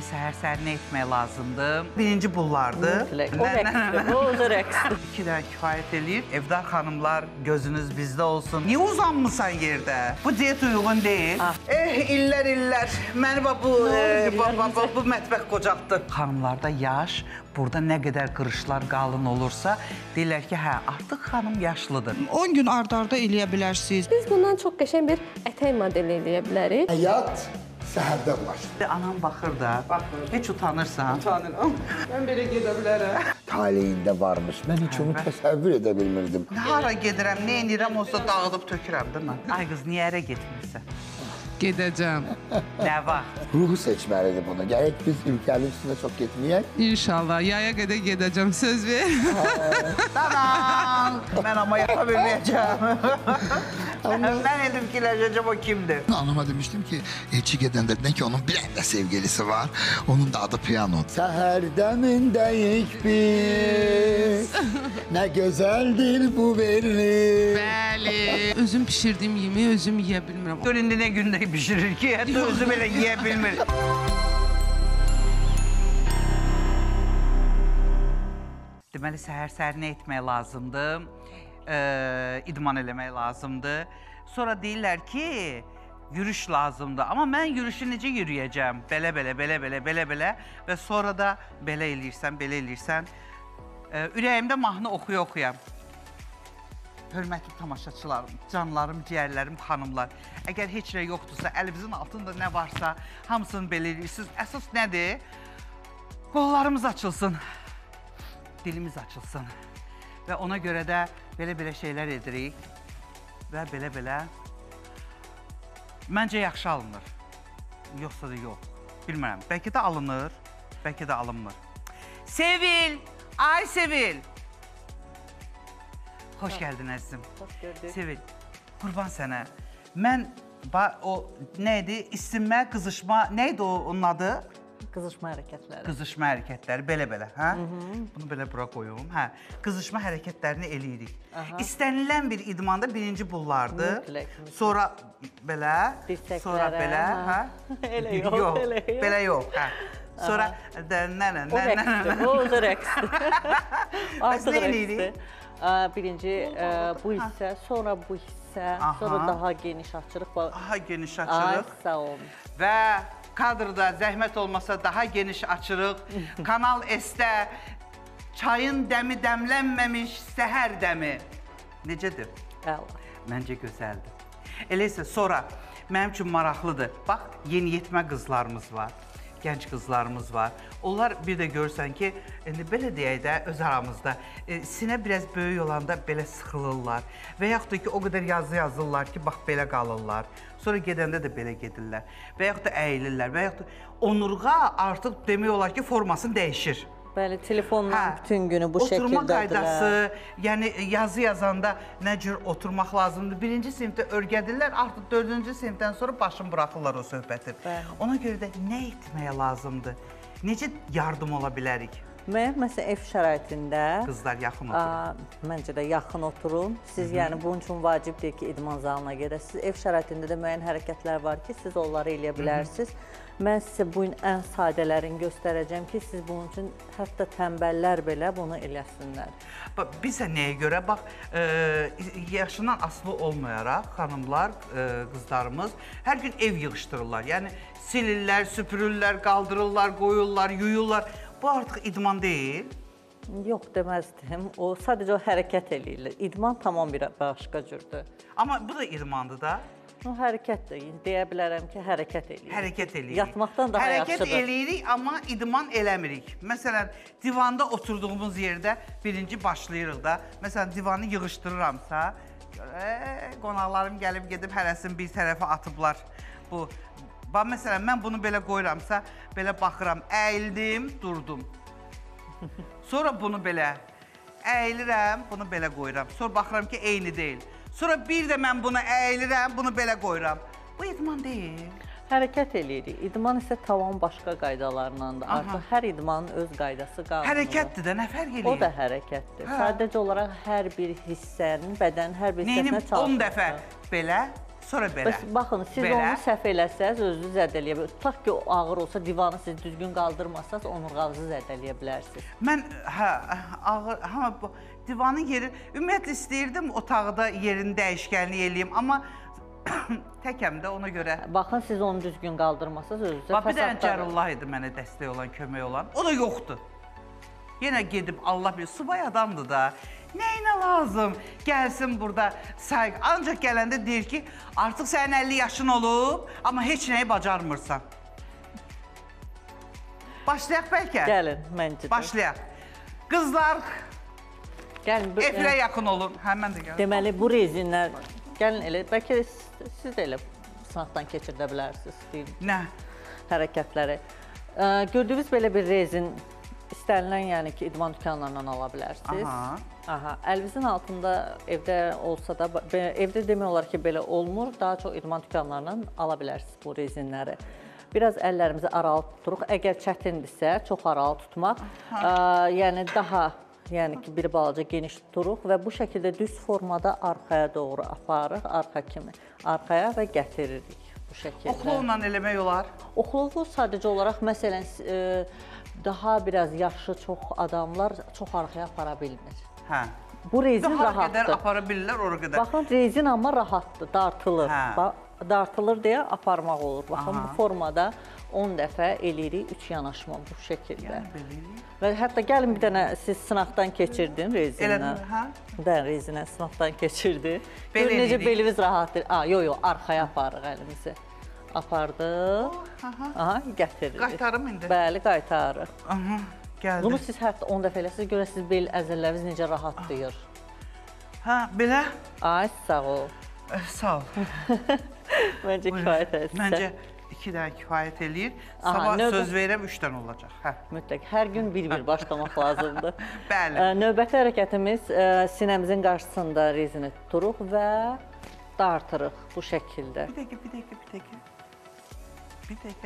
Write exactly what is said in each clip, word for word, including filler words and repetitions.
Deməli, səhər-səhər nə etmək lazımdır? Birinci bunlardır. Mütləq, o rəqsdir, o özü rəqsdir. İki dənə kifayət eləyir. Evdar xanımlar, gözünüz bizdə olsun. Niyə uzanmısan yerdə? Bu diyet uyğun deyil. Eh, illər, illər. Məni bu, bu mətbəx qocaqdır. Xanımlarda yaş, burada nə qədər qırışlar qalın olursa, deyirlər ki, hə, artıq xanım yaşlıdır. on gün ard-arda eləyə bilərsiniz. Biz bundan çox qəşəng bir ətək modeli eləyə bilərik. Həyat səhərdə başlayır. Anam baxır da, heç utanırsan. Utanıram. Mən belə gedə bilərəm. Taleyində varmış. Mən heç onu təsəvvür edə bilmirdim. Hara gedirəm, nə edirəm, olsa dağıdıb tökürəm, değil mi? Ay qız, niyə ərə getmirsən? Gedəcəm. Nə vaxt? Ruhu seçməlidir bunu. Gərək biz ülkənin üstünə çox getməyək. İnşallah, yaya qədər gedəcəm, söz ver. Tadan! Mən amma yapa bilməyəcəm. Mən edim fikirləşəcəm, o kimdir? Anama demiştim ki, elçi gedəndə dedən ki, onun bir əldə sevgilisi var. Onun da adı Piano. Səhərdəmindəyik biz. Nə gözəldir bu verli. Bəli. Özüm pişirdiyim yemeği özüm yiyə bilmirəm. Gör indi nə gündə pişirir ki, hətta özü belə yiyə bilmir. Deməli, səhər-səhər nə etmək lazımdır? İdman eləmək lazımdır. Sonra deyirlər ki, yürüyüş lazımdır. Amma mən yürüyüşü necə yürüyəcəm? Belə, belə, belə, belə, belə, belə və sonra da belə eləyirsən, belə eləyirsən. Ürəyimdə mahnı oxuya-oxuya. Hörmətli tamaşaçılarım, canlarım, ciyərlərim, xanımlar. Əgər heç nə yoxdursa, əlimizin altında nə varsa, hamısını belə eləyirsiniz. Əsas nədir? Qollarımız açılsın, dilimiz açılsın. Və ona görə də belə-belə şeylər edirik. Və belə-belə məncə yaxşı alınır. Yoxsa da yox. Bilmirəm. Bəlkə də alınır, bəlkə də alınmır. Sevil! Ay Sevil! Xoş gəldin əzizim. Xoş gördük. Sevil, qurban sənə. Mən, o, neydi? İstinmə, qızışma, neydi onun adı? Qızışma hərəkətləri. Qızışma hərəkətləri, belə-belə, hə? Bunu belə bura qoyum, hə? Qızışma hərəkətlərini eləyirik. İstənilən bir idmanda birinci bunlardır. Mütləq, mütləq. Sonra belə, sonra belə, hə? Elə yox, elə yox. Belə yox, hə? Sonra, nənə, O rəqsdir, o özü rəqsdir. Artıq rəqsdir. Birinci bu hissə, sonra bu hissə, sonra daha geniş açırıq. Daha geniş açırıq. Ay, sağ olun. Və kadrda zəhmət olmasa daha geniş açırıq. Kanal S-də çayın dəmi dəmlənməmiş səhər dəmi. Necədir? Əla. Məncə gözəldir. Elə isə sonra mənim üçün maraqlıdır. Bax, yeniyetmə qızlarımız var. Gənc qızlarımız var. Onlar bir də görürsən ki, belə deyək də öz aramızda sinə biraz böyük olanda belə sıxılırlar və yaxud da ki, o qədər yazı yazırlar ki, bax, belə qalırlar. Sonra gedəndə də belə gedirlər və yaxud da əyilirlər və yaxud da onurğa artıq demək olar ki, formasını dəyişir. Bəli, telefonla bütün günü bu şəkildədirlər. Oturma qaydası, yəni yazı yazanda nə cür oturmaq lazımdır. Birinci sinifdə örgədirlər, artıq dördüncü sinifdən sonra başını buraxırlar o söhbəti. Ona görə də nə etməyə lazımdır? Necə yardım ola bilərik? Məsələn, ev şəraitində qızlar yaxın oturun. Məncə də yaxın oturun. Siz, yəni, bunun üçün vacibdir ki, idman zalına gedəsiniz. Ev şəraitində də müəyyən hərəkətlər var ki, siz onları eləyə bilərsiniz. Mən sizə bu gün ən sadələrini göstərəcəm ki, siz bunun üçün hətta tənbəllər belə bunu eləsinlər. Bizə nəyə görə? Bax, yaşından asılı olmayaraq xanımlar, qızlarımız hər gün ev yığışdırırlar. Yəni, silirlər, süpürürlər, qaldırırlar, qoyurlar, yuyurlar. Bu artıq idman deyil. Yox, deməzdim. O, sadəcə o hərəkət eləyirlər. İdman tamam bir başqa cürdür. Amma bu da idmandır da. O, hərəkətdir. Deyə bilərəm ki, hərəkət eləyirik. Hərəkət eləyirik. Yatmaqdan daha yaxşıdır. Hərəkət eləyirik, amma idman eləmirik. Məsələn, divanda oturduğumuz yerdə birinci başlayırıq da. Məsələn, divanı yığışdırıramsa, qonaqlarım gəlib gedib hərəsini bir tərəfə atıblar. Bu, məsələn, mən bunu belə qoyuramsa, belə baxıram, əyildim, durdum. Sonra bunu belə əyilirəm, bunu belə qoyuram. Sonra baxıram ki, eyni deyil. Sonra bir də mən bunu əyilirəm, bunu belə qoyuram. Bu idman deyil. Hərəkət eləyirik. İdman isə tavan başqa qaydalarındandır. Artıq hər idmanın öz qaydası qanunudur. Hərəkətdir də, nə fərq eləyir? O da hərəkətdir. Sadəcə olaraq hər bir hissənin, bədənin hər bir hissəsinə çalışmaq. on dəfə belə, sonra belə. Bəs baxın, siz Belə. onu səhv eləsəz, özünüz zədələyə bilərsiniz. Tutaq ki, o ağır olsa, divanı siz düzgün qaldırmasanız, onurğanızı zədələyə bilərsiniz. Mən hə, ağır, hə, bu divanın yeri, ümumiyyətlə istəyirdim otaqda yerin dəyişkənliyi eləyim, amma təkəm də ona görə. Baxın, siz onu düzgün qaldırmasanız, özünüzə Bax, bir dənə fəsadlar. Cərullah idi mənə dəstək olan, kömək olan. O da yoxdur. Yenə gedib, Allah bilir, subay adamdır da. Nəyinə lazım? Gəlsin burada sayıq. Ancaq gələndə deyir ki, artıq sənin əlli yaşın olub, amma heç nəyi bacarmırsan. Başlayaq bəlkə? Gəlin, məncə də. Başlayaq. Qızlar, Gəlin, bu- efirə yaxın olun. Hə, mən də gəlin. Deməli, bu rezinlər, gəlin elə, bəlkə də siz, siz də elə sınaqdan keçirdə bilərsiniz deyil, Nə? hərəkətləri. Ə, gördüyünüz belə bir rezin istənilən, yəni ki, idman dükanlarından ala bilərsiniz. Aha. Aha. Əlinizin altında evdə olsa da, be- evdə demək olar ki, belə olmur, daha çox idman dükanlarından ala bilərsiniz bu rezinləri. Biraz əllərimizi aralı tuturuq. Əgər çətindirsə, çox aralı tutmaq, ə, yəni daha yəni ki, bir balaca geniş tuturuq və bu şəkildə düz formada arxaya doğru aparırıq, arxa kimi, arxaya və gətiririk bu şəkildə. Oxlovla eləmək olar. Oxlovu sadəcə olaraq, məsələn, e, daha biraz yaşlı çox adamlar çox arxaya apara bilmir. Hə. Bu rezin Daha qədər rahatdır. apara bilirlər, ora qədər. Baxın, rezin amma rahatdır, dartılır. Hə. Ba dartılır deyə aparmaq olur. Baxın, Aha. bu formada on dəfə eləyirik, üç yanaşma bu şəkildə. Yəni, belə eləyir. Və hətta gəlin bir dənə siz sınaqdan keçirdin rezinlə. Elədim, hə? Bir dənə rezinlə sınaqdan keçirdi. Belə Gör necə eləyirik. belimiz rahatdır. A, yo, yo, arxaya aparırıq əlimizi. Apardıq. Aha. Aha, gətiririk. Qaytarım indi. Bəli, qaytarırıq. Aha, gəldi. Bunu siz hətta on dəfə eləsiniz, görəsiniz bel əzələləriniz necə rahatlayır. Hə, belə. Ay, sağ ol. Eh, Sağ ol. Məncə kifayət etsin. Məncə iki dənə kifayət eləyir. Aha, Sabah növbə- söz verirəm, üç dənə olacaq. Hə. Mütləq hər gün bir-bir başlamaq lazımdır. Bəli. Ə, Növbəti hərəkətimiz ə, sinəmizin qarşısında rezini tuturuq və dartırıq bu şəkildə. Bir dəqiqə, bir dəqiqə, bir dəqiqə. Bir dəqiqə.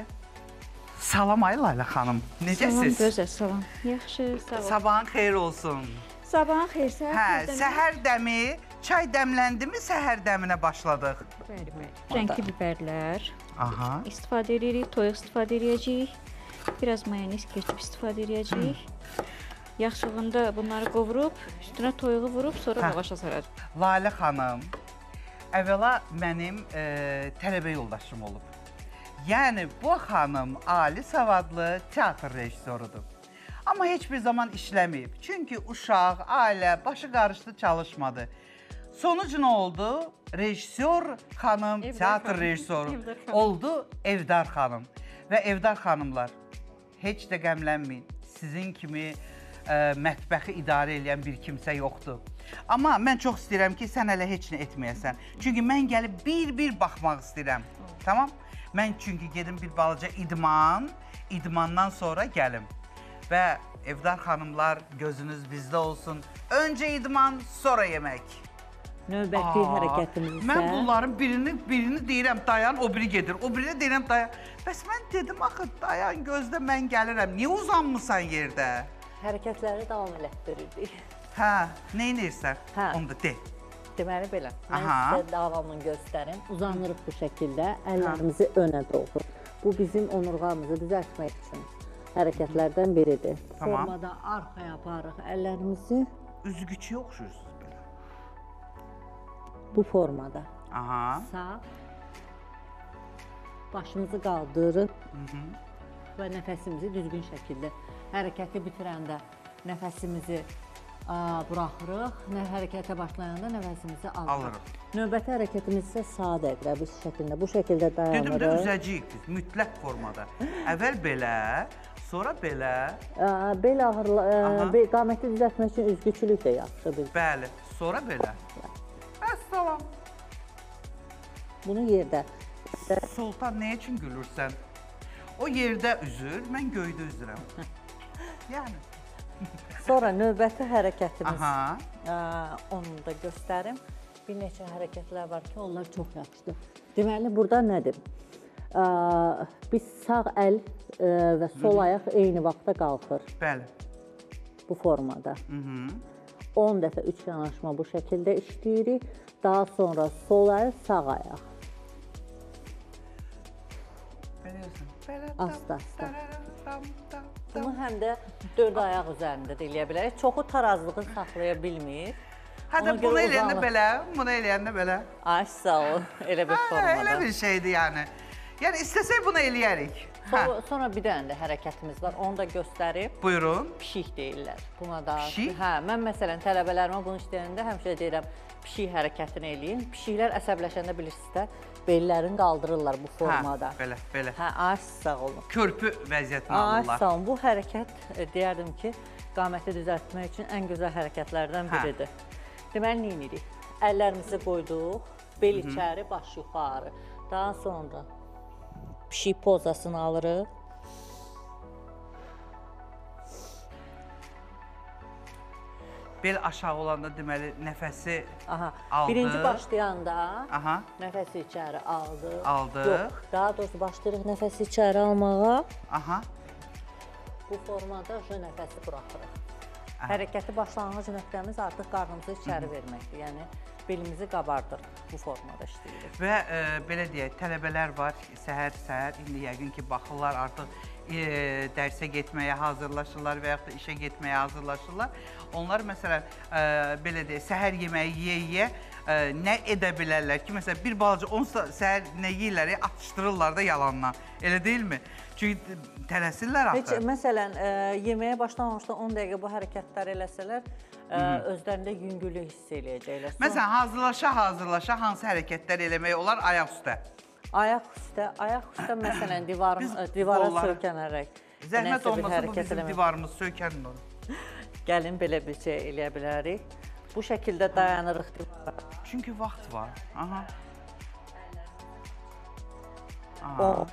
Salam ay Layla xanım. Salam, Necəsiz? gözəl, salam. Yaxşı, sağ ol. Sabahın xeyir olsun. Sabahın xeyir, səhər Hə, tezdən- səhər dəmi, çay dəmləndimi, səhər dəminə başladıq. Bəli, bəli. Rəngli bibərlər Aha. istifadə edirik, toyuq istifadə edəcəyik. Biraz mayonez, ketçup istifadə edəcəyik. Yaxşılığında bunları qovurub, üstünə toyuğu vurub, sonra Hə. lavaşa saracaq. Lalə xanım, əvvəla mənim e, tələbə yoldaşım olub. Yəni, bu xanım ali savadlı teatr rejissorudur. Amma heç bir zaman işləməyib. Çünki uşaq, ailə, başı qarışdı, çalışmadı. Sonucu nə oldu? Rejissor xanım, Evdar teatr xanım. rejissoru Evdar xanım. oldu Evdar xanım. Və Evdar xanımlar, heç də qəmlənməyin. Sizin kimi ə, mətbəxi idarə edən bir kimsə yoxdur. Amma mən çox istəyirəm ki, sən hələ heç nə etməyəsən. Çünki mən gəlib bir-bir baxmaq istəyirəm. Tamam? Mən çünki gedim bir balaca idman, idmandan sonra gəlim. Və Evdar xanımlar, gözünüz bizdə olsun. Öncə idman, sonra yemək. Növbəti Aa, hərəkətimiz isə... Mən bunların birini, birini deyirəm dayan, o biri gedir. O birini deyirəm dayan. Bəs mən dedim, axı dayan gözdə mən gəlirəm. Niyə uzanmısan yerdə? Hərəkətləri davam elətdiririk. Hə, nə edirsən? Hə. Onu da de. Deməli belə, mən Aha. sizə davamını göstərim. Uzanırıq bu şəkildə, əllərimizi önə doğru. Bu bizim onurğamızı düzəltmək üçün hərəkətlərdən biridir. Tamam. Formada arxaya aparırıq əllərimizi Üzgüçüyə oxşuyursunuz belə. bu formada. Aha. Sağ, başımızı qaldırıb və nəfəsimizi düzgün şəkildə hərəkəti bitirəndə nəfəsimizi ə, buraxırıq, nə hərəkətə başlayanda nəfəsimizi alırıq. Alırıq. Növbəti hərəkətimiz isə sadə əqrəbi şəklində, bu şəkildə dayanırıq. Dedim də üzəcəyik biz, mütləq formada. Əvvəl belə, sonra belə. Ə, Bel ağırlı, ə, Aha. bel qaməti düzəltmək üçün üzgüçülük də yaxşıdır. Bəli, sonra belə. Əssalam. Bunu yerdə. Sultan, nə üçün gülürsən? O yerdə üzür, mən göydə üzürəm. Yəni. Sonra növbəti hərəkətimiz, Aha. ə, onu da göstərim. Bir neçə hərəkətlər var ki, onlar çox yaxşıdır. Deməli, burada nədir? Ə, biz sağ əl ə, və sol ayaq eyni vaxtda qalxır Bəli. bu formada. Hı -hı. on dəfə üç yanaşma bu şəkildə işləyirik. Daha sonra sol əl, sağ ayaq. Asta-asta. Bunu həm də dörd ayaq üzərində də eləyə bilərik. Çoxu tarazlığı saxlaya bilmir. Hətta Ona bunu görə eləyəndə uzanır. belə, bunu eləyəndə belə. Ay sağ ol, elə bir Hə, formada. elə bir şeydir yəni. Yəni istəsək bunu eləyərik. Hə, Sonra, sonra bir dənə də hərəkətimiz var, onu da göstərib. buyurun. Pişik deyirlər. Buna da. Pişik? Hə, mən məsələn tələbələrimə bunu işləyəndə həmişə deyirəm, pişik hərəkətini eləyin. Pişiklər əsəbləşəndə bilirsiniz də, bellərini qaldırırlar bu formada. Hə, belə, belə. Hə, ay sağ olun. Körpü vəziyyətini Ay alırlar. sağ olun. Bu hərəkət e, deyərdim ki, qaməti düzəltmək üçün ən gözəl hərəkətlərdən Hə. biridir. Deməli, nə edirik? Əllərimizi qoyduq, bel içəri, baş yuxarı. Daha sonra pişik pozasını alırıq. Bel aşağı olanda deməli nəfəsi Aha. aldı. Birinci başlayanda Aha. nəfəsi içəri aldı. Aldıq. Yox, daha doğrusu başlayırıq nəfəsi içəri almağa. Aha. Bu formada şu nəfəsi buraxırıq. Hərəkəti başlanğıc nöqtəmiz artıq qarnımızı içəri verməkdir. Yəni belimizi qabardırıq. Bu formada işləyirik. Və e, belə deyək, tələbələr var, səhər-səhər, indi yəqin ki, baxırlar artıq e, dərsə getməyə hazırlaşırlar və yaxud da işə getməyə hazırlaşırlar. Onlar məsələn, e, belə deyək, səhər yeməyi yeyə-yeyə e, nə edə bilərlər ki, məsələn, bir balaca on səhər nə yeyirlər, atışdırırlar da yalandan, elə deyilmi? Çünki tələsirlər Heç axı. məsələn, ə, yeməyə başlamamışdan on dəqiqə bu hərəkətləri eləsələr, ə, özlərində yüngüllük hiss eləyəcəklər. Sonra Məsələn, hazırlaşa-hazırlaşa hansı hərəkətlər eləmək olar ayaq üstə? ayaq üstə, ayaq üstə məsələn divarın, Biz ə, divara qolları- söykənərək. Zəhmət nəsə bir olmasa bu hərəkət bizim eləmək. divarımız söykənin olur. Gəlin belə bir şey eləyə bilərik. Bu şəkildə dayanırıq divara. Çünki vaxt var. Aha. O,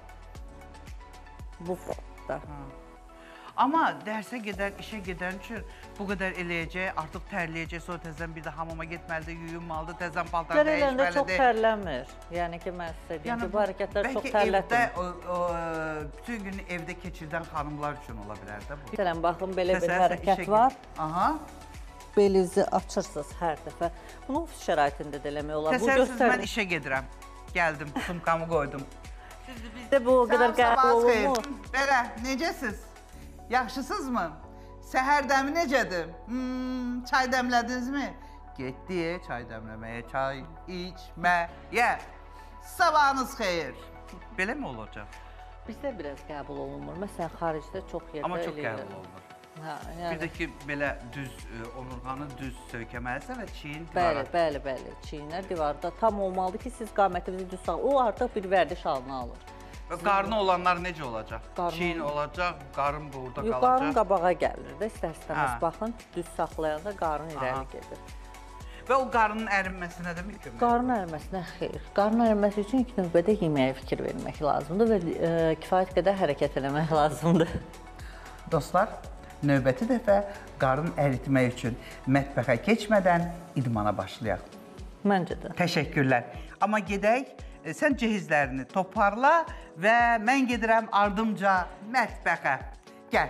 bu formada. Amma dərsə gedər, işə gedən üçün bu qədər eləyəcək, artıq tərləyəcək, sonra təzədən bir də hamama getməlidir, yuyunmalıdır, təzədən paltar Belə eləndə çox dəyişməlidir. tərlənmir. Yəni ki, mən sizə deyim ki, bu hərəkətlər çox bəlkə evdə, tərlətmir. o, o, bütün günü evdə keçirdən xanımlar üçün ola bilər də bu. Məsələn, baxın belə bir Təsəvvür et, hərəkət işə var. ged- Aha. Belizi açırsınız hər dəfə. Bunu ofis şəraitində də eləmək olar. Bu Təsəvvürsüz mən göstərir. işə gedirəm. Gəldim, sumkamı qoydum. Bizdə bu o qədər qəbul olunmur. Belə, necəsiz? Yaxşısınızmı? Səhər dəmi necədir? Hmm, çay dəmlədinizmi? Getdi çay dəmləməyə, çay içməyə. Sabahınız xeyir. Belə mi olacaq? Bizdə biraz qəbul olunmur. Məsələn, xaricdə çox yerdə Amma çox eləyirlər. qəbul olunur. Hə, Bir yəni də ki, belə düz, e, onurğanı düz söykəməlisən və çiyin bəli, divara. bəli, bəli. Çiyinlər divarda tam olmalıdır ki, siz qamətinizi düz salın. O artıq bir vərdiş halına alır. Və qarnı olanlar necə olacaq? Qarnı Çiyin olan- olacaq, qarın burada Yuxarın qalacaq. qabağa gəlir də istər-istəməz. Hə. Baxın, düz saxlayanda qarın Aha. irəli gedir. Və o qarının ərinməsinə də mi kömək? Qarın əriməsinə xeyr. Qarın əriməsi üçün ilk növbədə yeməyə fikir vermək lazımdır və e, kifayət qədər hərəkət eləmək lazımdır. Dostlar, növbəti dəfə qarın əritmək üçün mətbəxə keçmədən idmana başlayaq. Məncə də. Təşəkkürlər. Amma gedək, e, sən cehizlərini toparla və mən gedirəm ardımca mətbəxə. Gəl.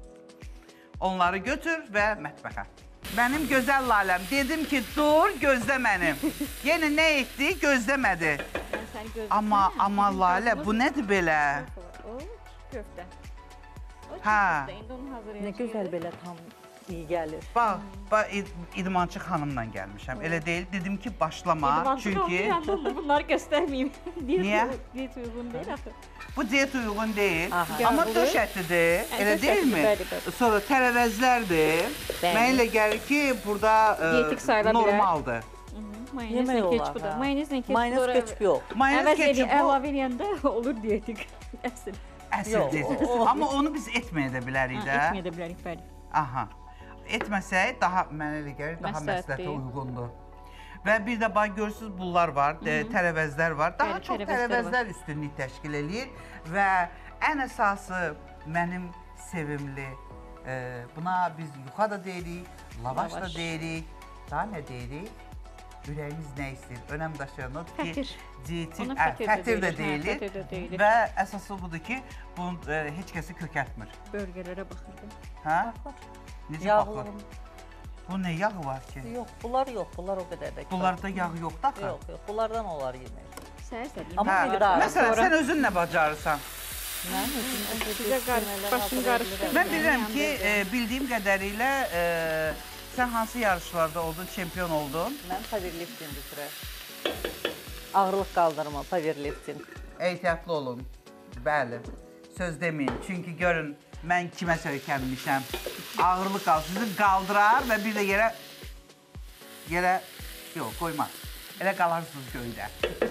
Onları götür və mətbəxə. Mənim gözəl laləm, dedim ki, dur, gözlə mənim. Yenə nə etdi? Gözləmədi. Mən səni gözləyirəm. Amma, amma lalə, bu nədir belə? O köftə. O Hə. köftə, indi onu hazırlayacağıq. Nə gözəl belə tam iyi gəlir. Bax, bax, id- idmançı xanımla gəlmişəm. Elə deyil, dedim ki, başlama. İdmançı Çünki olmayan bunları göstərməyim. Diyet Niyə? uy- Diyet uyğun deyil axı. bu diyet uyğun deyil. Aha. Amma Qəbulu. döş ətidir, Hə, elə döş deyilmi? əti, bəli, bəli. Sonra tərəvəzlərdir. Bəli. Mənə elə gəlir ki, burada e, Diyetik sayıla bilər. normaldır. Mayonezlə Yemək olar. keçbudur. hə. Mayonezlə keçbud. Mayonez keçb yox. Mayonez Əvəz edin, ketçupu əlavə eləyəndə olur dietik. Əsl. əsl Yox, deyil. o- o- Amma onu biz etməyə də bilərik də. Etməyə də bilərik, bəli. Aha. Etməsək daha mənə elə gəlir daha Məsləhətli. məsləhətə uyğundur. Və bir də bax görürsüz bunlar var, e, tərəvəzlər var. Daha Bəli, çox tərəvəzlər tərəvəzlər üstünlük təşkil eləyir və ən əsası mənim sevimli e, buna biz yuxa da deyirik, lavaş, da Lavaş. deyirik. Daha nə deyirik? Ürəyimiz nə istəyir? Önəm daşıyan odur ki, Fətir. dietik, Ona ə, fətir də fətir də deyilir, hə, deyilir fətir də deyilir. və əsası budur ki, bunu e, heç kəsi kökəltmir. Bölgələrə baxırdım. Hə? Necə Yağlı. baxır? Bu nə yağı var ki? Yox, bunlar yox, bunlar o qədər də. Bunlarda yağ yoxdur axı. Yox, yox, bunlardan olar yemək. Səhər-səhər Amma Hə, miqdar. məsələn, Sonra- sən özün nə bacarırsan? Mən özüm Sizə qar- başım qarışdı. Mən bilirəm ki, e, bildiyim qədərilə e, sən hansı yarışlarda oldun, çempion oldun? Mən powerlifting üzrə. Ağırlıq qaldırma, powerlifting. Ehtiyatlı olun. Bəli. Söz demeyin. Çünki görün, mən kimə söykənmişəm. Ağırlıq qaldı. Sizi qaldırar və bir də yerə... Yerə... Yox, qoymaz. Elə qalarsınız göydə.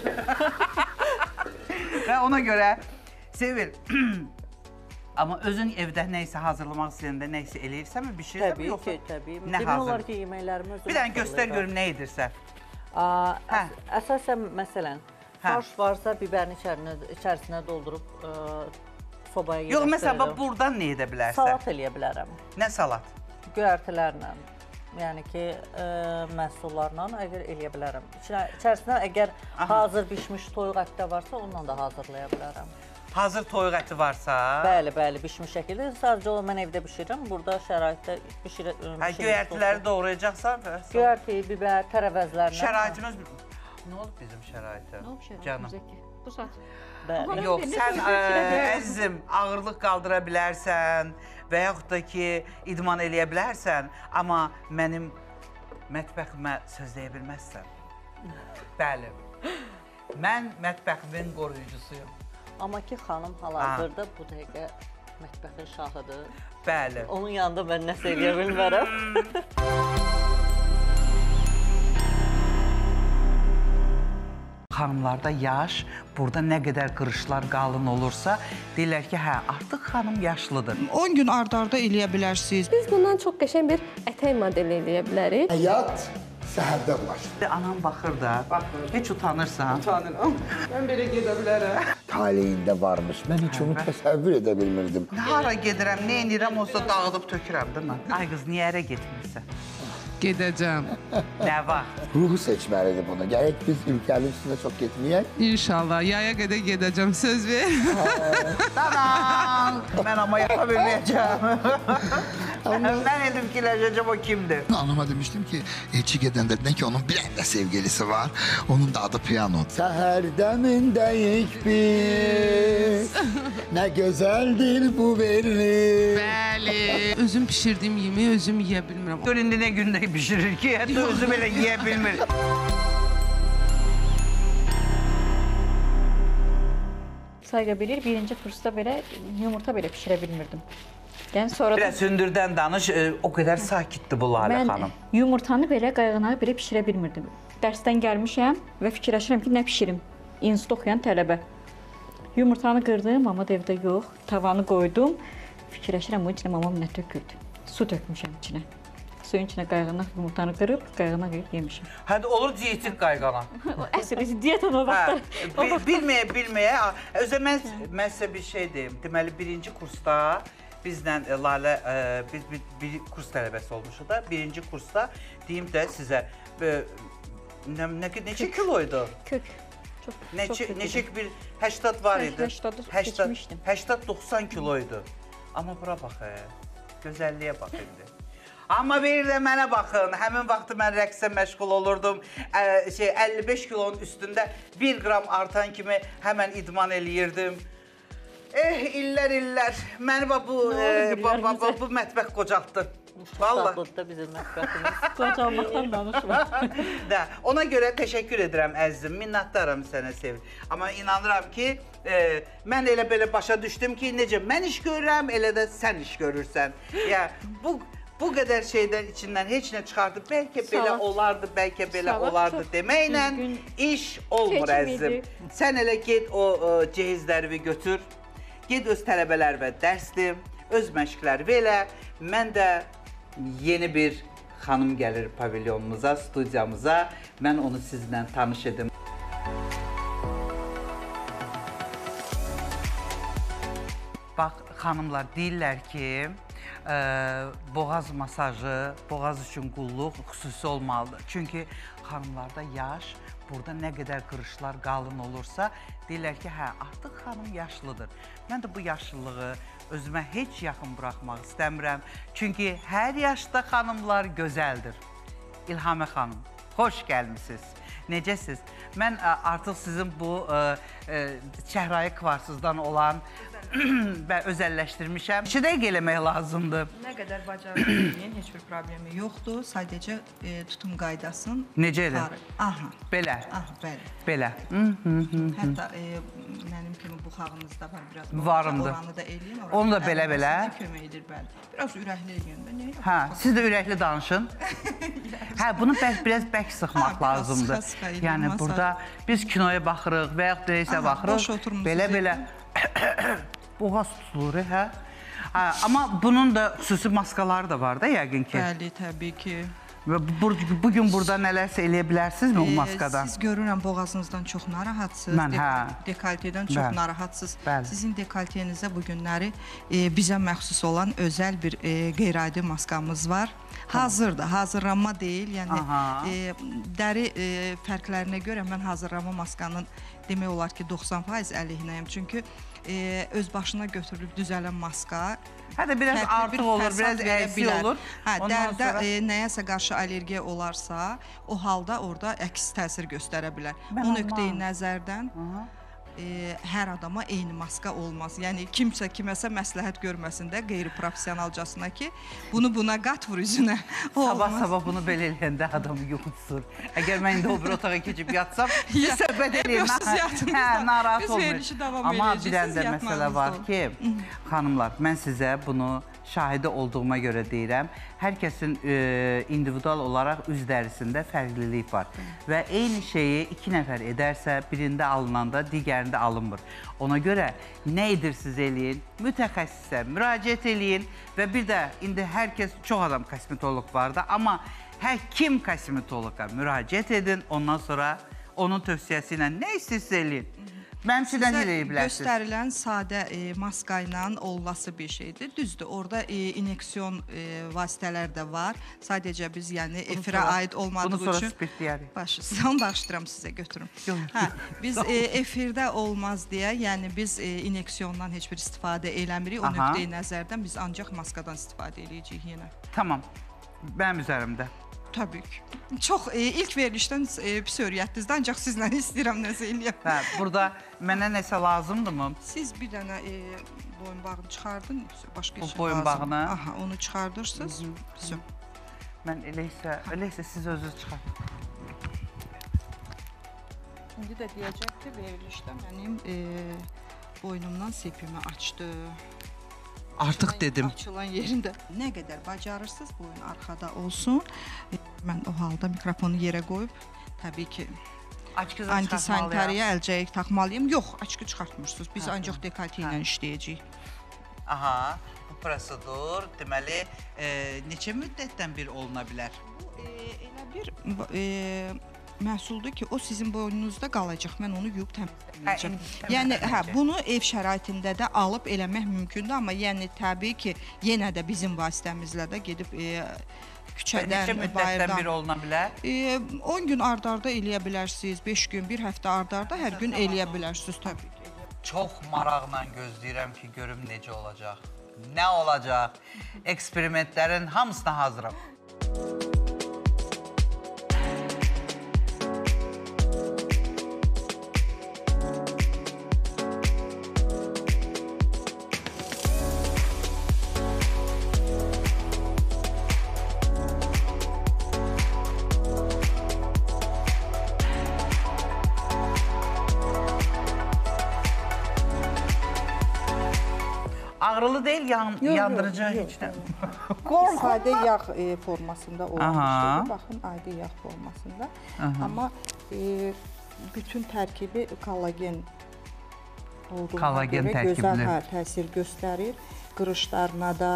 Və ona görə Sevil, amma özün evdə nəysə hazırlamaq istəyəndə nəysə eləyirsən mi? Bişirirsən mi Təbii yoxsa? ki, təbii. Nə Demək olar hazır? ki, yeməklərimi özüm Bir dənə göstər hazırlayıram. görüm nə edirsən. Aa, Hə. əs əsasən, məsələn, Hə. farş varsa bibərin içərinə, içərisinə doldurub ə, sobaya Yox, məsələn, yerləşdirirəm. bax, buradan nə edə bilərsən? Salat eləyə bilərəm. Nə salat? Göyərtilərlə, yəni ki, ə, məhsullarla əgər eləyə bilərəm. İçinə, içərisinə əgər Aha. hazır bişmiş toyuq əti də varsa, onunla da hazırlaya bilərəm. Hazır toyuq əti varsa... Bəli, bəli, bişmiş şəkildə. Sadəcə o mən evdə bişirirəm. Burada şəraitdə bişirəm. Hə, göyərtiləri doğrayacaqsan və... Göyərti, bibər, tərəvəzlərlə. Şəraitimiz... Nə olub bizim şəraitə? Nə olub şərait Canım. bizə ki? Bu saat. Bəli. Yox, sən ə, əzizim, ağırlıq qaldıra bilərsən və yaxud da ki, idman eləyə bilərsən, amma mənim mətbəximə söz deyə bilməzsən. Bəli. Mən mətbəximin qoruyucusuyum. Amma ki, xanım hal-hazırda bu dəqiqə mətbəxin şahıdır. Bəli. Onun yanında mən nəsə eləyə bilmərəm. Xanımlarda yaş, burada nə qədər qırışlar qalın olursa, deyirlər ki, hə, artıq xanım yaşlıdır. on gün ard-arda eləyə bilərsiniz. Biz bundan çox qəşəng bir ətək modeli eləyə bilərik. Həyat səhərdən başlayır. Anam baxır da, heç utanırsan. Utanıram. Mən belə gedə bilərəm. Taleyində varmış. Mən heç onu təsəvvür edə bilmirdim. Hara gedirəm, nə edirəm, olsa dağıdıb tökürəm, değil mi? Ay qız, niyə ərə getmirsən? Gedəcəm. Nə vaxt? Ruhu seçməlidir bunu. Gərək biz ülkənin üstünə çox getməyək. İnşallah yaya qədər gedəcəm, söz ver. Tadan! Mən amma yata bilməyəcəm. Mən edim fikirləşəcəm o kimdir? Anama demiştim ki, elçi gedəndə dedim ki, onun bir əldə sevgilisi var. Onun da adı Piyanodur. Səhər dəmindəyik biz. Nə gözəldir bu verli. Bəli. Özüm pişirdiyim yemeği özüm yeyə bilmirəm. Gör indi nə gündə bişirir ki, hətta özü belə yeyə bilmir. Sayqa bilir, birinci kursda belə yumurta belə bişirə bilmirdim. Yəni sonra da Biraz hündürdən danış, e, o qədər sakitdir bu Lalə mən xanım. yumurtanı belə qayğanağı belə bişirə bilmirdim. Dərsdən gəlmişəm və fikirləşirəm ki, nə bişirim? İnstitut oxuyan tələbə. Yumurtanı qırdım, amma da evdə yox. Tavanı qoydum. Fikirləşirəm, onun içinə mamam nə töküldü? Su tökmüşəm içinə. Suyun içinə qayğanaq yumurtanı qırıb, qayğanaq yeyib yemişəm. Hadi olur diyetik qayğana. Əsl diyeta o Hə, vaxtlar. bi- bilməyə, bilməyə. Özə mən, mən sizə bir şey deyim. Deməli, birinci kursda bizlə e, Lalə, e, biz bir, bir kurs tələbəsi olmuşuq da. Birinci kursda deyim də sizə, e, nə, nə, neçə kiloydu? Kök. Çox, çox Neçə, kök neçə idi. bir həştad var idi. həştadı keçmişdim. həştad doxsan kiloydu. Amma bura bax, e, gözəlliyə bax indi. Amma bir də mənə baxın, həmin vaxtı mən rəqsə məşğul olurdum. Ə, şey, əlli beş kilonun üstündə bir qram artan kimi həmən idman eləyirdim. Eh, illər, illər. Məni bax bu, Nə e, oldu ba, ba, illər ba, bizə? bu mətbəx qocaltdı. Çox Vallahi. dadlıdır da bizim mətbəximiz. Qocalmaqdan danışma. Da, ona görə təşəkkür edirəm əzizim, minnətdaram sənə Sevil. Amma inanıram ki, e, mən elə belə başa düşdüm ki, necə mən iş görürəm, elə də sən iş görürsən. Ya bu bu qədər şeydən içindən heç nə çıxardı. Bəlkə belə Salat. olardı, bəlkə belə Salat olardı çox deməklə düzgün iş olmur seçim əzizim. idi. Sən elə get o e, cehizləri götür. Get öz tələbələrə dərsli, öz məşqləri elə. Mən də yeni bir xanım gəlir pavilyonumuza, studiyamıza. Mən onu sizinlə tanış edim. Bax, xanımlar deyirlər ki, ə, boğaz masajı, boğaz üçün qulluq xüsusi olmalıdır. Çünki xanımlarda yaş, burada nə qədər qırışlar qalın olursa, deyirlər ki, hə, artıq xanım yaşlıdır. Mən də bu yaşlılığı özümə heç yaxın buraxmaq istəmirəm. Çünki hər yaşda xanımlar gözəldir. İlhamə xanım, xoş gəlmisiniz. Necəsiz? Mən ə, artıq sizin bu ə, ə, Çəhrayı Kvarsızdan olan və özəlləşdirmişəm. İki dəqiqə eləmək lazımdır. Nə qədər bacarırsınız, heç bir problemi yoxdur. Sadəcə e, tutum qaydasın. Necə elə? Aha. Belə. Aha, bəli. Belə. Hı, hı, hı. Hətta e, mənim kimi buxağınız da var biraz. Varımdır. Oranı da eləyin. Onu da belə-belə. Kömək edir, bəli. Biraz ürəkli eləyin də. Nə? Hə, siz də ürəkli danışın. Hə, bunu bəlkə biraz bək sıxmaq Ha, biraz lazımdır. sıxa-sıxa eləyim, Yəni masaj. burada biz kinoya baxırıq və yaxud da isə Aha, baxırıq. boş oturmusunuz, Belə-belə boğaz tutulur, hə? Hə, amma bunun da xüsusi maskaları da var da yəqin ki. Bəli, təbii ki. Və bu, bugün burada nələrsə eləyə bilərsinizmi o Ee, maskadan? Siz görürəm boğazınızdan çox narahatsınız. Mən, hə. Dekolteden çox Bəli. narahatsınız. Bəli. Sizin dekoltenizə bu günləri e, bizə məxsus olan özəl bir e, qeyri-adi maskamız var. Hazırdır, hazırlanma deyil. Yəni Aha. e, dəri e, fərqlərinə görə mən hazırlanma maskanın demək olar ki doxsan faiz əleyhinəyəm. Çünki e, öz başına götürülüb düzələn maska Hə də biraz fərqli artıq bir olur, fəsad biraz verə əksi bilər. olur. Hə, Ondan dərdə sonra- e, nəyəsə qarşı allergiya olarsa, o halda orada əks təsir göstərə bilər. Mən O olmam. nöqteyi nəzərdən e, hər adama eyni maska olmaz. Yəni kimsə kiməsə məsləhət görməsin də qeyri-professionalcasına ki, bunu buna qat vur üzünə. O olmaz. Sabah-sabah bunu belə eləyəndə adamı yuxutsur. Əgər mən indi o bir otağa keçib yatsam, siz Ya, söhbət eləyim. yapıyorsunuz yatınızda. Hə, narahat Biz olmayın. verilişi davam Amma eləyəcəyik, bir dənə siz də məsələ yatmağınızda var olun. ki, xanımlar, mən sizə bunu şahidi olduğuma görə deyirəm. Hər kəsin e, individual olaraq üz dərisində fərqlilik var. Və eyni şeyi iki nəfər edərsə, birində alınanda digərində alınmır. Ona görə nə edirsiniz eləyin, mütəxəssisə müraciət eləyin və bir də indi hər kəs, çox adam kosmetoloq var da, amma həkim kosmetoloqa müraciət edin, ondan sonra onun tövsiyəsi ilə nə istəyirsiz eləyin. Məmsidən Sizə eləyə bilərsiniz. göstərilən sadə e, maska ilə olması bir şeydir. Düzdür, orada e, inyeksiyon e, vasitələr də var. Sadəcə biz yəni efirə sonra- aid olmadığı bunu sonra üçün spirt deyərik. Başı, sizə bağışlayıram sizə götürün. Hə, biz e, efirdə olmaz deyə, yəni biz e, inyeksiyondan heç bir istifadə eləmirik. O Aha. nöqteyi nəzərdən biz ancaq maskadan istifadə edəcəyik yenə. Tamam, mənim üzərimdə. Təbii ki. Çox e, ilk verilişdən e, pis öyrətdiniz də, ancaq sizlə istəyirəm nəsə eləyəm. Hə, burada mənə nəsə lazımdırmı? Siz bir dənə e, boyunbağını çıxardın, başqa Bu işin boyunbağını? lazım. Aha, onu çıxardırsınız. Все. Mən elə isə, elə isə siz özünüz çıxar. İndi də deyəcək ki, verilişdə mənim e, boynumdan sepimi açdı. Artıq Açılan- dedim. Açılan yerində nə qədər bacarırsınız, boyun arxada olsun. E, mən o halda mikrofonu yerə qoyub, təbii ki, Açqızı antisanitariya əlcəyik taxmalıyım. Yox, açqı çıxartmırsınız. Biz Hə, ancaq dekoltə ilə işləyəcəyik. Aha, bu prosedur deməli e, neçə müddətdən bir oluna bilər? Bu e, elə bir e, məhsuldur ki, o sizin boynunuzda qalacaq. Mən onu yuyub təmizləyəcəm. Hə, Yəni təmizləyəcək. hə, bunu ev şəraitində də alıb eləmək mümkündür, amma yəni təbii ki, yenə də bizim vasitəmizlə də gedib e, Neçə küçədən, müddətdən bayırdan bir oluna bilər? e, on gün ard-arda eləyə bilərsiniz, beş gün, bir həftə ard-arda hər gün eləyə bilərsiniz təbii ki. Çox maraqla gözləyirəm ki, görüm necə olacaq. Nə olacaq? Eksperimentlərin hamısına hazıram. Ağrılı deyil, yan, yandırıcı heç nə. Sadə yağ e, formasında olan Aha. bir şeydir. Baxın, adi yağ formasında. Aha. Amma e, bütün tərkibi kollagen olduğuna Kollagen görə tərkibli. gözəl hə, təsir göstərir. Qırışlarına da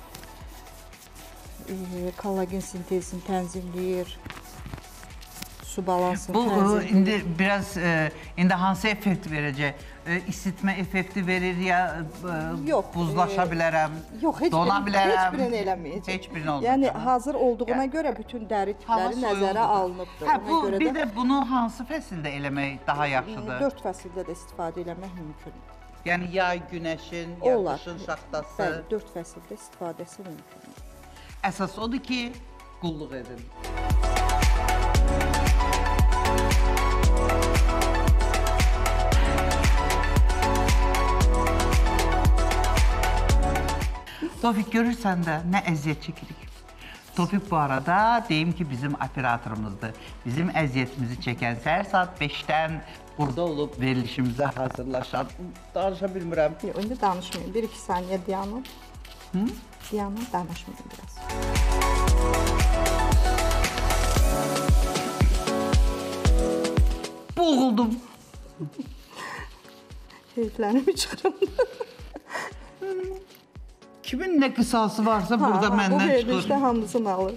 e, kollagen sintezini tənzimləyir. Su balansını Bu tənzimləyir. indi biraz e, indi hansı effekt verəcək? E, isitmə effekti verir ya e, Yox, buzlaşa e, bilərəm, Yox, heç dona birini, bilərəm. heç birini eləməyəcək. Heç birini olmayacaq. Yəni hazır olduğuna görə bütün dəri Hava tipləri nəzərə soyuqdur. alınıbdır. Hə, Ona bu görə bir də də bunu hansı fəsildə eləmək daha yaxşıdır? dörd fəsildə də istifadə eləmək mümkündür. Yəni yay, günəşin, Olar. yağışın şaxtası. Bəli, dörd fəsildə istifadəsi mümkündür. Əsas odur ki, qulluq edin. Tofik görürsən də nə əziyyət çəkirik. Tofik bu arada deyim ki bizim operatorumuzdur. Bizim əziyyətimizi çəkən səhər saat beşdən burada olub verilişimizə hazırlaşan. Danışa bilmirəm. Yox, indi danışmayın. Bir iki saniyə dayanın. Hı? Dayanın, danışmayın biraz. Boğuldum. Heyflərimi çıxırım. Kimin nə qısası varsa burada ha, məndən çıxır. Bu çıxır. verilişdə hamısını alır.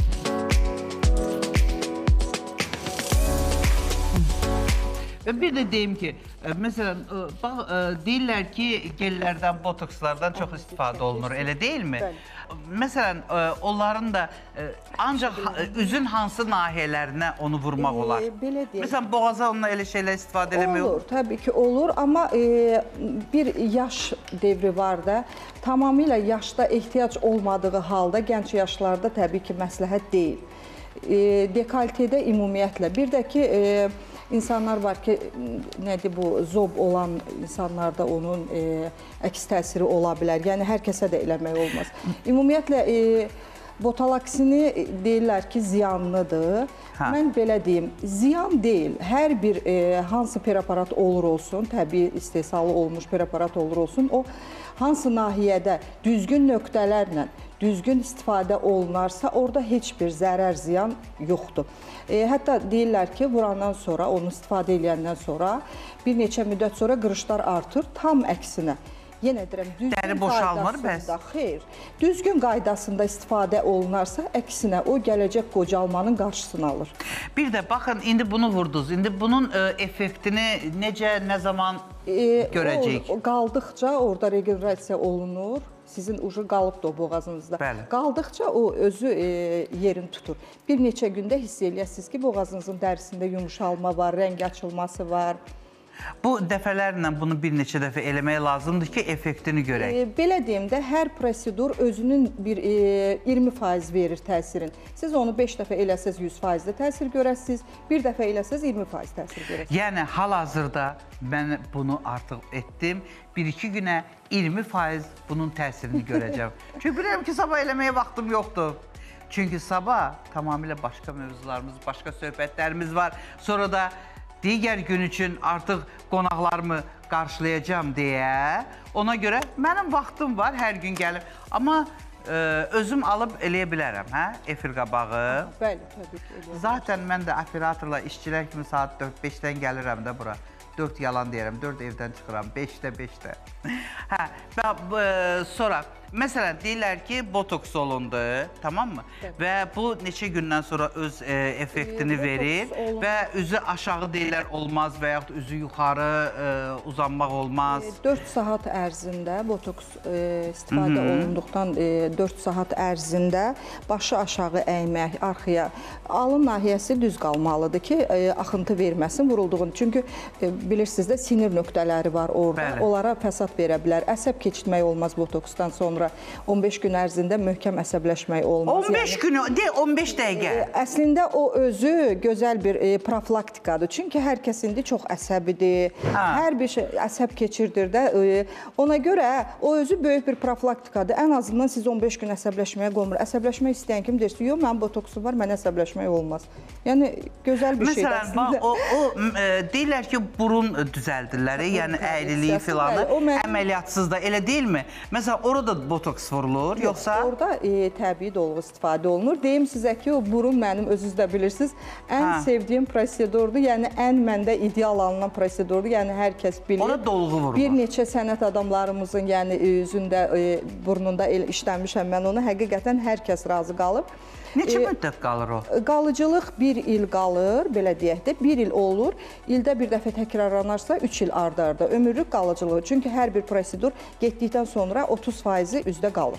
Və bir də deyim ki, e, məsələn, e, bax, e, deyirlər ki, gellərdən, botokslardan çox istifadə olunur, elə deyilmi? Məsələn, e, onların da e, ancaq ha- üzün hansı nahiyələrinə onu vurmaq olar? E, belə deyək. Məsələn, boğaza onunla elə şeylər istifadə eləmək olur. Olur, təbii ki olur, amma e, bir yaş devri var da, tamamilə yaşda ehtiyac olmadığı halda gənc yaşlarda təbii ki məsləhət deyil. E, dekoltedə ümumiyyətlə, bir də ki, e, İnsanlar var ki, nədir bu, zob olan insanlarda onun e, əks təsiri ola bilər. Yəni, hər kəsə də eləmək olmaz. Ümumiyyətlə, e, botalaksini deyirlər ki, ziyanlıdır. Ha. Mən belə deyim, ziyan deyil. Hər bir e, hansı preparat olur olsun, təbii istehsalı olmuş preparat olur olsun, o hansı nahiyədə düzgün nöqtələrlə düzgün istifadə olunarsa, orada heç bir zərər, ziyan yoxdur. E, hətta deyirlər ki, vurandan sonra, onu istifadə edəndən sonra, bir neçə müddət sonra qırışlar artır, tam əksinə. Yenə deyirəm, düzgün Dəri boşalmır qaydasında, xeyr, düzgün qaydasında istifadə olunarsa, əksinə o gələcək qocalmanın qarşısını alır. Bir də baxın, indi bunu vurdunuz. İndi bunun e, effektini necə, nə zaman E, görəcəyik? O, qaldıqca orada regenerasiya olunur. Sizin ucu qalıbdır o boğazınızda. Bəli. Qaldıqca o özü e, yerini tutur. Bir neçə gündə hiss eləyəsiniz ki, boğazınızın dərisində yumuşalma var, rəng açılması var. Bu dəfələrlə bunu bir neçə dəfə eləmək lazımdır ki, effektini görək. E, belə deyim də, hər prosedur özünün bir e, iyirmi faiz verir təsirin. Siz onu beş dəfə eləsəz yüz faizdə təsir görəsiniz, bir dəfə eləsəz iyirmi faiz təsir görəsiniz. Yəni, hal-hazırda mən bunu artıq etdim. Bir-iki günə iyirmi faiz bunun təsirini görəcəm. Çünki bilirəm ki, sabah eləməyə vaxtım yoxdur. Çünki sabah tamamilə başqa mövzularımız, başqa söhbətlərimiz var. Sonra da digər gün üçün artıq qonaqlarımı qarşılayacağım deyə. Ona görə mənim vaxtım var, hər gün gəlib. Amma e, özüm alıb eləyə bilərəm, hə? Efir qabağı. Bəli, təbii ki. Eləyəm. Zaten mən də operatorla işçilər kimi saat dörd beşdən gəlirəm də bura. dörd yalan deyirəm, dörd evdən çıxıram, beşdə beşdə. Hə, və e, sonra, məsələn, deyirlər ki, botoks olundu, tamam mı? Evet. Və bu neçə gündən sonra öz e, effektini e, verir olun... və üzü aşağı deyirlər olmaz və yaxud üzü yuxarı e, uzanmaq olmaz. E, dörd saat ərzində botoks e, istifadə Hı -hı. olunduqdan e, dörd saat ərzində başı aşağı əymək, arxaya, alın nahiyəsi düz qalmalıdır ki, e, axıntı verməsin vurulduğunu. Çünki e, bilirsiniz də sinir nöqtələri var orada. Bəli. Onlara fəsad verə bilər. Əsəb keçirtmək olmaz botoksdan sonra. on beş gün ərzində möhkəm əsəbləşmək olmaz. on beş yəni, günü, de on beş dəqiqə. E, əslində o özü gözəl bir e, profilaktikadır. Çünki hər kəs indi çox əsəbidir. Ha. Hər bir şey əsəb keçirdir də. E, ona görə o özü böyük bir profilaktikadır. Ən azından siz on beş gün əsəbləşməyə qoymur. Əsəbləşmək istəyən kim deyirsə, yox, mənim botoksum var, mənə əsəbləşmək olmaz. Yəni gözəl bir şeydir. Məsələn, o, o e, deyirlər ki, burun düzəldirlər, yəni əyriliyi filanı, əməliyyatsız da, elə deyilmi? Məsələn, orada botoks vurulur, yoxsa? Orada e, təbii dolğu istifadə olunur. Deyim sizə ki, o burun mənim, özünüz də bilirsiniz, ən ha. sevdiyim prosedurdur, yəni ən məndə ideal alınan prosedurdur, yəni hər kəs bilir. Orada dolğu vurulur. Bir neçə sənət adamlarımızın, yəni üzündə, e, burnunda işləmişəm mən onu, həqiqətən hər kəs razı qalıb. Neçə müddət qalır o? Qalıcılıq bir il qalır, belə deyək də, bir il olur. İldə bir dəfə təkrarlanarsa, üç il arda-arda ömürlük qalıcılığı. Çünki hər bir prosedur getdikdən sonra otuz faizi üzdə qalır.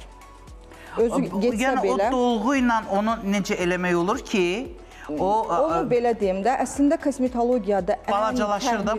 Özü getsə yəni, belə... Yəni o dolğu ilə onu necə eləmək olur ki, o... Onu belə deyim də, əslində kosmetologiyada ən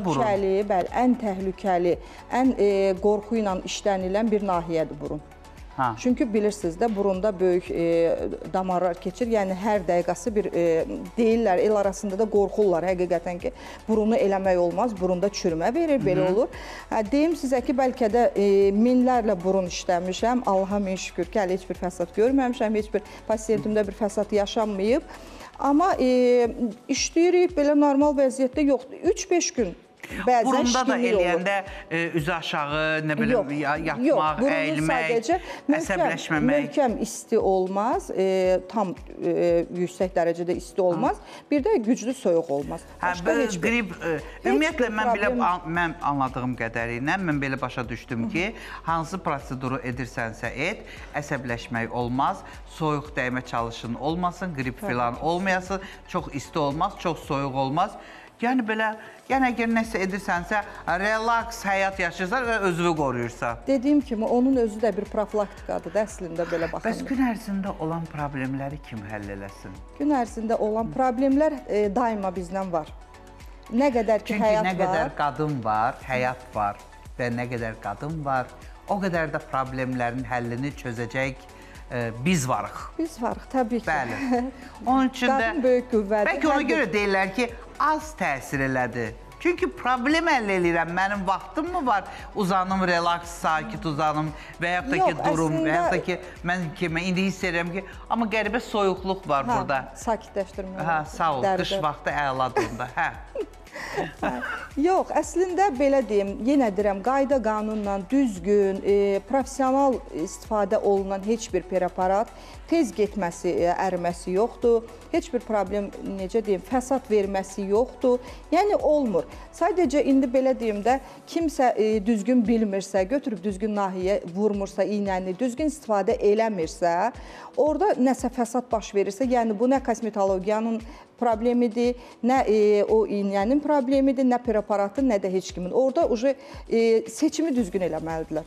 təhlükəli, bəli, ən təhlükəli, ən e, qorxu ilə işlənilən bir nahiyədir burun. Ha. Çünki bilirsiniz də burunda böyük e, damarlar keçir. Yəni hər dəqiqəsi bir e, deyirlər, el arasında da qorxurlar həqiqətən ki, burunu eləmək olmaz, burunda çürümə verir, belə Hı -hı. olur. Hə, deyim sizə ki, bəlkə də e, minlərlə burun işləmişəm. Allaha min şükür ki, hələ heç bir fəsad görməmişəm, heç bir pasiyentimdə bir fəsad yaşanmayıb. Amma e, işləyirik, belə normal vəziyyətdə yoxdur. üç beş gün bəzən burunda da şirinlik olur. eləyəndə e, üzü aşağı, nə bilim, Yox, yatmaq, yox, burunun əyilmək, sadəcə möhkəm, əsəbləşməmək. möhkəm isti olmaz, e, tam e, yüksək dərəcədə isti olmaz, bir də güclü soyuq olmaz. Hə, Başqa bu heç bir- qrip, e, heç ümumiyyətlə bir mən belə problem- an- mən anladığım qədərilə mən belə başa düşdüm ki, hansı proseduru edirsənsə et, əsəbləşmək olmaz, soyuq dəymə çalışın olmasın, qrip filan olmayasın, çox isti olmaz, çox soyuq olmaz. Yəni belə, yəni əgər nəsə edirsənsə, relaks həyat yaşayırsan və özünü qoruyursan. Dediyim kimi, onun özü də bir profilaktikadır da əslində belə baxanda. Bəs gün ərzində olan problemləri kim həll eləsin? Gün ərzində olan problemlər e, daima bizdən var. Nə qədər ki, Çünki həyat nə qədər var. qadın var, həyat var və nə qədər qadın var, o qədər də problemlərin həllini çözəcək e, biz varıq. Biz varıq, təbii ki. Bəli. Onun üçün də Qadın böyük qüvvədir. bəlkə ona Hər bir- görə deyirlər ki, az təsir elədi. Çünki problem həll eləyirəm, mənim vaxtım mı var? Uzanım, relaks, sakit uzanım və yaxud da ki, Yox, durum, və əslində- yaxud da ki, mən kimi indi hiss edirəm ki, amma qəribə soyuqluq var Hə, burada. sakitləşdirmə. Hə, sağ ol, dərdə. qış vaxtı əladır onda, hə. Yox, əslində belə deyim, yenə deyirəm, qayda qanunla düzgün, e, professional istifadə olunan heç bir preparat tez getməsi, e, əriməsi yoxdur. Heç bir problem, necə deyim, fəsad verməsi yoxdur. Yəni olmur. Sadəcə indi belə deyim də, kimsə e, düzgün bilmirsə, götürüb düzgün nahiyə vurmursa iynəni, düzgün istifadə eləmirsə, orada nəsə fəsad baş verirsə, yəni bu nə kosmetologiyanın problemidir, nə e, o iynənin problemidir, nə preparatın, nə də heç kimin. Orada uje e, seçimi düzgün eləməlidirlər.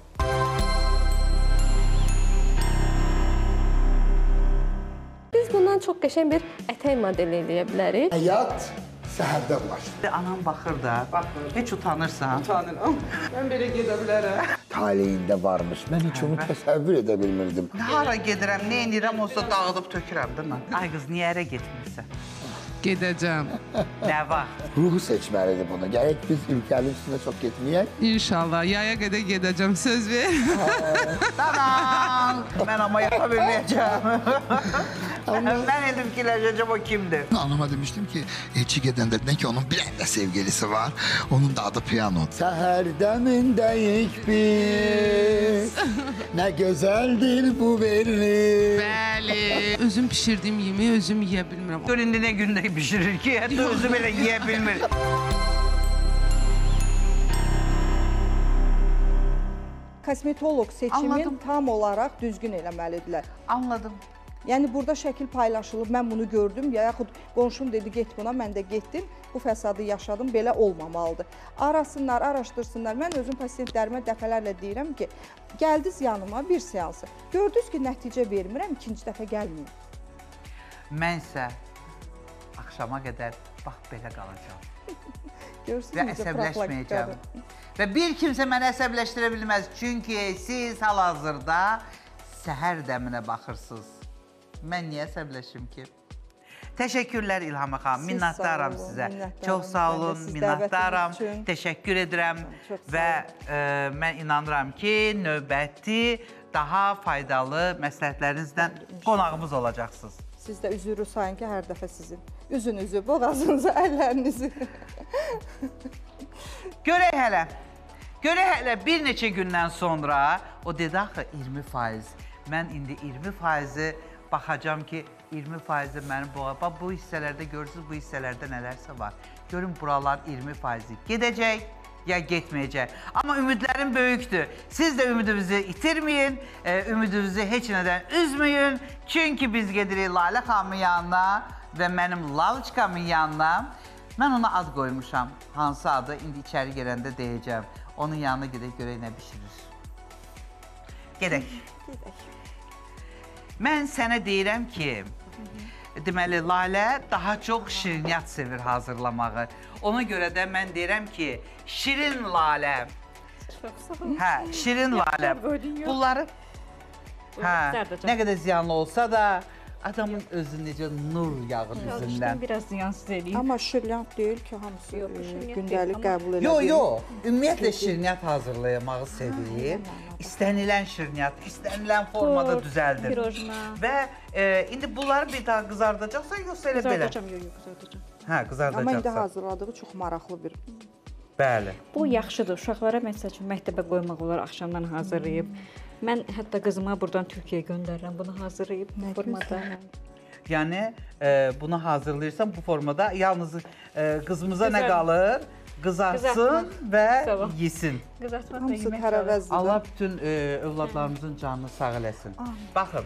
Biz bundan çox qəşəng bir ətək modeli eləyə bilərik. Həyat səhərdə başlayır. Anam baxır da, heç utanırsan. Utanıram. Mən belə gedə bilərəm. Taleyində varmış. Mən heç onu təsəvvür edə bilmirdim. Hara gedirəm, nə edirəm, olsa dağıdıb tökürəm, değil mi? Ay qız, niyə ərə getmirsən? Gedəcəm. Nə vaxt? Ruhu seçməlidir bunu. Gərək biz ülkənin üstünə çox getməyək. İnşallah yaya qədər gedəcəm, söz ver. Tadan! Mən amma yata bilməyəcəm. Mən indi fikirləşəcəm o kimdir? Anama demiştim ki, elçi gedəndə dedim ki, onun bir əldə sevgilisi var. Onun da adı Piyanodur. Səhər dəmindəyik biz. Nə gözəldir bu verli. Bəli. Özüm pişirdiyim yemeği özüm yeyə bilmirəm. Gör indi nə gündə bişirir ki, hətta özü belə yeyə bilmir. Kosmetoloq seçimin Anladım. tam olaraq düzgün eləməlidirlər. Anladım. Yəni burada şəkil paylaşılıb, mən bunu gördüm, ya yaxud qonşum dedi get buna, mən də getdim, bu fəsadı yaşadım, belə olmamalıdır. Arasınlar, araşdırsınlar. Mən özüm pasiyentlərimə dəfələrlə deyirəm ki, gəldiniz yanıma bir seansı, gördünüz ki, nəticə vermirəm, ikinci dəfə gəlməyin. Mənsə axşama qədər bax belə qalacağam Görürsünüz və necə əsəbləşməyəcəm. profilaktika. Və bir kimsə məni əsəbləşdirə bilməz, çünki siz hal-hazırda səhər dəminə baxırsınız. Mən niyə əsəbləşim ki? Təşəkkürlər İlham xanım, Siz minnətdaram sağ olun, sizə. minnətdaram. Çox sağ Mən də olun, siz minnətdaram. dəvətiniz üçün. Təşəkkür edirəm Çox sağ və olun. e, mən inanıram ki, növbəti daha faydalı məsləhətlərinizlə qonağımız olacaqsınız. Siz də üzürü sayın ki, hər dəfə sizin üzünüzü, boğazınızı, əllərinizi. Görək hələ. Görək hələ bir neçə gündən sonra o dedi axı iyirmi faiz. Mən indi iyirmi faizi baxacam ki, iyirmi faizi mənim boğa. Bax bu hissələrdə görürsünüz, bu hissələrdə nələrsə var. Görün buralar iyirmi faizi gedəcək ya getməyəcək. Amma ümidlərim böyükdür. Siz də ümidinizi itirməyin, e, ümidinizi heç nədən üzməyin. Çünki biz gedirik Lalə xanımın yanına və mənim Lalçkamın yanına. Mən ona ad qoymuşam. Hansı adı indi içəri gələndə deyəcəm. Onun yanına gedək, görək nə bişirir. Gedək. Gedək. Mən sənə deyirəm ki, deməli, Lalə daha çox şirinyat sevir hazırlamağı. Ona görə də mən deyirəm ki, şirin Lalə. Çox sağ olun. Hə, şirin Lalə. bölün yox. Bunları Hə, Zərdacan. nə qədər ziyanlı olsa da adamın özü necə nur yağır üzündən. Çalışdım biraz ziyansız eləyim. Amma şirniyyat deyil ki, hamısı Yox, bu e, şirniyyat gündəlik deyil, qəbul edə Yo, bilir. yo, ümumiyyətlə şirniyyat hazırlayamağı sevir. İstənilən şirniyyat, istənilən formada Tort, düzəldir. pirojna. Və e, indi bunları bir daha qızardacaqsan, yoxsa elə belə? Qızardacam, yox, yox, qızardacam. Hə, Amma indi qızardacaqsan. hazırladığı çox maraqlı bir. Bəli. Bu yaxşıdır. Uşaqlara məsəl üçün məktəbə qoymaq olar, axşamdan hazırlayıb. Mən hətta qızıma buradan Türkiyəyə göndərirəm bunu hazırlayıb bu formada. Yəni e, bunu hazırlayırsan bu formada yalnız e, qızımıza nə Qızar- qalır? Qızarsın Qızartmaq. və Tamam. yesin. Qızartmaq da Hamısı yemək. tərəvəzdir. Allah bütün e, övladlarımızın canını sağ eləsin. Baxın,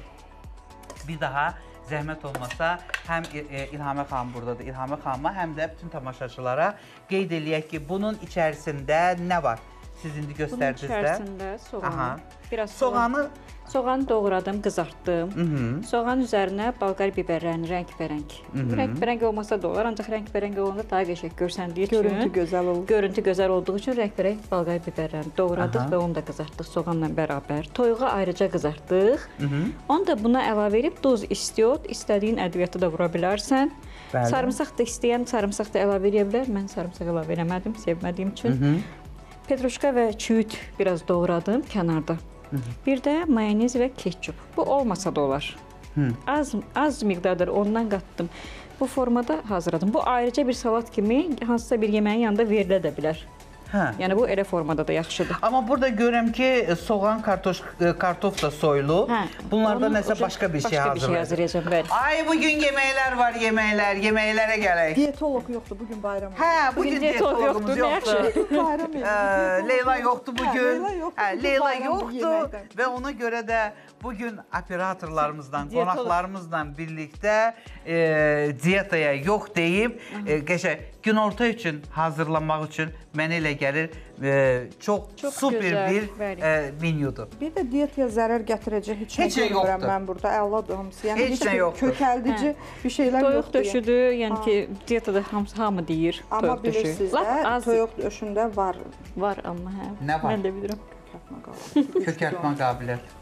bir daha zəhmət olmasa, həm e, İlhamə xanım buradadır, İlhamə xanıma, həm də bütün tamaşaçılara qeyd eləyək ki, bunun içərisində nə var? Siz indi Bunun göstərdiniz də. içərisində soğan, Aha. biraz soğan, Soğanı, soğanı doğradım, qızartdım. mhm, Soğan üzərinə bolqar biberlərini rəngbərəng. Rəngbərəng olmasa da olar, ancaq rəngbərəng olanda daha qəşəng görsəndiyi üçün. Görüntü gözəl olur. Görüntü gözəl olduğu üçün rəngbərəng bolqar biberlərini doğradıq Aha. və onu da qızartdıq soğanla bərabər. Toyuğu ayrıca qızartdıq. mhm. Onu da buna əlavə edib duz, istiot, istədiyin ədviyyatı da vura bilərsən. Bəli. Sarımsaq da istəyən sarımsaq da əlavə edə bilər. Mən sarımsaq əlavə eləmədim, sevmədiyim üçün. Mhm. Petruşka və çüyüt biraz doğradım kənarda. Bir də mayonez və ketçup. Bu olmasa da olar. Hı. Az az miqdarda ondan qatdım. Bu formada hazırladım. Bu ayrıca bir salat kimi hansısa bir yeməyin yanında verilə də bilər. Hə. Yəni bu elə formada da yaxşıdır. Amma burada görürəm ki, soğan, kartoş, kartof da soyulub. Hə. Bunlarda Onun nəsə ucu- başqa bir şey başqa bir şey hazırlayacaq. hazırlayacağam, bəli. Ay, bugün yeməklər var, yeməklər, yeməklərə gələk. Diyetolog yoxdur, bugün bayram. Hə, bugün Bugün diyetolog diyetologumuz yoxdur, nə yoxdur. yaxşı. Bayram Ee, Leyla yoxdur bugün. Leyla yoxdur, Hə, bugün Leyla bayramdır yoxdur yeməkdən. və ona görə də bugün operatorlarımızla, Diyetolog. qonaqlarımızla birlikdə e, diyetaya yox deyib, e, qəşəng günorta üçün hazırlanmaq üçün mənə elə gəlir e, çox, Çox super gözəl, bir bəli. e, menyudur. Bir də diyetaya zərər gətirəcək heç, Heç nə nə görmürəm yoxdur. mən burada. Əladır hamısı. Yəni Heç nə kö- yoxdur. Kökəldici bir şeylər Toyuq yoxdur. yəni. döşüdü, yəni ki, dietada hamısı hamı deyir Amma toyuq döşü. bilirsiniz Lap də, az toyuq döşündə var. var amma hə. Nə var? Mən də bilirəm. Kökəltmə qabiliyyəti.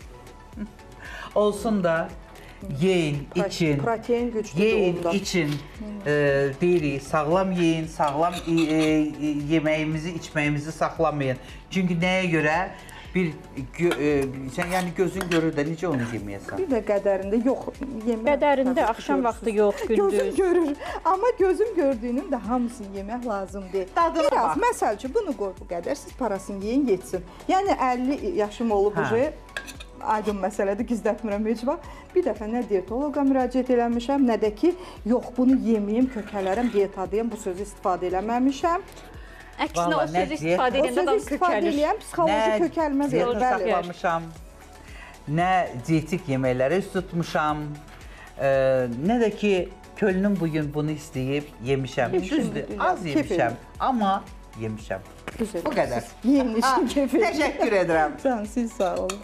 Olsun da yeyin, için. Protein güclüdür Yeyin, onda. için e, deyirik, sağlam yeyin, sağlam e, e, yeməyimizi, içməyimizi saxlamayın. Çünki nəyə görə? Bir, gö, e, sən yəni gözün görür də necə onu yeməyəsən? Bir də qədərində yox, yemək. Qədərində təbii ki, axşam görürsünüz. vaxtı yox, Gözüm gündüz. görür. Amma gözüm gördüyünün də hamısını yemək lazım deyil. Dadına Biraz, bax. məsəl üçün bunu qoy bu qədər, siz parasını yeyin, yetsin. Yəni əlli yaşım olub Hə. ucu, aydın məsələdir, gizlətmirəm heç vaxt. Bir dəfə nə diyetoloqa müraciət eləmişəm, nə də ki, yox bunu yeməyim, kökələrəm, diyetadayım, bu sözü istifadə eləməmişəm. Əksinə o Vallahi nə sözü diyet- istifadə O edəndə sözü adam istifadə kökəlir. eləyəm, psixoloji kökəlmə verir. diyet Bəli. saxlamışam, nə dietik yeməkləri üst tutmuşam, e, nə də ki, könlüm bugün bunu istəyib yemişəm. Düzdür, az Keyf yemişəm, edir. amma yemişəm. Güzel. Bu qədər. Yeyin Ha, için keyif edin. Təşəkkür edirəm. Can, siz sağ olun.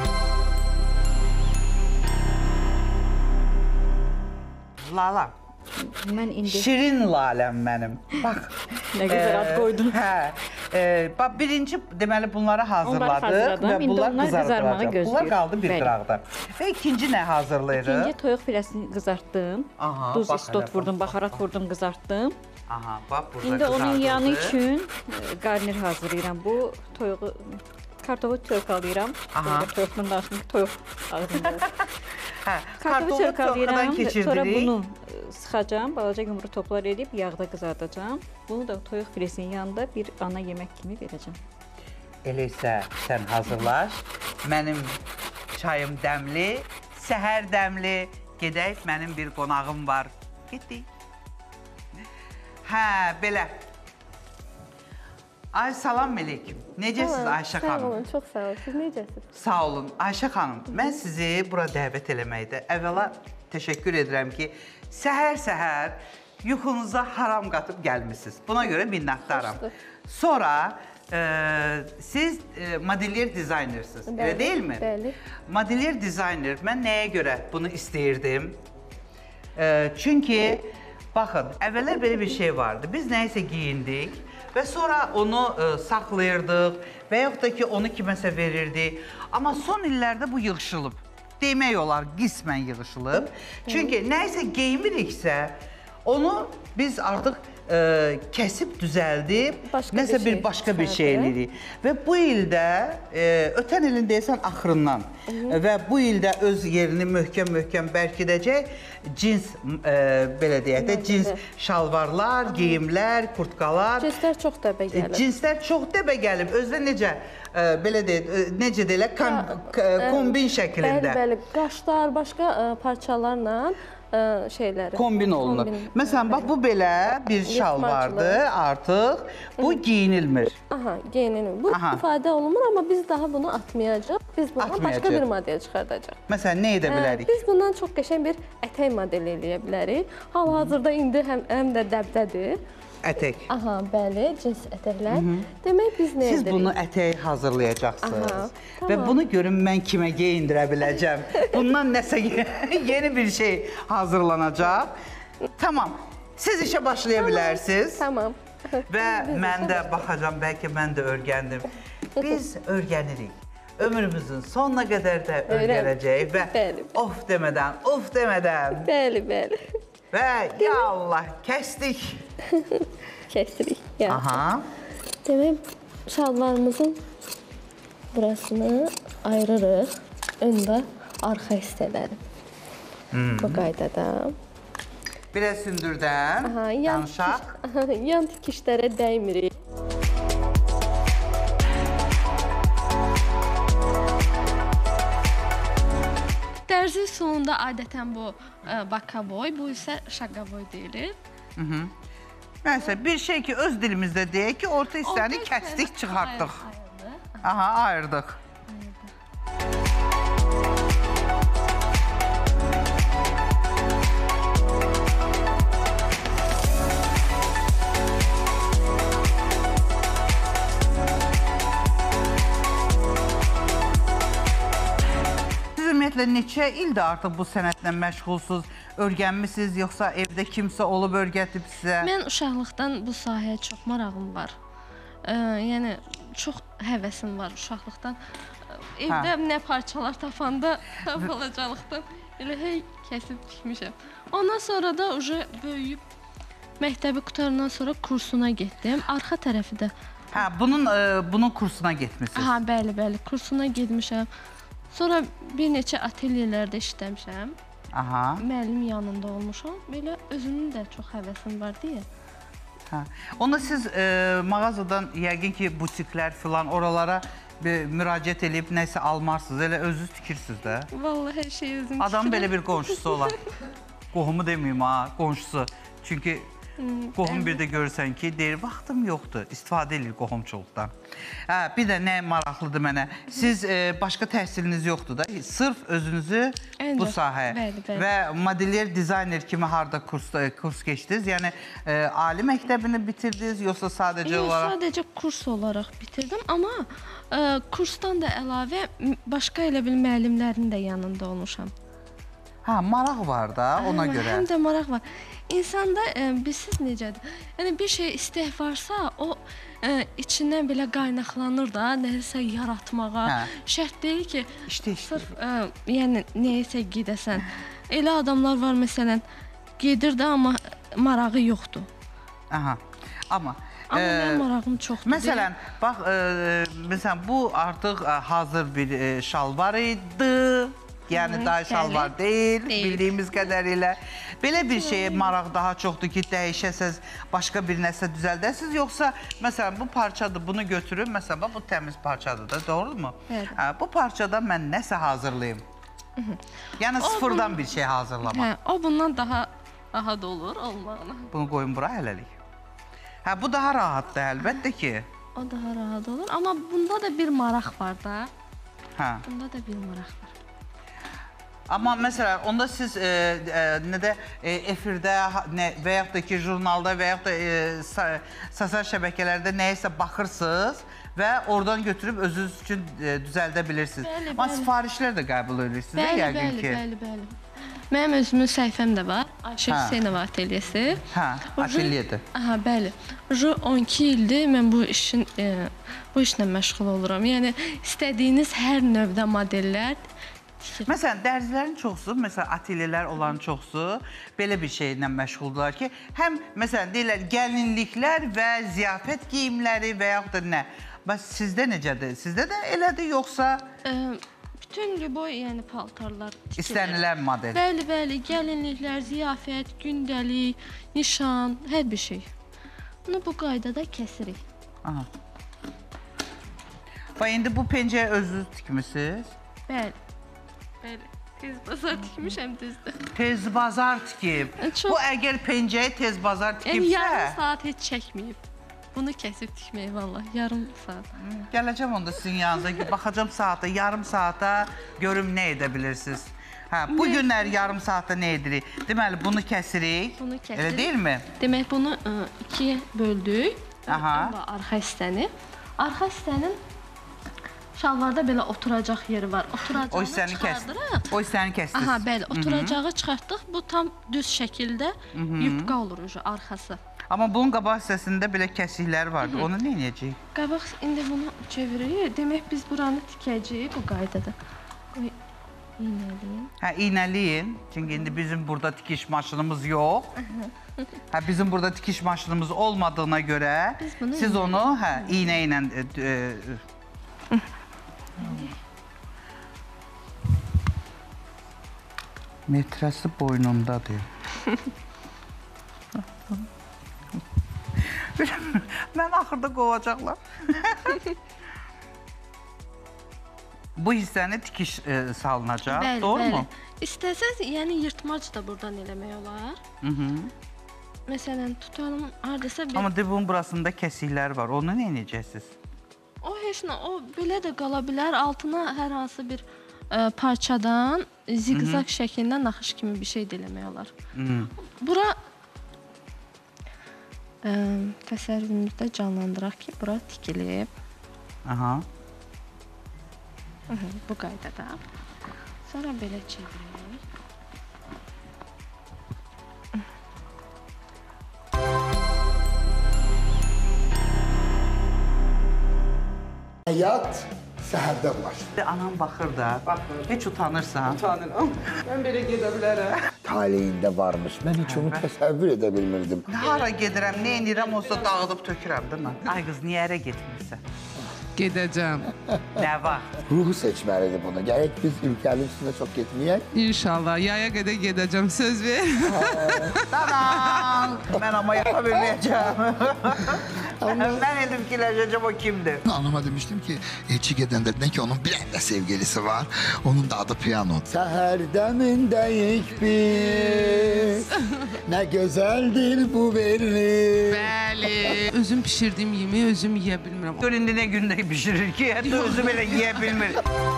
Lala, Mən indi şirin laləm mənim. Bax. nə gözəl ad qoydun. Hə. E, bax birinci deməli bunları hazırladıq hazırladım. və İndi bunlar onlar qızarmağı qızardılacaq. Bunlar gözləyir. qaldı bir Bəli. qıraqda. Və ikinci nə hazırlayırıq? İkinci toyuq filəsini qızartdım. Aha, Duz, bax istot hələ, vurdum, bax, baharat vurdum, qızartdım. Aha, bax burada İndi onun qızardıldı. yanı üçün e, qarnir hazırlayıram. Bu toyuğu kartofu çörkalayıram. Aha. Sonra toyuqdan danışdım ki, toyuq ağzımda. Hə, Kartofu kartofu çörkalayıram. çörkadan Sonra keçirdirik. bunu e, sıxacam, balaca yumru toplar edib yağda qızardacam. Bunu da toyuq filesinin yanında bir ana yemək kimi verəcəm. Elə isə sən hazırlaş. Mənim çayım dəmli, səhər dəmli. Gedək, mənim bir qonağım var. Getdik. Hə, belə. Ay, salam əleykum. Necəsiz Ayşə Sağ xanım? olun, çox sağ olun. Siz necəsiniz? Sağ olun. Ayşə xanım, mən sizi bura dəvət eləməkdə əvvəla təşəkkür edirəm ki, səhər-səhər yuxunuza haram qatıb gəlmisiniz. Buna görə minnətdaram. Sonra e, siz e, modelyer dizaynersiniz, elə Bəli, deyilmi? bəli. Modelyer dizayner, mən nəyə görə bunu istəyirdim? E, çünki, baxın, əvvəllər belə bir şey vardı. Biz nəyisə giyindik və sonra onu e, saxlayırdıq və yaxud da ki, onu kiməsə verirdik. Amma son illərdə bu yığışılıb. demək olar qismən yığışılıb. Çünki nəyisə geymiriksə, onu biz artıq ə, kəsib, düzəldib, Başqa nəsə bir bir şey başqa bir şey çıxardı. eləyirik. Və bu ildə, ə, ötən ilin deyəsən axırından və bu ildə öz yerini möhkəm-möhkəm bərkidəcək cins, ə, belə deyək də, cins şalvarlar, geyimlər, kurtkalar. Cinslər çox dəbə gəlib. Cinslər çox dəbə gəlib. Özdə necə, ə, belə deyək, ə, necə deyilər, kom, k- kombin şəklində. Bəli, bəli. Qaşlar, başqa ə, parçalarla ə, şeyləri. Kombin olunur. Kombin. Məsələn, bax bu belə bir şalvardır artıq. Bu geyinilmir. Aha, geyinilir. Bu Aha. istifadə olunmur, amma biz daha bunu atmayacaq. Biz bundan Atmayacaq. başqa bir model çıxardacaq. Məsələn, nə edə bilərik? Biz bundan çox qəşəng bir ətək modeli eləyə bilərik. Hal-hazırda indi həm, həm də dəbdədir. Ətək. Aha, bəli, cins ətəklər. Demək biz nə Siz edirik? bunu ətək hazırlayacaqsınız. Aha, Və tamam. bunu görün mən kimə geyindirə biləcəm. Bundan nəsə yeni bir şey hazırlanacaq. Tamam. Siz işə başlaya bilərsiniz. Tamam. Və mən də baxacam, bəlkə mən də örgəndim. Biz örgənirik. Ömrümüzün sonuna qədər də örgənəcəyik və Bəli. of demədən, of demədən Bəli, bəli. və ya Allah, kəsdik. Kəsirik. Yəni. Aha. Demək, şalvarımızın burasını ayırırıq. Ön və arxa hissələri. Hmm. Bu qaydada. Biraz sündürdən Aha, yan, danışaq. tikiş, yan tikişlərə dəymirik. Dərzi üsulunda adətən bu ə, bakaboy, bu isə şaqavoy deyilir. Nəysə, bir şey ki, öz dilimizdə deyək ki, orta hissəni Orta kəsdik, hissəni çıxartdıq. ayırdı. Aha, ayırdıq. Siz ümumiyyətlə neçə ildə artıq bu sənətlə məşğulsuz, örgənmisiniz, yoxsa evdə kimsə olub örgətib sizə? Mən uşaqlıqdan bu sahəyə çox marağım var. Ə, yəni çox həvəsim var uşaqlıqdan. Evdə hə. Nə parçalar tapanda balacalıqdan elə hey kəsib tikmişəm. Ondan sonra da uje böyüyüb məktəbi qutarandan sonra kursuna getdim. Arxa tərəfi də. Hə, bunun ə, bunun kursuna getmisiniz. Ha, bəli, bəli, kursuna getmişəm. Sonra bir neçə atelyelərdə işləmişəm. Aha. Müəllim yanında olmuşam. Belə özümün də çox həvəsim var deyə. Hə. Onda siz e, mağazadan yəqin ki, butiklər filan oralara bir müraciət edib nəsə almarsınız, elə özünüz tikirsiniz də. Vallahi hər şey özüm Adam belə bir qonşusu olar. Qohumu deməyim ha, qonşusu. Çünki qohum bir də görürsən ki, deyir, vaxtım yoxdur, istifadə edir qohumçuluqdan. Hə, bir də nə maraqlıdır mənə, siz e, başqa təhsiliniz yoxdur da, sırf özünüzü Ancaq, bu sahəyə bəli, bəli. və modelyer, dizayner kimi harda kurs, kurs keçdiniz? Yəni, e, ali məktəbini bitirdiniz, yoxsa sadəcə Yox, olaraq? sadəcə kurs olaraq bitirdim, amma ə, kursdan da əlavə m- başqa elə bil müəllimlərin də yanında olmuşam. Hə, maraq var da ona Həm- görə. Həm də maraq var. İnsanda ə, bilsiz necədir? Yəni bir şey istək varsa, o ə, içindən belə qaynaqlanır da, nəsə yaratmağa. Hə. Şərt deyil ki, İşte, işte. sırf ə, yəni nəyisə gedəsən. Elə adamlar var məsələn, gedir də amma marağı yoxdur. Aha. Amma Amma e, mənim marağım çoxdur. Məsələn, bax, e, məsələn, bu artıq e, hazır bir e, şalvar idi. Yəni, day şalvar deyil, Deyil. bildiyimiz qədərilə. Belə bir şeyə maraq daha çoxdur ki, dəyişəsiz, başqa bir nəsə düzəldəsiz, yoxsa, məsələn, bu parçadır, bunu götürün, məsələn, bax, bu təmiz parçadır da, doğrudurmu? Bəli. Hə, bu parçada mən nəsə hazırlayım. Yəni, sıfırdan bir şey hazırlamaq. Hə, o bundan daha rahat olur olmağına. Bunu qoyun bura hələlik. Hə, bu daha rahatdır, əlbəttə ki. O daha rahat olur, amma bunda da bir maraq var da. Hə. Bunda da bir maraq var. Amma məsələn, onda siz e, e, nə də e, efirdə ha- nə, və yaxud da ki, jurnalda və yaxud da e, sa, sosial şəbəkələrdə nəyisə baxırsınız və oradan götürüb özünüz üçün e, düzəldə bilirsiniz. Bəli, Amma bəli. sifarişlər də qəbul edirsiniz, Bəli, yəqin bəli, ki. bəli, bəli. Mənim özümün səhifəm də var. Ayşə Hə. Hüseynova atelyesi. Hə, Ucu- atelyedir. Aha, bəli. Ucu on iki ildir mən bu işin e, bu işlə məşğul oluram. Yəni istədiyiniz hər növdə modellər tikir. Məsələn, dərzilərin çoxsu, məsələn, atelyelər olan çoxsu belə bir şeylə məşğuldular ki, həm, məsələn, deyirlər, gəlinliklər və ziyafət geyimləri və yaxud da nə? Bəs sizdə necədir? Sizdə də elədir, yoxsa? Ə, bütün boy, yəni paltarlar tikilir. İstənilən model. Bəli, bəli, gəlinliklər, ziyafət, gündəlik, nişan, hər bir şey. Bunu bu qaydada kəsirik. Aha. Və indi bu pencəyə özünüz tikmişsiniz? Bəli, bəli. Tez bazar tikmişəm, düzdür. Tez bazar tikib. Çox... Bu əgər pencəyə tez bazar tikibsə... Yəni, yarım saat heç çəkməyib. Bunu kəsib tikmək, vallahi, yarım saat. Gələcəm onda sizin yanınıza, baxacam saata, yarım saata görüm nə edə bilirsiniz. Hə, bu günlər yarım saatda nə edirik? Deməli, bunu kəsirik, bunu kəsirik. Elə deyilmi? Demək, bunu ə, ikiyə böldük. Aha. Arxa hissəni. Arxa hissənin şalvarda belə oturacaq yeri var. O hissəni kəsdik. O hissəni kəsdik. Aha, bəli, oturacağı çıxartdıq. Bu tam düz şəkildə yupqa olur ucu, arxası. Amma bunun qabaq hissəsində belə kəsiklər vardı. Onu nə edəcəyik? Qabaq, indi bunu çeviririk. Demək, biz buranı tikəcəyik bu qaydada. Qoy, iynəliyin. Hə, iynəliyin. Çünki indi bizim burada tikiş maşınımız yox. Hə, bizim burada tikiş maşınımız olmadığına görə siz onu, hə, iynə ilə... Metrəsi boynundadır. Mən axırda qovacaqlar. Bu hissəni tikiş e, salınacaq, bəli, doğru bəli. mu? İstəsəz, yəni yırtmac da buradan eləmək olar. Hı -hı. Məsələn, tutalım, haradasa bir... Amma bunun burasında kəsiklər var, onu nə edəcəksiniz? O heç nə, o belə də qala bilər. Altına hər hansı bir ə, parçadan ziqzaq şəklində naxış kimi bir şey də eləmək olar. Hı -hı. Bura ə, təsəvvürümüzdə canlandıraq ki, bura tikilib. Aha. Hı -hı, bu qaydada. Sonra belə çeviririk. Həyat səhərdə başlayır. Anam baxır da, heç utanırsan. Utanıram. Mən belə gedə bilərəm. Taleyində varmış. Mən heç onu təsəvvür edə bilmirdim. Hara gedirəm, nə edirəm, olsa dağıdıb tökürəm, değil mi? Ay qız, niyə ərə getmirsən? Gedəcəm. Nə vaxt? Ruhu seçməlidir bunu. Gərək biz ülkənin üstünə çox getməyək. İnşallah, yaya qədər gedəcəm, söz ver. Tadan! Mən amma yapa bilməyəcəm. Mən indi fikirləşəcəm o kimdir? Anama demiştim ki, elçi gedəndə dedim ki, onun bir əldə sevgilisi var. Onun da adı Piyanodur. Səhər dəmindəyik biz. Nə gözəldir bu verli. Bəli. Özüm pişirdiyim yemeği özüm yeyə bilmirəm. Gör indi nə gündə pişirir ki, hətta özü belə yeyə bilmir.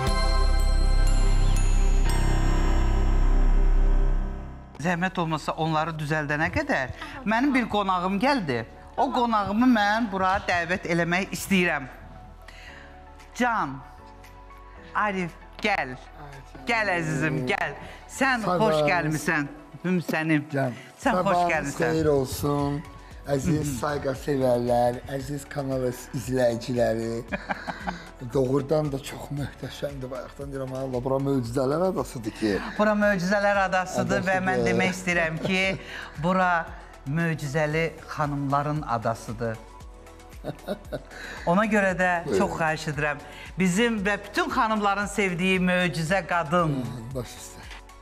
Zəhmət olmasa onları düzəldənə qədər mənim bir qonağım gəldi. O qonağımı mən bura dəvət eləmək istəyirəm. Can, Arif, gəl. Gəl əzizim, gəl. Sən xoş gəlmisən. Büm sənim. Sən xoş gəlmisən. Sabahınız xeyir olsun. Əziz sayqa sevərlər, əziz kanal izləyiciləri. Doğrudan da çox möhtəşəmdir. Bayaqdan deyirəm, Allah, bura möcüzələr adasıdır ki. Bura möcüzələr adasıdır və mən demək istəyirəm ki, bura möcüzəli xanımların adasıdır. Ona görə də çox xahiş edirəm. Bizim və bütün xanımların sevdiyi möcüzə qadın. Baş üstə.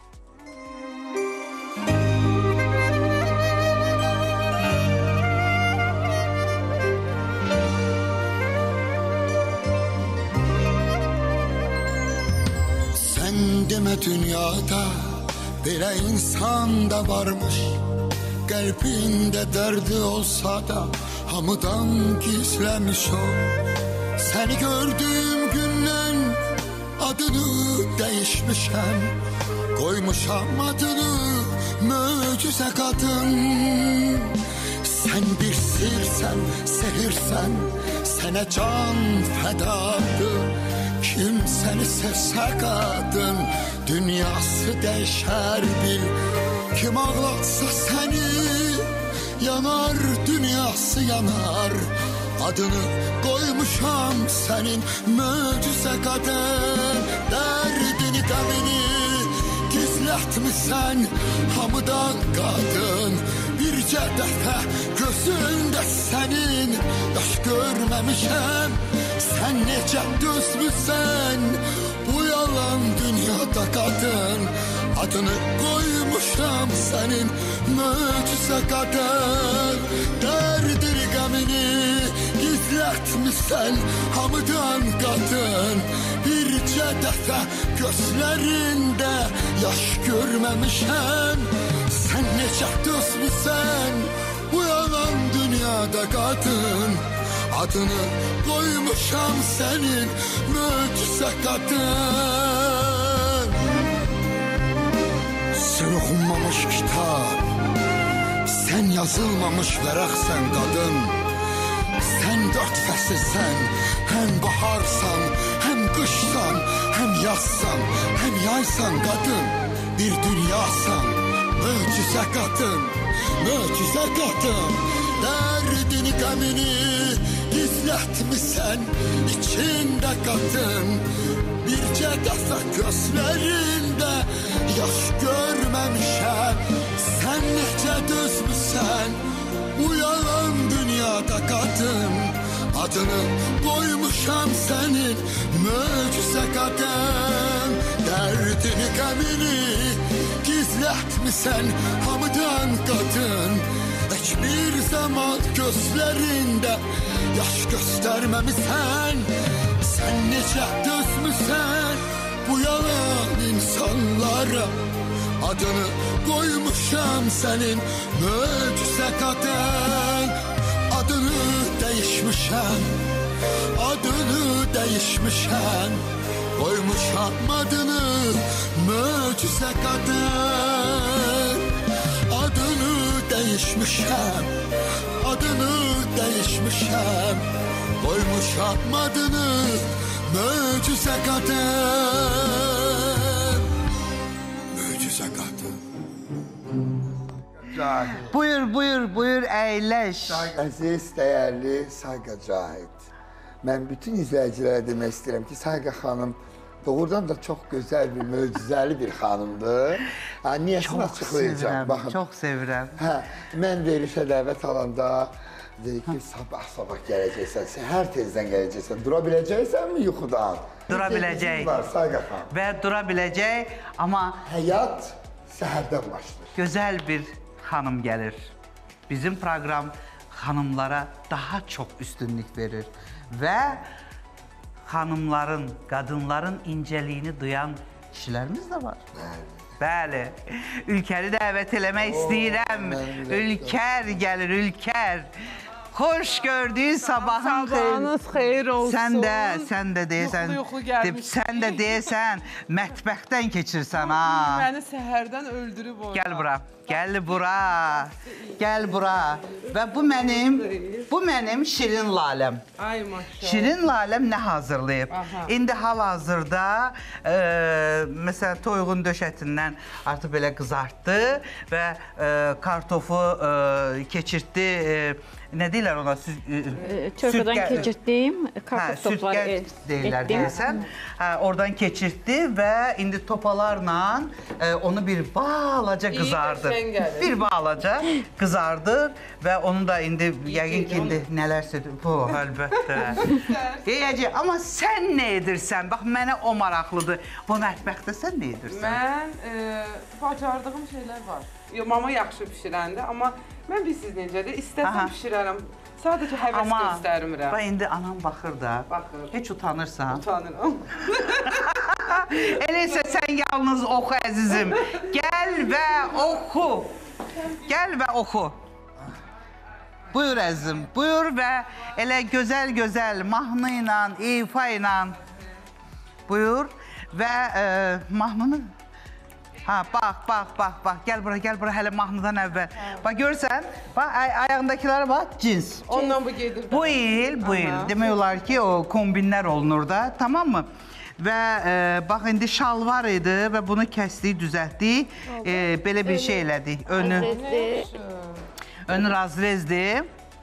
Demə dünyada belə insan da varmış. Qəlbində dərdi olsa da hamıdan gizləmiş o. Səni gördüyüm gündən adını dəyişmişəm. Qoymuşam adını möcüzə qadın. Sən bir sirsən, sehirsən, sənə can fədadır. Kim səni sevsə qadın, dünyası dəyişər bil. Kim ağlatsa səni, yanar dünyası yanar. adını koymuşam senin möcüze kadın. Derdini qəmini gizlətmisən hamıdan qadın. Bircə dəfə gözündə sənin yaş görməmişəm. Sən necə dözmüsən bu yalan dünyada qadın. Adını koymuşam senin möcüze kadın. Derdini qəmini gizlətmisən hamıdan qadın. Bircə dəfə gözlərində yaş görməmişəm. Sən necə dözmüsən bu yalan dünyada qadın. Adını koymuşam senin möcüze kadın. Sen okunmamış kitap, sen yazılmamış vərəqsən qadın. Sen dört fəsilsən, hem baharsan, hem qışsan, hem yazsan, hem yaysan qadın. Bir dünyasan, möcüzə qadın, möcüzə qadın. Derdini qəmini gizlətmisən içində qadın. Bircə dəfə gözlərində yaş görməmişəm. Sən necə dözmüsən bu yalan dünyada qadın. Adını koymuşam senin möcüzə qadın. Derdini qəmini gizlətmisən hamıdan qadın. Heç bir zaman gözlərində yaş göstərməmisən. Sən necə dözmüsən bu yalan insanlara. Adını koymuşam senin möcüzə qadın. Adını değişmişəm, adını değişmişəm. Koymuşam adını möcüzə qadın. Adını değişmişəm, adını değişmişəm. Koymuşam adını möcüzə qadın. Möcüzə qadın. Buyur, buyur, buyur, əyləş. Əziz, dəyərli Sayqa Cahid. Mən bütün izləyicilərə demək istəyirəm ki, Sayqa xanım doğrudan da çox gözəl bir, möcüzəli bir xanımdır. Niyyətini açıqlayacağım. Sevirəm, çox sevirəm. Hə, mən verilişə dəvət alanda dedi ki, sabah-sabah gələcəksən, səhər tezdən gələcəksən, dura biləcəksənmi yuxudan? Dura biləcək. Sayqa xanım. Və dura biləcək, amma həyat səhərdən başlayır. Gözəl bir xanım gəlir. Bizim proqram xanımlara daha çox üstünlük verir və xanımların, qadınların incəliyini duyan kişilərimiz də var. Bəli. Ülkəri dəvət eləmək istəyirəm. Ülkər gəlir, Ülkər. Xoş gördük, sabahın Sabahınız xeyir olsun. Sən də, sən də deyəsən, Yuxu-yuxu gəlmiş. sən də deyəsən, mətbəxdən keçirsən ha. Məni səhərdən öldürüb orada. Gəl bura, gəl bura, gəl bura. Və bu mənim, bu mənim şirin laləm. Ay maşallah. Şirin laləm nə hazırlayıb? Aha. İndi hal-hazırda, e, məsələn, toyuğun döşətindən artıq belə qızartdı və e, kartofu e, keçirtdi, e, nə deyirlər ona? Çörədən keçirtdim, kartof topları deyirlər deyəsən. Oradan keçirtdi və indi topalarla e, onu bir balaca qızardır. Bir balaca qızardır və onu da indi yəqin ki, indi nələrsə, bu, əlbəttə. Deyəcək, amma sən nə edirsən? Bax, mənə o maraqlıdır. Bu mətbəxdə sən nə edirsən? Mən e, bacardığım şeylər var. Yo, mama yaxşı pişirəndə, amma mən bilirsiniz necədir, istəsəm pişirərəm. Sadəcə həvəs göstərmirəm. Bax, indi anam baxır da. Baxır. Heç utanırsan. Utanıram. Eləysə sən yalnız oxu, əzizim. Gəl və oxu. Gəl və oxu. Buyur əzizim, buyur və elə gözəl-gözəl mahnı ilə, ifa ilə buyur və e, mahnını... Ha, bax, bax, bax, bax, gəl bura, gəl bura, hələ mahnıdan əvvəl. Bax, görsən, bax, ay ayağındakilərə bax, cins. Ondan bu gedir. Bu il, bu il, demək olar ki, o kombinlər olunur da, tamam mı? Və e, bax, indi şalvar idi və bunu kəsdik, düzəltdik, e, belə bir şey elədik. Önü, önü razrezdir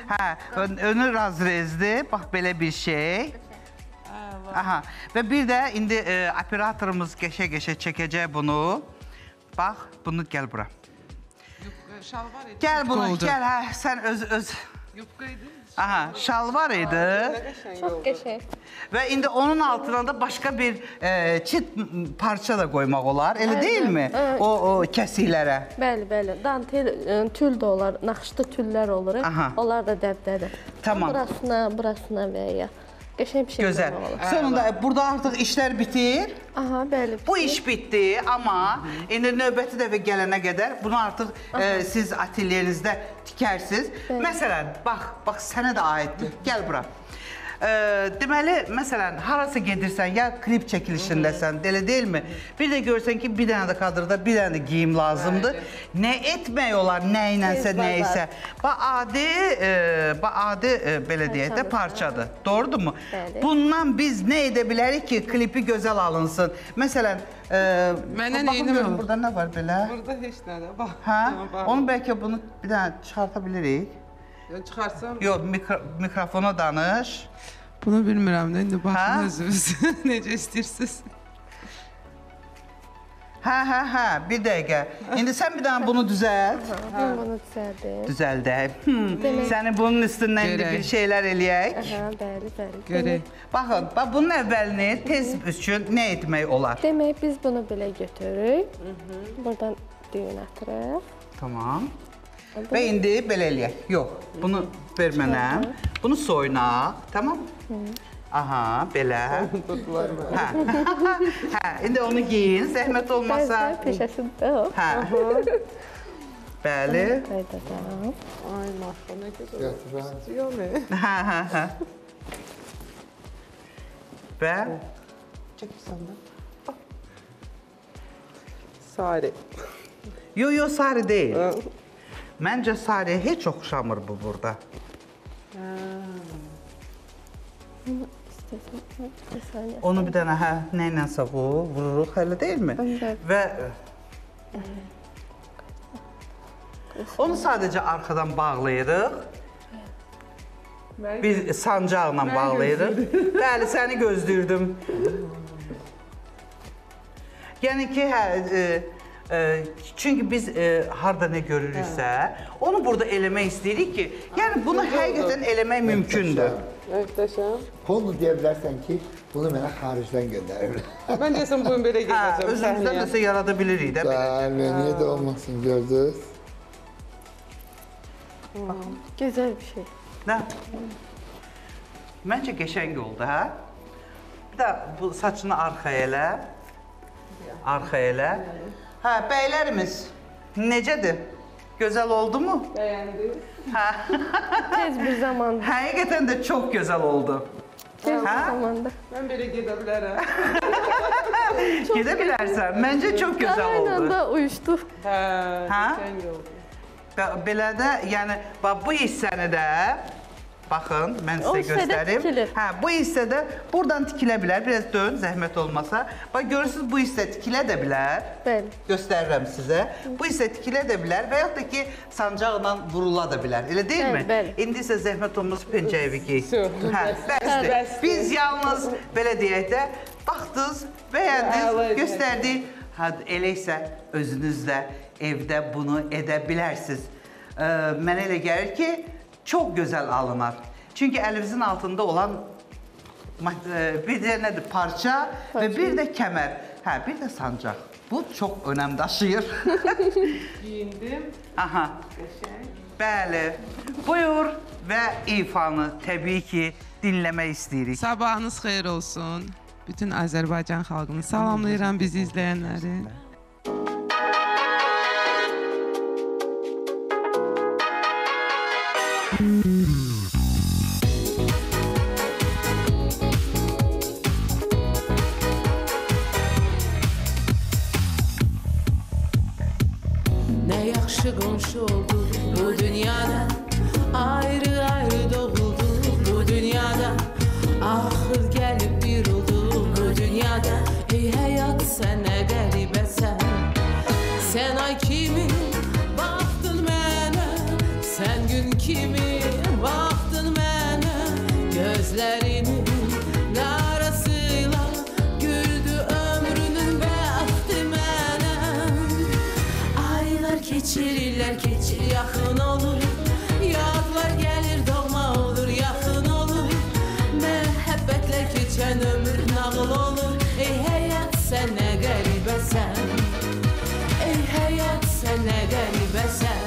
Hə, ön- önü razrezdir. Bax belə bir şey. Aha. Və bir də indi e, operatorumuz qəşə-qəşə çəkəcək bunu. Bax, bunu gəl bura. Şalvar idi. Gəl bunu, oldu. gəl. Hə, sən öz öz. Yupqa idi. Aha, şalvar idi. Çox qəşəng. Və indi onun altına da başqa bir e, çit parça da qoymaq olar. Elə deyilmi? evet. O, o kəsiklərə. Bəli, bəli. Dantel, e, tül də olar, naxışlı tüllər olur. Aha. Onlar da dəbdədir. Tamam. Burasına, burasına və ya qəşəng bir şey Gözəl. qoymaq olar. Sonunda e, burada artıq işlər bitir. Aha, bəli. Bu iş bitdi, amma indi növbəti dəfə gələnə qədər bunu artıq e, siz atelyenizdə tikərsiniz. Məsələn, bax, bax sənə də aiddir. Gəl bura. E, deməli, məsələn, harasa gedirsən, ya klip çəkilişindəsən, elə deyilmi? Bir də görsən ki, bir dənə də kadrda bir dənə də geyim lazımdır. Nə etmək olar, nə ilənsə, nə isə. Bax, adi, e, bax, adi e, belə deyək də parçadır. Doğrudurmu? Bəli. Bundan biz nə edə bilərik ki, klipi gözəl alınsın? Məsələn, e, Mənə baxın neyinə görün, olur? burada nə var belə? Burada heç nədə. Bax. Hə? bax. Onu bəlkə bunu bir dənə çıxarta bilirik. Çıxarsam. Yox, mikro, mikrofona danış. Bunu bilmirəm də, indi Hə? baxın özünüz necə istəyirsiniz. Hə, hə, hə, bir dəqiqə. İndi sən bir dənə bunu düzəlt. Mən bunu düzəldim. Düzəldək. Hmm. Səni bunun üstündən indi Görək. bir şeylər eləyək. Aha, bəli, bəli. Görək. Baxın, bax bunun əvvəlini tez üçün nə etmək olar? Demək, biz bunu belə götürürük. Buradan düyün atırıq. Tamam. Və indi belə eləyək. Yox, bunu ver mənə. Bunu soyunaq, tamam? Aha, belə. Hə. Hə, indi onu giyin, zəhmət olmasa. Bəzən peşəsində o. Hə. Bəli. Qaydada. Ay maşallah nə gözəl. Götürən. Yox nə? Hə, hə, hə. Və çəkirsən də. Sari. Yo, yo, sarı deyil. Məncə sarıya heç oxşamır bu burada. İstəsən, bir saniyə. Onu bir dənə hə, nə ilənsə bu, vururuq, elə deyilmi? Evet. Və onu sadəcə arxadan bağlayırıq. Bir sancaqla bağlayırıq. Bəli, səni gözləyirdim. Yəni ki, hə, e, e, çünki biz e, harda nə görürüksə, onu burada eləmək istəyirik ki, yəni bunu həqiqətən eləmək mümkündür. Möhtəşəm. Onu deyə bilərsən ki, bunu mənə xaricdən göndərirlər. Mən deyəsən bugün belə Hə, gedəcəm özümüzdən səhnəyə. nəsə yarada bilirik də. Bəli, niyə də olmasın, gördünüz? Gözəl bir şey. Nə? Məncə qəşəng oldu, hə? Bir də bu saçını arxaya elə. Arxaya elə. Hə, bəylərimiz necədir? Gözəl oldu mu? Bəyəndiniz? Hə. Tez bir zamanda. Həqiqətən də çox gözəl oldu. Tez bir Hə? zamanda. Mən belə gedə bilərəm. Gedə bilərsən. Məncə çox gözəl Aynen oldu. da uyuşdu. Hə, Hə? qəşəng oldu. Və belə də, yəni bax bu hissəni də baxın, mən O sizə hissədə göstərim. tikilir. Hə, bu hissədə buradan tikilə bilər. Biraz dön, zəhmət olmasa. Bax görürsüz bu hissə tikilə də bilər. Bəli. Göstərirəm sizə. Bu hissə tikilə də bilər və yaxud da ki sancaqla vurula da bilər. Elə deyilmi? Bəli, bəli. İndi isə zəhmət olmasa pencəyi giy. Su. Hə, bəsdir. Bəsdir. Biz yalnız belə deyək də baxdınız, bəyəndiniz, Əla. göstərdik. Hə, elə isə özünüz də evdə bunu edə bilərsiniz. Ee, mənə elə gəlir ki, çox gözəl alınar. Çünki əlinizin altında olan e, bir də nədir, parça və bir də kəmər, hə, bir də sancaq. Bu çox önəm daşıyır. Giyindim. Aha. Qəşəng. Bəli. Buyur və ifanı təbii ki dinləmək istəyirik. Sabahınız xeyir olsun. Bütün Azərbaycan xalqını salamlayıram, bizi izləyənləri. Ne yaxşı qonşu oldu bu dünyada, ayrı ayrı doğuldu bu dünyada. Axır gəlib bir oldu bu dünyada. Ey həyat sən nə qəribəsən, sən ay kimi baxdın mənə, sən gün kimi baxdın. gözlerinin qarasıyla güldü ömrünün bəxti mənəm. Aylar keçirirlər, keçir yaxın olur, yadlar gəlir doğma olur, yaxın olur. Məhəbbətlə keçən ömür nağıl olur. Ey həyat sən nə qəribəsən, ey həyat sən nə qəribəsən.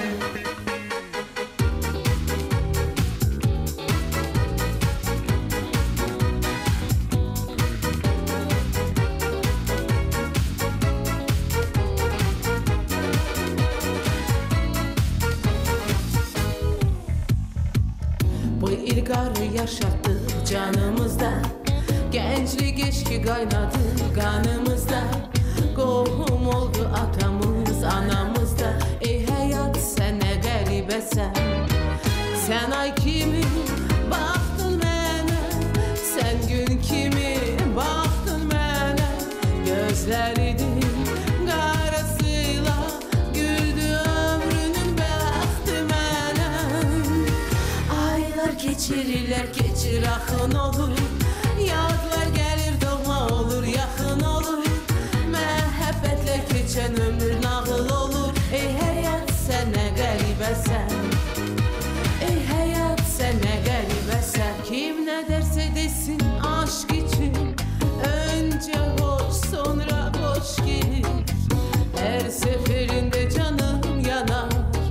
Bu ilgarı yaşattık canımızda, gençlik eşki kaynadı kanımızda. Qohum oldu atamız, anamız da. Ey həyat sən nə qəribəsən, sən ay kimi baxdın mənə, sən gün kimi baxdın mənə. Gözləridin qarasıyla güldü ömrünün bəxti mənəm. Aylar keçirirlər, keçir axın olur, yadlar gəlir doğma olur, yaxın olur. Məhəbbətlə keçən ömür nağıl olur. Ey həyat sən nə qəribəsən, ey həyat sən nə qəribəsən. Kim nə dərsə desin aşk için, öncə hoş sonra hoş gelir. Hər səfərində canım yanar,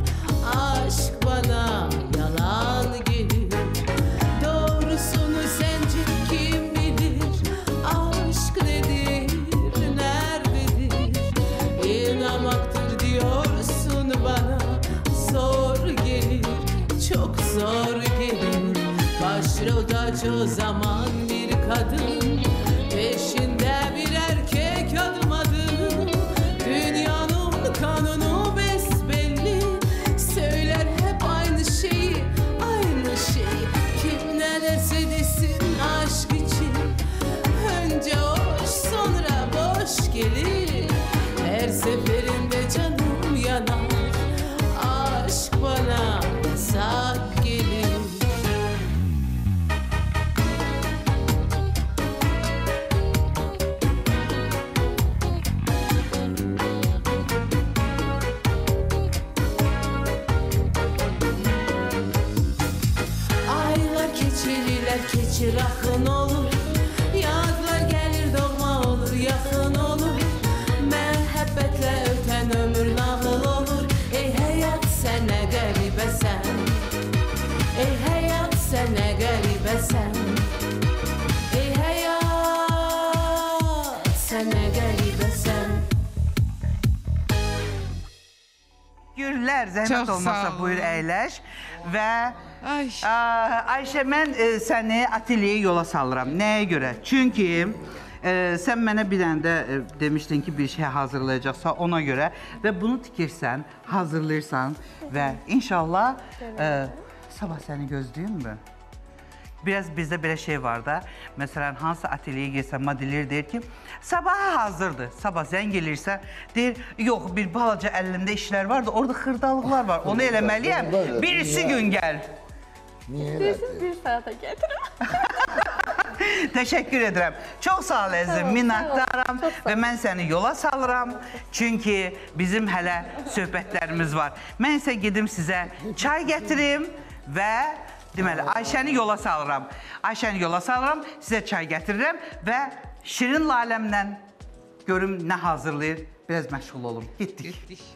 aşk bana yalan gelir. Doğrusunu sence kim bilir, aşk nedir, nerededir? İnanmaktır diyorsun bana, zor gelir, çok zor gelir. Başrolda o zaman bir kadın, peşinde bir erkek adım adım. Dünyanın kanunu besbelli, söyler hep aynı şeyi, aynı şeyi. Kim ne derse desin aşk için, önce hoş sonra boş gelir. Her seferinde canım yanar, aşk bana yasak gelir. Aylar keçirirlər, keçir axın olur, yadlar gəlir doğma olur, yaxın olur. Məhəbbətlə ötən ömür nağıl olur. Ey həyat sən nə qəribəsən, ey həyat sən nə qəribəsən, ey həyat sən nə qəribəsən. Gürlər, zəhmət Çox sağ olmasa olun. buyur əyləş və Ay. Aa, Ayşə, mən e, səni ateliyeye yola salıram. Nəyə görə? Çünki e, sən mənə bir dənə də e, demişdin ki, bir şey hazırlayacaqsan ona görə və bunu tikirsən, hazırlayırsan və inşallah e, sabah səni gözləyim mi? Biraz bizdə belə şey var da, məsələn, hansı ateliyeye girsən, modeller deyir ki, sabaha hazırdır. Sabah zəng gelirsə, deyir, yox, bir balaca əlimdə işlər var da, orada xırdalıqlar var, onu eləməliyəm, birisi gün gəl. Niye Siz bir saate getirin. Təşəkkür edirəm. Çox sağ ol əzizim, minnətdaram və mən səni yola salıram. Çünki bizim hələ söhbətlərimiz var. Mən isə gedim sizə çay gətirim və deməli, Ayşəni yola salıram. Ayşəni yola salıram, sizə çay gətirirəm və Şirin Laləmlə görüm nə hazırlayır, biraz məşğul olum. Getdik. Getdik.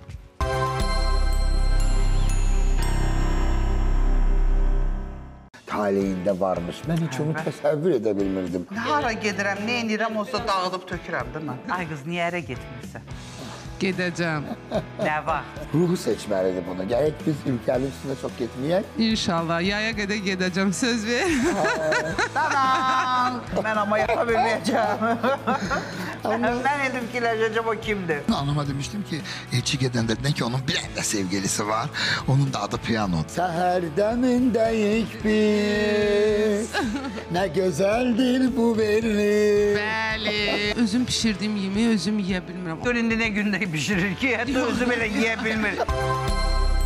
taleyində varmış. Mən heç onu təsəvvür edə bilmirdim. Hara gedirəm, nə edirəm, olsa dağıdıb tökürəm, değil mi? Ay qız, niyə ərə getmirsən? Gedəcəm. Nə var? Ruhu seçməlidir bunu. Gərək biz ülkənin üstünə çox getməyək. İnşallah, yaya qədər gedəcəm, söz ver. Tamam. Mən amma yapa bilməyəcəm. Mən edim fikirləşəcəm o kimdir? Anama demiştim ki, elçi gedəndə dedim ki, onun bir əldə sevgilisi var. Onun da adı Piyanodur. Səhər dəmindəyik biz, nə gözəldir bu verli. Bəli. Özüm pişirdiyim yemeği özüm yiyə bilmirəm. Gör indi nə gündə pişirir ki, hətta özü belə yiyə bilmir.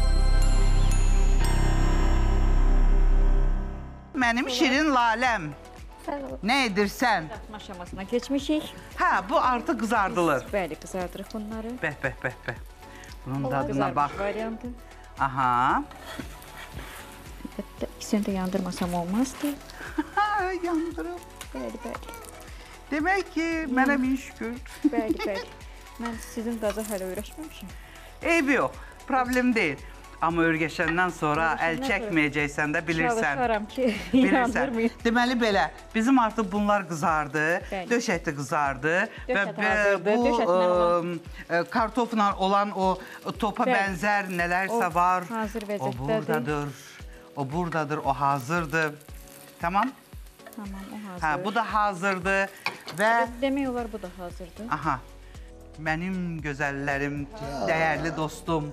Mənim şirin laləm. Sağ olun. Nə edirsən? Qızartma aşamasına keçmişik. Hə, bu artıq qızardılır. Bəli, qızardırıq bunları. Bəh, bəh, bəh, bəh. Bunun Onlar dadına bax. qızarmış variantı. Aha. Əlbəttə, ikisini də yandırmasam olmazdı. Yandırım. Bəli, bəli. Demək ki, mənə min şükür. Bəli, bəli. Mən sizin qaza hələ öyrəşməmişim. Eybi yox, problem deyil. Amma örgəşəndən sonra əl çəkməyəcəksən də bilirsən. Çalışaram ki, yandırmayın. Deməli belə, bizim artıq bunlar qızardı, döşək də qızardı və bu kartofla olan o topa bənzər nələrsə var. Hazır vəziyyətdədir. O buradadır, o buradadır, o hazırdır. Tamam? Tamam, o hazır. Hə, bu da hazırdır və... Demək olar, bu da hazırdır. Aha, mənim gözəllərim, dəyərli dostum.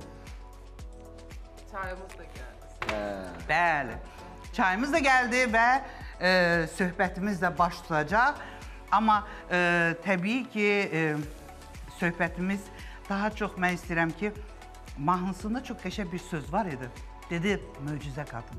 Çayımız da gəldi. Bəli, çayımız da gəldi və e, söhbətimiz də baş tutacaq. Amma e, təbii ki, e, söhbətimiz daha çox mən istəyirəm ki, mahnısında çox qəşəng bir söz var idi. Dedi, möcüzə qadın.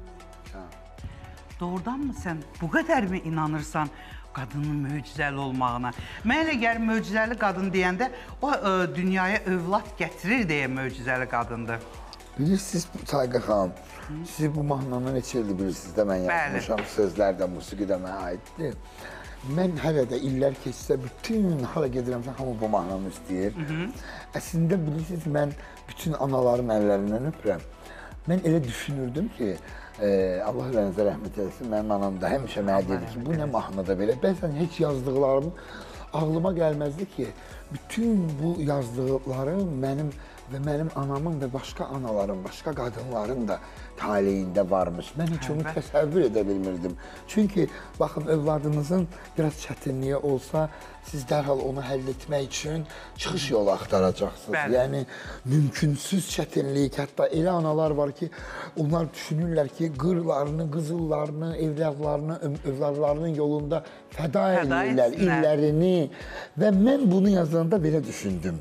Doğrudanmı sən bu qədərmi inanırsan qadının möcüzəli olmağına? Mən elə gəlir möcüzəli qadın deyəndə o e, dünyaya övlad gətirir deyə möcüzəli qadındır. Bilirsiniz Sayqa xanım, siz bu mahnını neçə ildir bilirsiniz də mən yazmışam, sözlər də, musiqi də mənə aiddir. Mən hələ də illər keçsə bütün hala gedirəmsə hamı bu mahnını istəyir. Əslində bilirsiniz, mən bütün anaların əllərindən öpürəm. Mən elə düşünürdüm ki, Allah vəlinizə rəhmət eləsin, mənim anam da həmişə mənə dedi ki, bu nə mahnıdır belə. Bəzən heç yazdıqlarım ağlıma gəlməzdi ki, bütün bu yazdıqlarım mənim və mənim anamın və başqa anaların, başqa qadınların da taleyində varmış. Mən heç onu təsəvvür edə bilmirdim. Çünki, baxın, övladınızın biraz çətinliyi olsa, siz dərhal onu həll etmək üçün çıxış yolu axtaracaqsınız. Yəni, mümkünsüz çətinlik, hətta elə analar var ki, onlar düşünürlər ki, qırlarını, qızıllarını, evladlarını, övladlarının yolunda fəda edirlər, illərini. Və mən bunu yazanda belə düşündüm.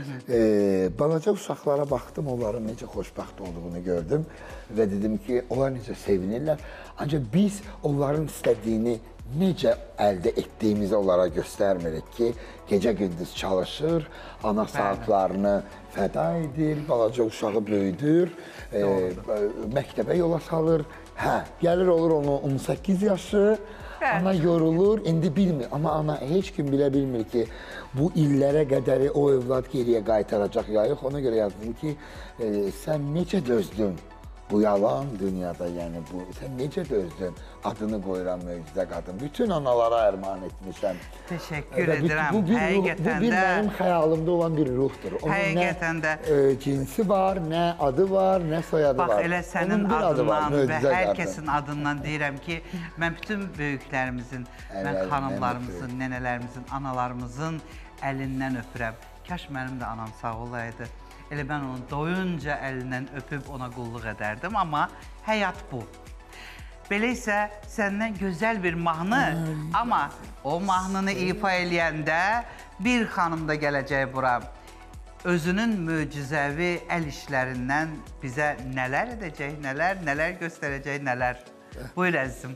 Ee, balaca uşaqlara baxdım, onların necə xoşbəxt olduğunu gördüm və dedim ki, onlar necə sevinirlər. Ancaq biz onların istədiyini necə əldə etdiyimizi onlara göstərmirik ki, gecə-gündüz çalışır, ana saatlarını fəda edir, balaca uşağı böyüdür, e, məktəbə yola salır. Hə, gəlir olur onu on səkkiz yaşı, ana yorulur, indi bilmir. Amma ana heç kim bilə bilmir ki, bu illərə qədəri o övlad geriyə qaytaracaq ya yox. Ona görə yazdım ki, e, sən necə dözdün bu yalan dünyada, yəni bu, sən necə dözdün adını qoyuram möcüzə qadın. Bütün analara ərman etmişəm. Təşəkkür edirəm, həqiqətən də. Bu bir mənim xəyalımda olan bir ruhdur. Həqiqətən də. Onun nə cinsi var, nə adı var, nə soyadı var. Bax, elə sənin adından və hər kəsin adından deyirəm ki, mən bütün böyüklərimizin, mən xanımlarımızın, nənələrimizin, analarımızın əlindən öpürəm. Kaş mənim də anam sağ olaydı. Elə mən onu doyunca əlindən öpüb ona qulluq edərdim, amma həyat bu. Belə isə səndən gözəl bir mahnı, amma o mahnını ifa eləyəndə bir xanım da gələcək bura. Özünün möcüzəvi əl işlərindən bizə nələr edəcək, nələr, nələr göstərəcək, nələr. Buyur əzizim.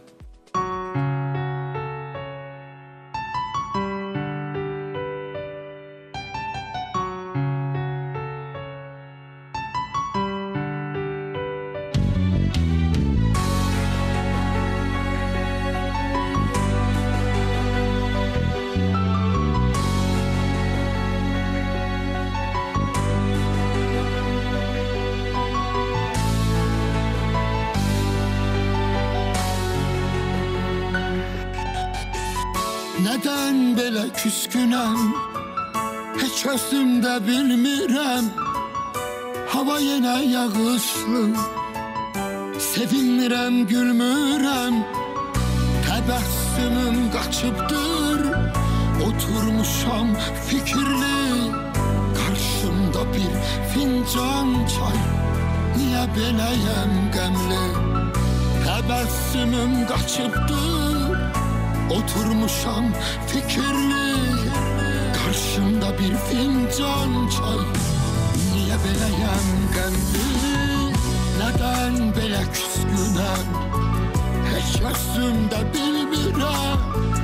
Nədən belə küskünəm, heç özümdə bilmirəm. Hava yenə yağışlı, sevinmirəm, gülmürəm. Təbəssümüm qaçıbdır, oturmuşam fikirli. Qarşımda bir fincan çay, niyə beləyəm qəmli? Təbəssümüm qaçıbdır, oturmuşam fikirli. Qarşımda bir fincan çay, niyə beləyəm qəmli? Nədən belə küskünəm, heç özümdə bilmirəm.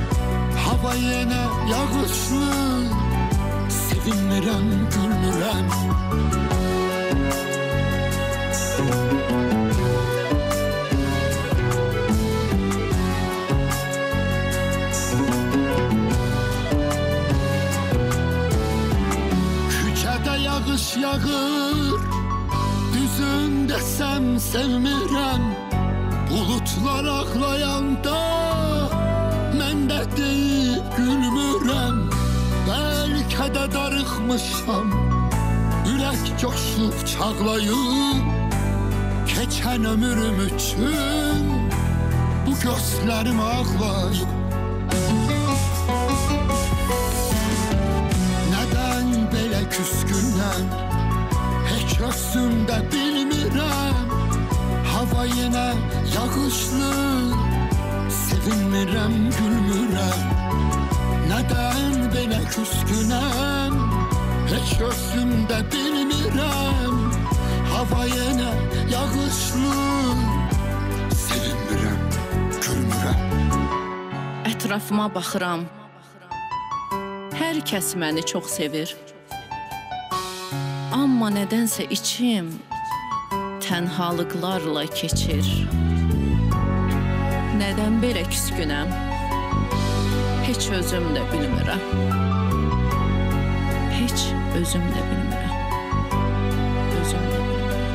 yağışlı, sevinmirəm, gülmürəm. Küçədə yağış yağır, düzün desəm sevmirəm. Bulutlar ağlayanda mən də deyib gülmürəm. Bəlkə də darıxmışam, ürək coşub çağlayıb. Keçən ömrüm üçün bu gözlərim ağlayıb. Nədən belə küskünəm, heç özümdə bilmirəm. Hava yenə yağışlı, sevinmirəm, gülmürəm. Nədən belə küskünəm, heç özümdə bilmirəm. Hava yenə yağışlı, sevinmirəm, gülmürəm. Ətrafıma baxıram, hər kəs məni çox sevir. Amma nədənsə içim tənhalıqlarla keçir. Nədən belə küskünəm, heç özüm də bilmirəm. Heç özüm də bilmirəm. Özüm də bilmirəm.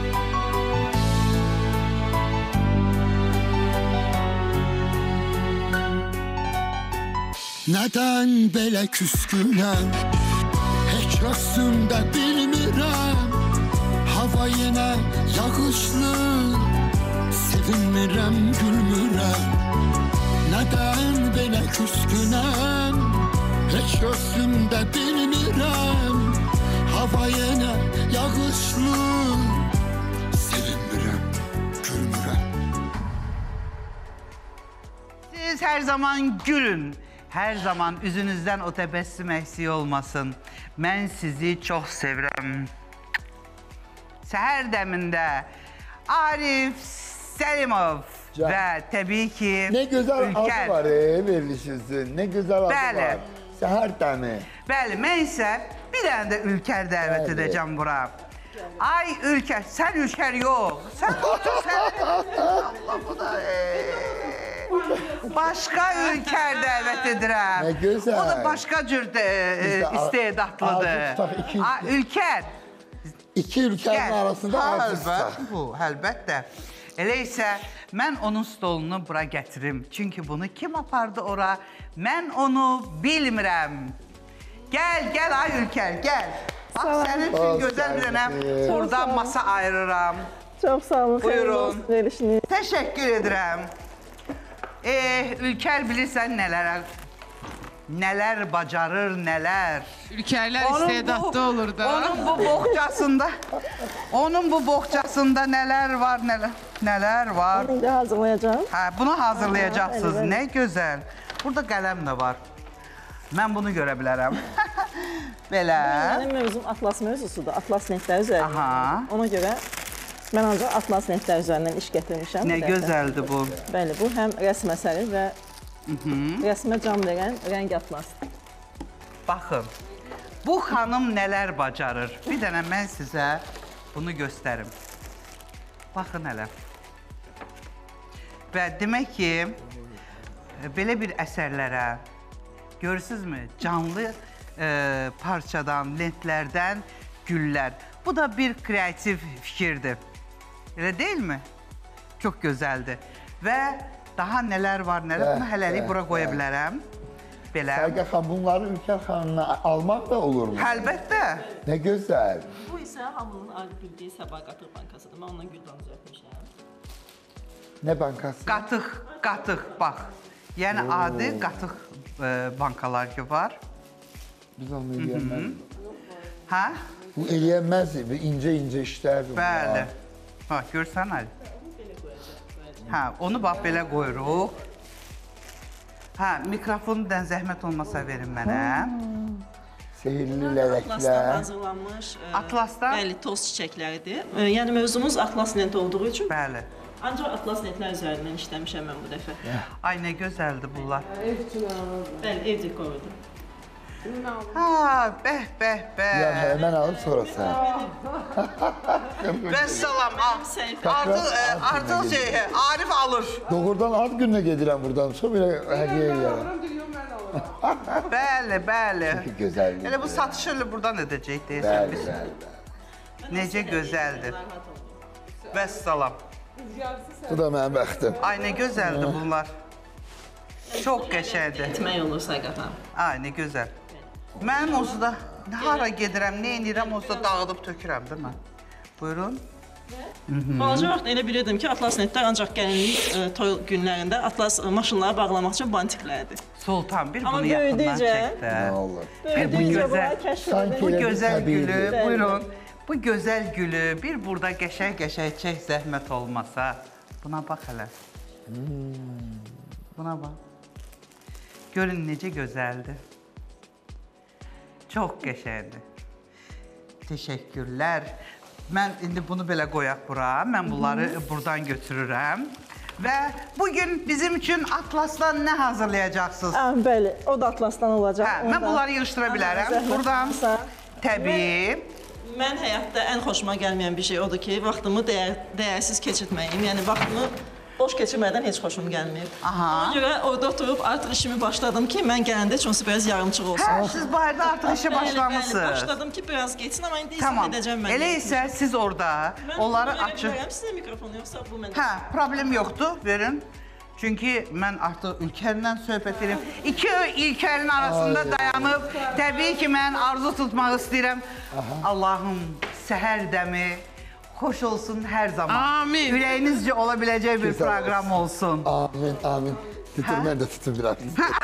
Nədən belə küskünəm, heç özüm də bilmirəm. Hava yenə yağışlı, sevinmirəm, gülmürəm. Nədən belə küskünəm, heç özüm də bilmirəm. Hava yenə yağışlı, sevinmirəm, gülmürəm. Siz her zaman gülün. Her zaman üzünüzden o tebessüm eksik olmasın. Ben sizi çok sevirəm. Səhər dəmində Arif Səlimov Can. və təbii ki Ne güzel Ülker. adı var e, verilişinizin. Ne güzel adı Bəli. var. Seher dəmi. Bəli, mən isə bir dənə də Ülker dəvət Bəli. edəcəm bura. Ay Ülker, sən Ülker yox. Sən otur sən. Allah bu da. Ee, başqa Ülker dəvət edirəm. Ne güzel. O da başqa cür de, Biz de e, a- istedadlıdır. ağzı tutaq, iki- Ay, Ülker. İki ülkenin arasında ağzı tutaq. Əlbət bu, əlbəttə. Elə isə mən onun stolunu bura gətirim. Çünki bunu kim apardı ora? Mən onu bilmirəm. Gəl, gəl ay Ülker, gəl. Bax, sənin üçün Hoş gözəl bir dənə geldiniz. buradan masa ayırıram. Çok sağ olun. Buyurun. Verişiniz. Təşəkkür edirəm. Eh, Ülker bilirsən nələr, nələr bacarır, nələr. Ülkerler Onun istedadlı bu- olur da. Onun bu bohçasında, onun bu bohçasında nələr var, nələr, nələr var. Bunu da hazırlayacağım. Hə, bunu hazırlayacaqsınız. Aha, bəli, Nə gözəl. Burada qələm də var. Mən bunu görə bilərəm. Belə. Benim mövzum Atlas mövzusudur. Atlas lentləri üzərində. Aha. Ona görə mən ancaq Atlas lentləri üzərindən iş gətirmişəm. Nə bir dəfə. gözəldir bu. Bəli, bu həm rəsm əsəri və rəsmə can verən rəng atlasdır. Baxın. Bu xanım nələr bacarır? Bir dənə mən sizə bunu göstərim. Baxın hələ. Və demək ki, belə bir əsərlərə görürsünüzmü? Canlı e, parçadan, lentlərdən güllər. Bu da bir kreativ fikirdir. Elə deyilmi? Çox gözəldir. Və daha nələr var, nələr? Bəh, Bunu hələlik bəh, bura qoya bəh. bilərəm. Belə. Sərgə xan bunları Ülker xanına almaq da olur mu? Əlbəttə. Ne güzel. Bu isə hamının adı bildiyi Səba Qatıq bankasıdır. Mən ondan güldan düzəltmişəm. Ne bankası? Qatıq, qatıq, bax. Yəni adi qatıq e, bankalar ki var. Biz onu eləyənməz. Hə? Bu eləyənməz, ince ince işlər. bunlar. Bəli. Bax, görsən Ali. Hə, onu bax belə qoyuruq. Hə, mikrofonu zəhmət olmasa verin mənə. Sehirli Atlasdan lələklər. hazırlanmış e, Atlasdan? bəli, toz çiçəkləridir. E, yəni mövzumuz atlas lent olduğu üçün Bəli. Ancaq atlas netlər üzərindən işləmişəm mən bu dəfə. Ay, nə gözəldir bunlar. Ev üçün alırdım. Bəli, ev dekorudur. Ha, bəh, bəh, bəh. Ya hemen alıp sonra sen. Vəssalam, artıq, artıq şey, Arif alır. Doğrudan ad gününe gedirəm buradan. Sonra böyle hediye yiyelim. Bəli, bəli. Çünkü güzellik. Elə bu satışını buradan edəcək deyəsən Bəli, biz. bəli, bəli. Necə gözəldir. Vəssalam. Bu da mənim bəxtim. Ay, nə gözəldir bunlar. Çox qəşəngdir. Etmək olur Sayqatan. Ay, nə gözəl. Mənim onsuz da hara gedirəm, nə edirəm, onsuz da dağıdıb tökürəm, değil mi? Buyurun. Balaca vaxt elə bilirdim ki, atlas netlər ancaq gəlinlik toy günlərində atlas maşınlara bağlamaq üçün bantiklərdir. Sultan, bir bunu yaxından çəkdə. Ne olur. Bir bu gözəl, Sanki bu elə bir gözəl təbii gülü, bir- buyurun. Bu gözəl gülü bir burada qəşəng-qəşəng çək zəhmət olmasa. Buna bax hələ. Buna bax. Görün necə gözəldir. Çox qəşəngdir. Təşəkkürlər. Mən indi bunu belə qoyaq bura. Mən bunları buradan götürürəm. Və bugün bizim üçün atlasdan nə hazırlayacaqsınız? Hə, bəli, o da atlasdan olacaq. Hə, mən bunları yığışdıra bilərəm. Buradan təbii. Mən həyatda ən xoşuma gəlməyən bir şey odur ki, vaxtımı dəyər, dəyərsiz keçirtməyim. Yəni vaxtımı boş keçirmədən heç xoşum gəlmir. Aha. Ona görə orada oturub artıq işimi başladım ki, mən gələndə heç olsa biraz yarımçıq olsun. Hə, siz bayırda artıq işə Bəli, başlamışsınız. bəli, başladım ki, biraz geçsin, amma indi izah Tamam. edəcəm mən. Elə isə siz orada onları açın. Mən sizə mikrofonu yoxsa bu məndə? Hə, problem yoxdur, verin. Çünki mən artıq Ülkərlə söhbət edirəm. İki İlkərin arasında dayanıb, təbii ki, mən arzu tutmaq istəyirəm. Allahım, səhər dəmi xoş olsun hər zaman. Amin. Ürəyinizcə ola biləcək bir proqram olsun. Amin, amin. Tutur, mən də tutun biraz.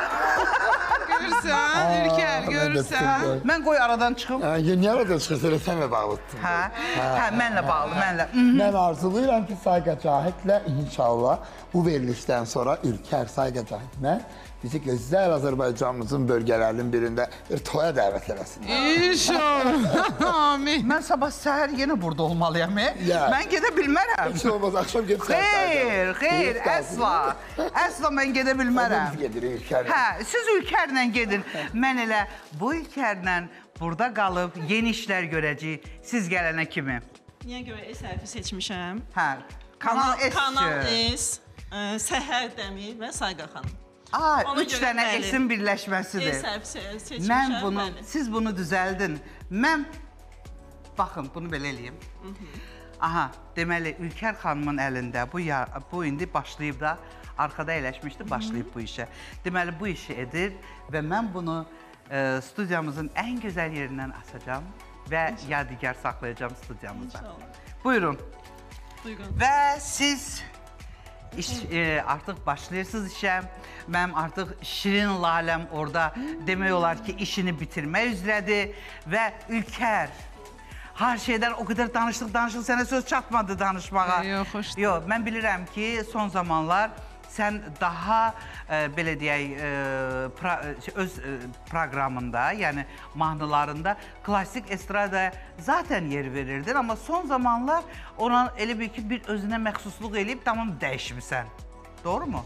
Görürsən, Ülker, görürsən. Mən qoy aradan çıxım. Niyə aradan çıxırsa, elə sənlə bağlı tutun. Hə, hə, mənlə bağlı, mənlə. Mən arzulayıram ki, Sayqa Cahidlə inşallah bu verilişdən sonra Ülker Sayqa Cahidlə bizi gözəl Azərbaycanımızın bölgələrinin birində bir toya dəvət eləsin. İnşallah. Amin. Mən sabah səhər yenə burada olmalıyam. Mən gedə bilmərəm. Heç olmaz, axşam gedib Xeyr, xeyr, əsla. Əsla mən gedə bilmərəm. Biz gedirik Ülkerlə. Hə, siz Ülkerlə gedin. Mən elə bu Ülkerlə burada qalıb yeni işlər görəcəyik. Siz gələnə kimi. Niyə görə S hərfi seçmişəm? Hə, Kanal S. Kanal S, Səhər Dəmir və Sayqa xanım. Aa, Ona üç görə dənə bəli. esin birləşməsidir. S hərfi se- seçmişəm. Mən bunu, bəli. siz bunu düzəldin. Mən, baxın, bunu belə eləyim. Aha, deməli, Ülker xanımın əlində bu, ya, bu indi başlayıb da, arkada əyləşmişdi, başlayıb bu işə. Deməli, bu işi edir və mən bunu e, studiyamızın ən gözəl yerindən asacağım və yadigar saxlayacağım studiyamızda. İnşallah. Buyurun. Buyurun. Və siz iş, e, artıq başlayırsınız işə. Mənim artıq Şirin Laləm orada demək olar ki, işini bitirmək üzrədir və Ülker. Hər şeydən o qədər danışdıq, danışdıq, sənə söz çatmadı danışmağa. Yox, xoş deyil. Yox, mən bilirəm ki, son zamanlar sən daha e, belə deyək, e, pra, öz e, proqramında, yəni mahnılarında klassik estradaya zaten yer verirdin, amma son zamanlar ona elə bir ki, bir özünə məxsusluq eləyib tamam dəyişmirsən. Doğru mu?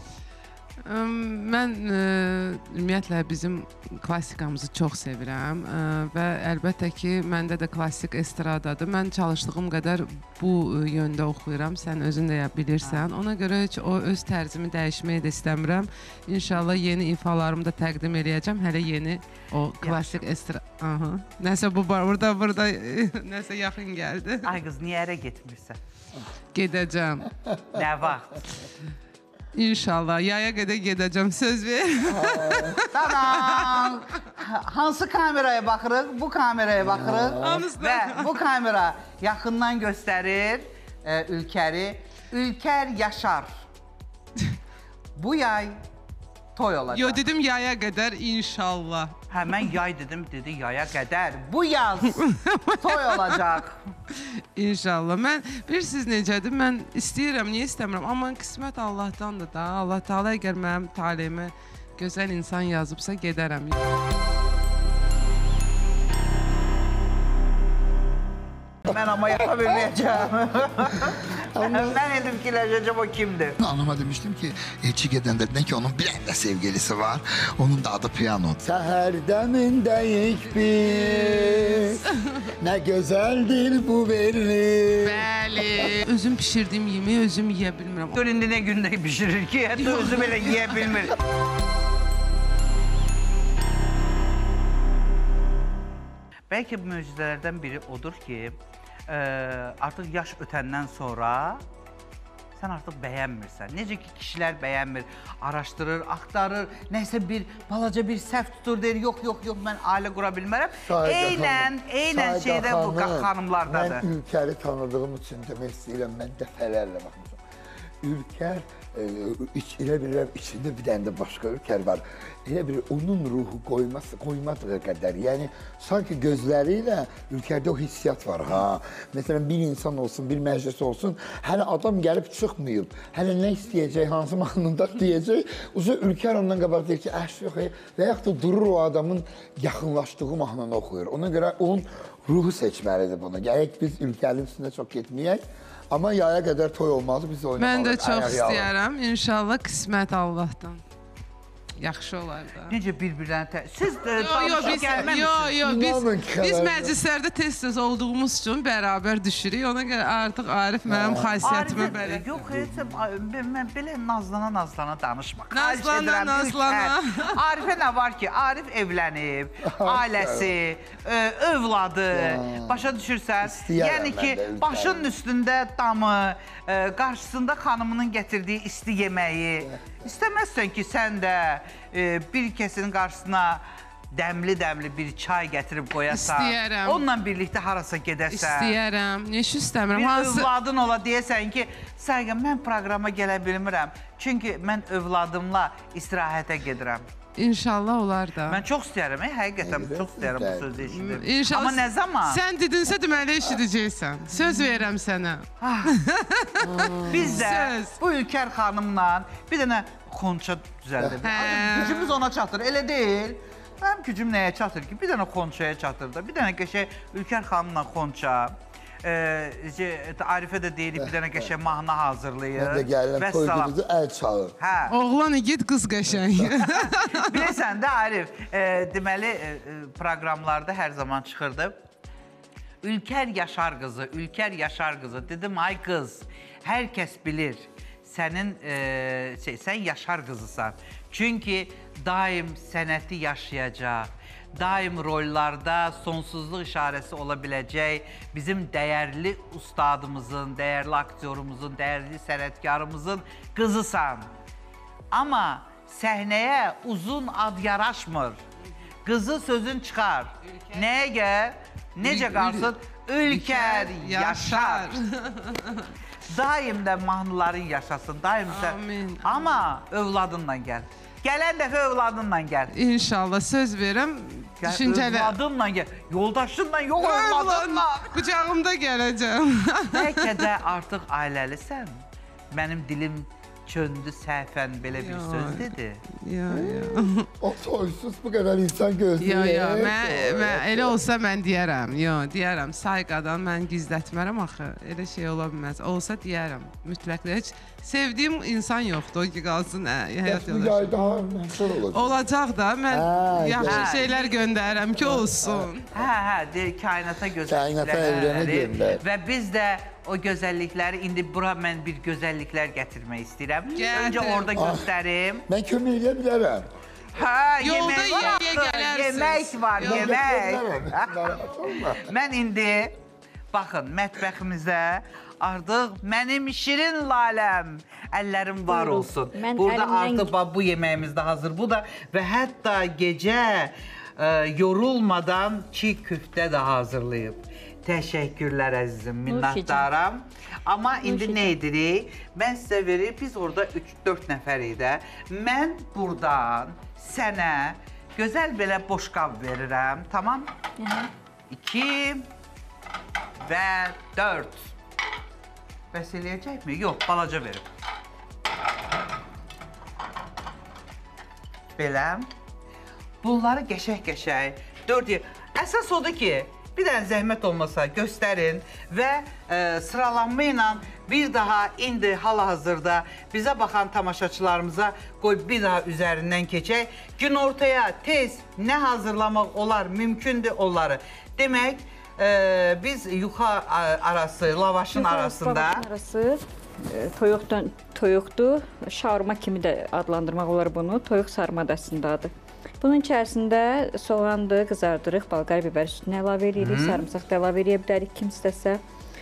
Mən ə, ümumiyyətlə bizim klassikamızı çox sevirəm ə, və əlbəttə ki, məndə də klassik estradadır. Mən çalışdığım qədər bu yöndə oxuyuram, sən özün də bilirsən. Ona görə heç o öz tərzimi dəyişməyi də istəmirəm. İnşallah yeni ifalarımı da təqdim eləyəcəm. Hələ yeni o klassik estrada. Nəsə bu burada, burada nəsə yaxın gəldi. Ay qız, niyə ərə getmirsən? Gedəcəm. Nə vaxt? İnşallah, yaya qədər gedəcəm, söz ver. Tamam. Hansı kameraya baxırıq? Bu kameraya baxırıq. Və bu kamera yaxından göstərir e, Ülkəri. Ülker yaşar. Bu yay toy olacaq. Yo, dedim yaya qədər inşallah. Hə, mən yay dedim, dedi yaya qədər. Bu yaz toy olacaq. İnşallah. Mən, bilirsiniz necədir, mən istəyirəm, niyə istəmirəm, amma qismət Allahdandır da. Allah Teala əgər mənim taleyimə gözəl insan yazıbsa, gedərəm. mən amma yata bilməyəcəm. Mən indi fikirləşəcəm o kimdir. Anama demiştim ki, elçi gedəndə dedim ki, onun bir əldə sevgilisi var. Onun da adı piyanodur. Səhər dəmindəyik biz, nə gözəldir bu verilir. Bəli. Özüm pişirdiyim yemeği özüm yeyə bilmirəm. Gör indi nə gündə pişirir ki, hətta özü belə yeyə bilmir. Bəlkə bu möcüzələrdən biri odur ki, ə, artıq yaş ötəndən sonra sən artıq bəyənmirsən. Necə ki, kişilər bəyənmir, araşdırır, axtarır, nəsə bir, balaca bir səhv tutur, deyir, yox, yox, yox, mən ailə qura bilmərəm. Eylən, eylən şeydə bu xanımlardadır. Mən Ülkəri tanıdığım üçün demək istəyirəm, mən dəfələrlə baxmışam. Ülkər, e, iç, elə bilirəm, içində bir dənə də başqa Ülkər var. Elə bir onun ruhu qoyması, qoymadığı qədər. Yəni, sanki gözləri ilə Ülkərdə o hissiyat var. Ha. Məsələn, bir insan olsun, bir məclis olsun, hələ adam gəlib çıxmayıb. Hələ nə istəyəcək, hansı mahnında deyəcək. Uzun Ülkər ondan qabaq deyir ki, əş yox, və yaxud da durur o adamın yaxınlaşdığı mahnını oxuyur. Ona görə onun ruhu seçməlidir bunu. Gərək biz Ülkərin üstündə çox getməyək. Amma yaya qədər toy olmalı, biz oynamalıyıq. Mən də çox istəyərəm. İnşallah qismət Allahdan. Yaxşı olar da. Necə bir-birlərini tə... Siz tanışa gəlməmişsiniz. Yox, yox, biz, biz məclislərdə tez-tez olduğumuz üçün bərabər düşürük. Ona görə artıq Arif mənim xasiyyətimə belə. Yox, heç, mən belə nazlana-nazlana danışma. Nazlana, nazlana. Arifə nə var ki, Arif evlənib, ailəsi, övladı, başa düşürsən. Yəni ki, başının üstündə damı, qarşısında xanımının gətirdiyi isti yeməyi. İstəməzsən ki, sən də bir kəsin qarşısına dəmli-dəmli bir çay gətirib qoyasan. İstəyərəm. Onunla birlikdə harasa gedəsən. İstəyərəm. Neşə istəmirəm. Bir övladın ola deyəsən ki, Sərgən, mən proqrama gələ bilmirəm. Çünki mən övladımla istirahətə gedirəm. İnşallah olar da. Mən çox istəyərəm, həqiqətən çox istəyərəm bu sözü eşidim. İnşallah. Amma nə zaman? Sən dedinsə deməli eşidəcəksən. Söz verirəm sənə. Biz də bu Ülkər xanımla bir dənə xonça düzəldir. Gücümüz ona çatır, elə deyil. Mənim gücüm nəyə çatır ki? Bir dənə xonçaya çatır da. Bir dənə qəşək Ülkər xanımla xonça. Arifə də deyirik, bir dənə qəşək mahnı hazırlayır. Mən də gəlirəm, toyduğunuzu əl çalır. Oğlan igid, qız qəşəng. Bilirsən də Arif, deməli proqramlarda hər zaman çıxırdı. Ülkər Yaşar qızı, Ülkər Yaşar qızı. Dedim, ay qız, hər kəs bilir, sənin, sən Yaşar qızısan. Çünki daim sənəti yaşayacaq. Daim rollarda sonsuzluq işarəsi ola biləcək bizim dəyərli ustadımızın, dəyərli aktyorumuzun, dəyərli sənətkarımızın qızısan. Amma səhnəyə uzun ad yaraşmır. Qızı sözün çıxar. Nəyə gəl? Necə qalsın? Ülkər Yaşar. Daim də mahnıların yaşasın. Daim sən. Amma övladınla gəl. Gələn dəfə övladınla gəl. İnşallah, söz verirəm. Övladınla gəl. Yoldaşınla, yox övladınla. Qucağımda gələcəm. Bəlkə də artıq ailəlisən. Mənim dilim çöndü səhvən belə bir söz dedi. Yox, yox. O toysuz bu qədər insan gözləyir. Yox, yox, elə olsa mən deyərəm. Yox, deyərəm. Sayqadan mən gizlətmərəm axı. Elə şey ola bilməz. Olsa deyərəm. Mütləq heç sevdiyim insan yoxdur ki, qalsın həyat yoldaşı. Bu yay daha məşhur olacaq. Olacaq da. Mən yaxşı şeylər göndərirəm ki, olsun. Hə, hə, deyir, kainata Kainata evrənə göndər. Və biz də o gözəllikləri, indi bura mən bir gözəlliklər gətirmək istəyirəm. Öncə orada göstərim. Mən kömək edə bilərəm. Hə, yolda yemək var yeyə gələrsiniz. Yemək var, yemək. Mən indi, baxın, mətbəximizə artıq mənim şirin laləm, əllərim var olsun. Burada artıq bu yeməyimiz də hazır. Bu da və hətta gecə yorulmadan çiğ küftə də hazırlayıb. Təşəkkürlər əzizim, minnətdaram. Amma indi nə edirik? Mən sizə verib, biz orada üç dörd nəfər idi. Mən buradan sənə gözəl belə boşqab verirəm, tamam? İki və dörd. Bəs eləyəcəkmi? Yox, balaca verim. Belə. Bunları qəşək-qəşək, dörd yer. Əsas odur ki, bir dənə zəhmət olmasa göstərin və e, sıralanma ilə bir daha indi hal-hazırda bizə baxan tamaşaçılarımıza qoy bir daha üzərindən keçək. Günortaya tez nə hazırlamaq olar, mümkündür onları. Demək, e, biz yuxa arası, lavaşın Yuxa arasında... Lavaşın arası e, toyuqdan, toyuqdur. Şaurma kimi də adlandırmaq olar bunu. Toyuq sarmadasındadır. Bunun içərisində soğandır, qızardırıq, balqar biber üstünə əlavə edirik, sarımsaq da əlavə edə bilərik kim istəsə.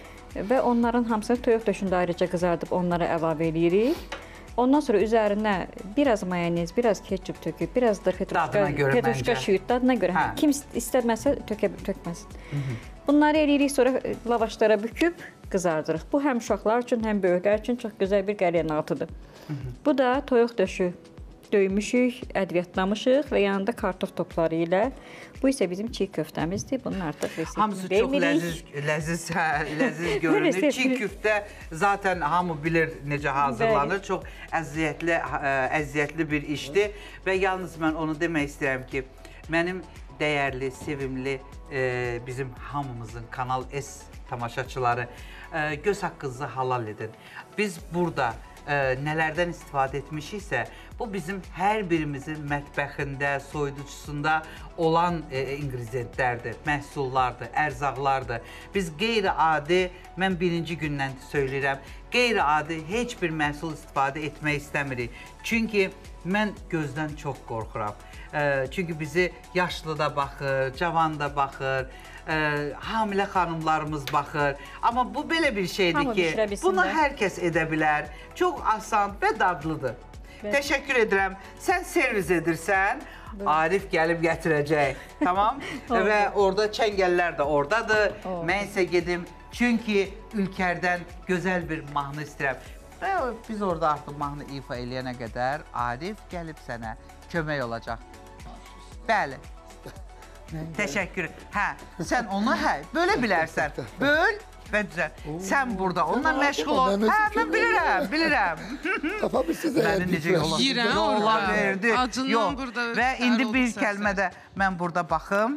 Və onların hamısını toyuq döşündə ayrıca qızardıb onlara əlavə edirik. Ondan sonra üzərinə biraz mayonez, biraz ketçup töküb, biraz da petruşka, petruşka şüyüt dadına görə. Hə. Kim istəməsə tökə, tökməsin. Hı -hı. Bunları eləyirik, sonra lavaşlara büküb qızardırıq. Bu həm uşaqlar üçün, həm böyüklər üçün çox gözəl bir qəlyanaltıdır. Hı -hı. Bu da toyuq döşü. Döymüşük, ədviyyatlamışıq və yanında kartof topları ilə. Bu isə bizim çiğ köftəmizdir. Bunun artıq reseptini hamısı çox ləziz, ləziz, ləziz görünür. Çiğ köftə zaten hamı bilir necə hazırlanır. Bəli. Çox əziyyətli, əziyyətli bir işdir. Və yalnız mən onu demək istəyirəm ki, mənim dəyərli, sevimli e, bizim hamımızın Kanal S tamaşaçıları e, göz haqqınızı halal edin. Biz burada e, nələrdən istifadə etmişiksə, bu bizim hər birimizin mətbəxində, soyuducusunda olan e, ingrediyentlərdir, məhsullardır, ərzaqlardır. Biz qeyri-adi, mən birinci gündən söyləyirəm, qeyri-adi heç bir məhsul istifadə etmək istəmirik. Çünki mən gözdən çox qorxuram. E, çünki bizi yaşlı da baxır, cavan da baxır, e, hamilə xanımlarımız baxır. Amma bu belə bir şeydir Hamı ki, bunu hər kəs edə bilər. Çox asan və dadlıdır. Evet. Təşəkkür edirəm. Sən servis edirsən, evet. Arif gəlib gətirəcək. Tamam? Və orada çəngəllər də oradadır. Oh. Mən isə gedim. Çünki Ülkərdən gözəl bir mahnı istəyirəm. Və biz orada artıq mahnı ifa eləyənə qədər Arif gəlib sənə kömək olacaq. Bəli. Təşəkkür. Hə, sən onu hə, bölə bilərsən. Böl və düzəl. Sən burada onunla məşğul ol. Hə, mən bilirəm, bilirəm. Tapa bilsiniz əgər. Məni necə yola verdi. Acından burada. Və indi bir kəlmə də mən burada baxım.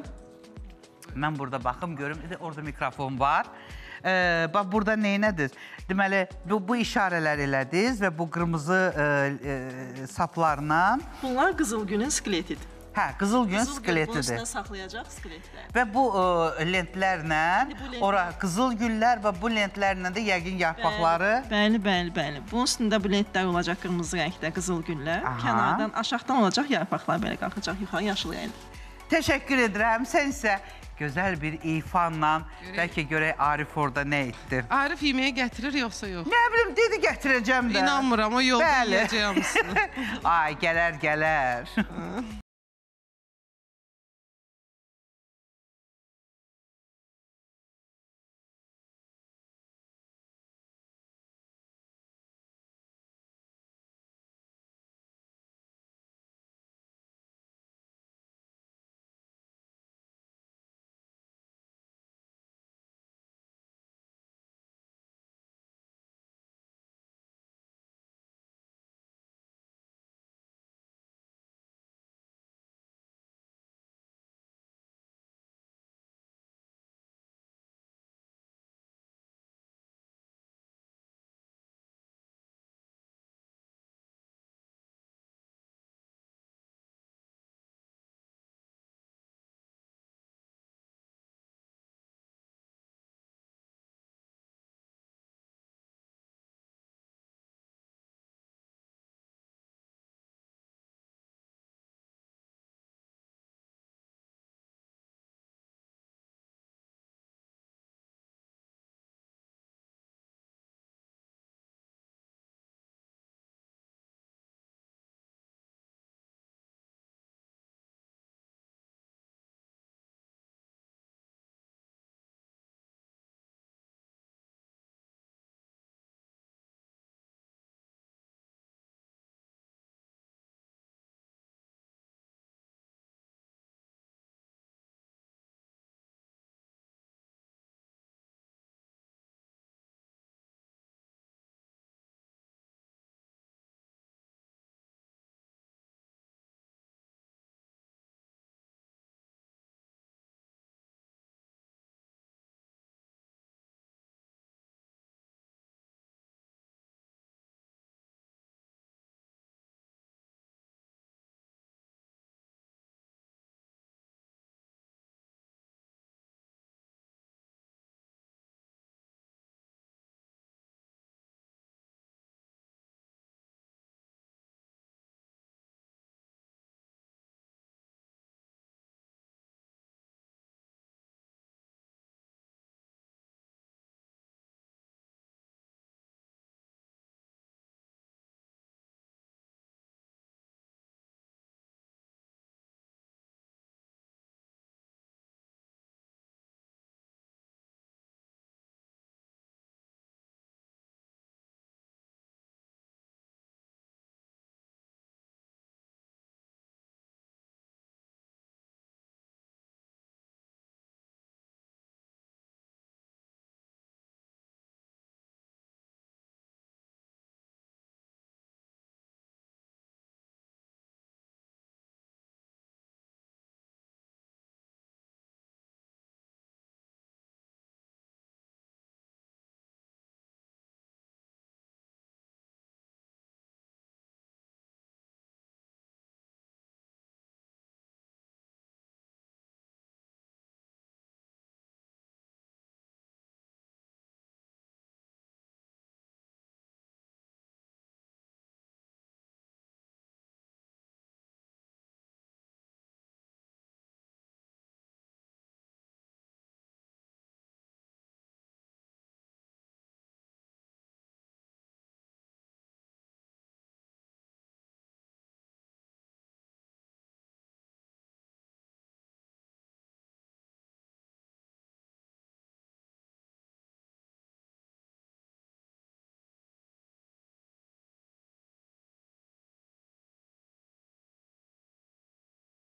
Mən burada baxım, görüm. Orada mikrofon var. Ee, bax, burada neynədir? Deməli, bu, bu işarələr elədiniz və bu qırmızı e, e, saplarla... Bunlar Qızılgünün skeletidir. Hə, Qızılgün skeletidir. Bunun üstünə saxlayacaq skeletlər. Və bu e, lentlərlə, ora Qızılgüllər və bu lentlərlə də yəqin yarpaqları... Bəli, bəli, bəli. Bunun üstündə bu lentlər olacaq qırmızı rəngdə Qızılgüllər. Kənardan, aşağıdan olacaq yarpaqlar belə qalxacaq yuxarı yaşıl rəngdə. Təşəkkür edirəm. Sən isə gözəl bir ifanla, bəlkə görək Arif orada nə etdi? Arif yeməyə gətirir, yoxsa yox? Nə bilim, dedi gətirəcəm də. İnanmıram, o yolda yiyəcəyəm sizini. Ay, gələr, gələr.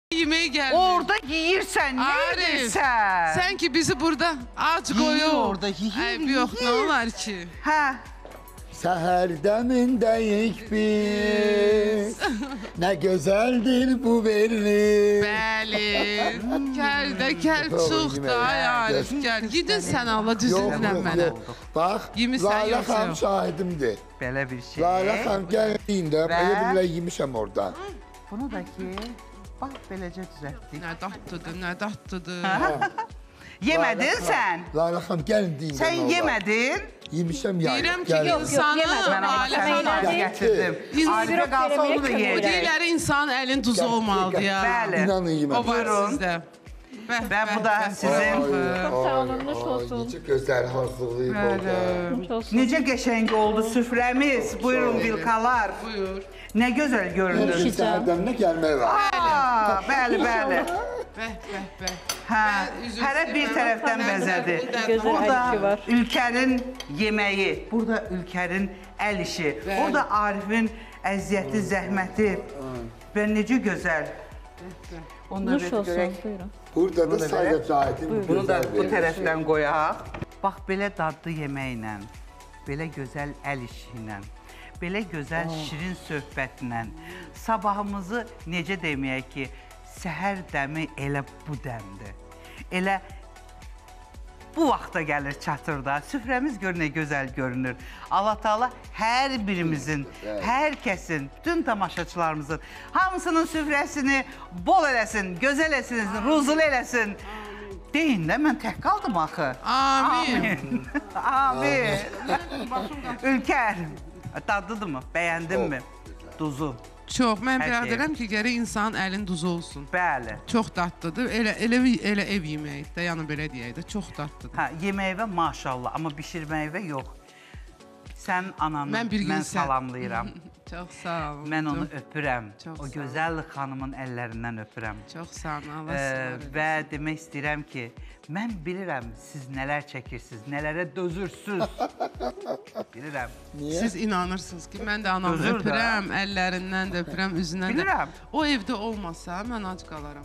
yemeğe gelmir. Orada yiyirsən, ne Arif, edirsən? sen ki bizi burada aç Yiyir koyuyor. orada, yiyir, Ay, yok ne yiyir. olar ki? Hə, Seher demindeyik biz. Ne güzeldir bu verli. Bəli. Gəl də gəl Oğlum, çıx yeməyə. da ay Arif gəl. Gidin sən Allah Yok düzündən yok mənə. yok. Bak Yemişsən, Lale yoxsa Hanım yox? şahidimdir. belə bir şey. Lale Hanım geldiğinde Və- böyle bile yemişim oradan. Bunu da ki, bax beləcə düzəltdik. Nə dadlıdır, nə dadlıdır. Yemədin sən? Lale Hanım geldiğinde Sən yemədin? Yemişim ya. Deyirəm ki, Geldim. insanı Mən Lale Lale Xanım gətirdim. İnsan- Arifə qalsa onu da Bu yeyəcək. deyirlər insan əlin duzu Gel, olmalıdır gel. ya. Bəli. İnanın yemedim. O var Buyurun. sizdə. Bəh, Və bu bəh, da bəh. sizin. Sağolunuz olsun. Necə gözəl hazırlayıb orada. Olsun. Necə qəşəng oldu süfrəmiz. Buyurun vilkalar. Buyur. Nə gözəl görünür. Səhərdən nə gəlmək var? Aa, bəli, bəli. Bəh, bəh, bəh. Hə, üzüm hərə bir sevməm. tərəfdən Mən bəzədi. də Gözəl Burada əl işi var. Ülkənin yeməyi, burada Ülkənin əl işi, Bəli. orada Arifin əziyyəti, zəhməti və necə gözəl. Onu da Nuş bir olsun. görək. Buyurun. Burada da Bunu da sayda verək. cahidim. Bunu da bu tərəfdən qoyaq. Bax, belə dadlı yeməklə, belə gözəl əl işi ilə, belə gözəl şirin söhbətlə, sabahımızı necə deməyək ki, səhər dəmi elə bu dəmdir. Elə bu vaxta gəlir çatır da, süfrəmiz gör nə gözəl görünür. Allah Taala hər birimizin, hər kəsin, bütün tamaşaçılarımızın hamısının süfrəsini bol eləsin, gözəl eləsin, ruzul eləsin. Deyin də, mən tək qaldım axı. Amin. Amin. Ülker, dadlıdırmı? Bəyəndinmi? Duzu. Çox. Mən Hər belə şey. deyirəm ki, gərək insanın əlin duzu olsun. Bəli. Çox dadlıdır. Elə elə elə ev yeməyi də, yəni belə deyək də, çox dadlıdır. Hə, yeməyivə maşallah, amma bişirməyivə yox. Sən ananı Mən bir gün mən sən- salamlayıram. Çox sağ olun. Mən onu Çox- öpürəm. Çox O sağ ol. gözəl xanımın əllərindən öpürəm. Çox sağ olun. Allah Ee, sizə və demək istəyirəm ki, mən bilirəm siz nələr çəkirsiniz, nələrə dözürsüz. Bilirəm. Siz inanırsınız ki, mən də anamı Dözür də. öpürəm, əllərindən də öpürəm, üzündən də. Bilirəm. O evdə olmasa mən ac qalaram.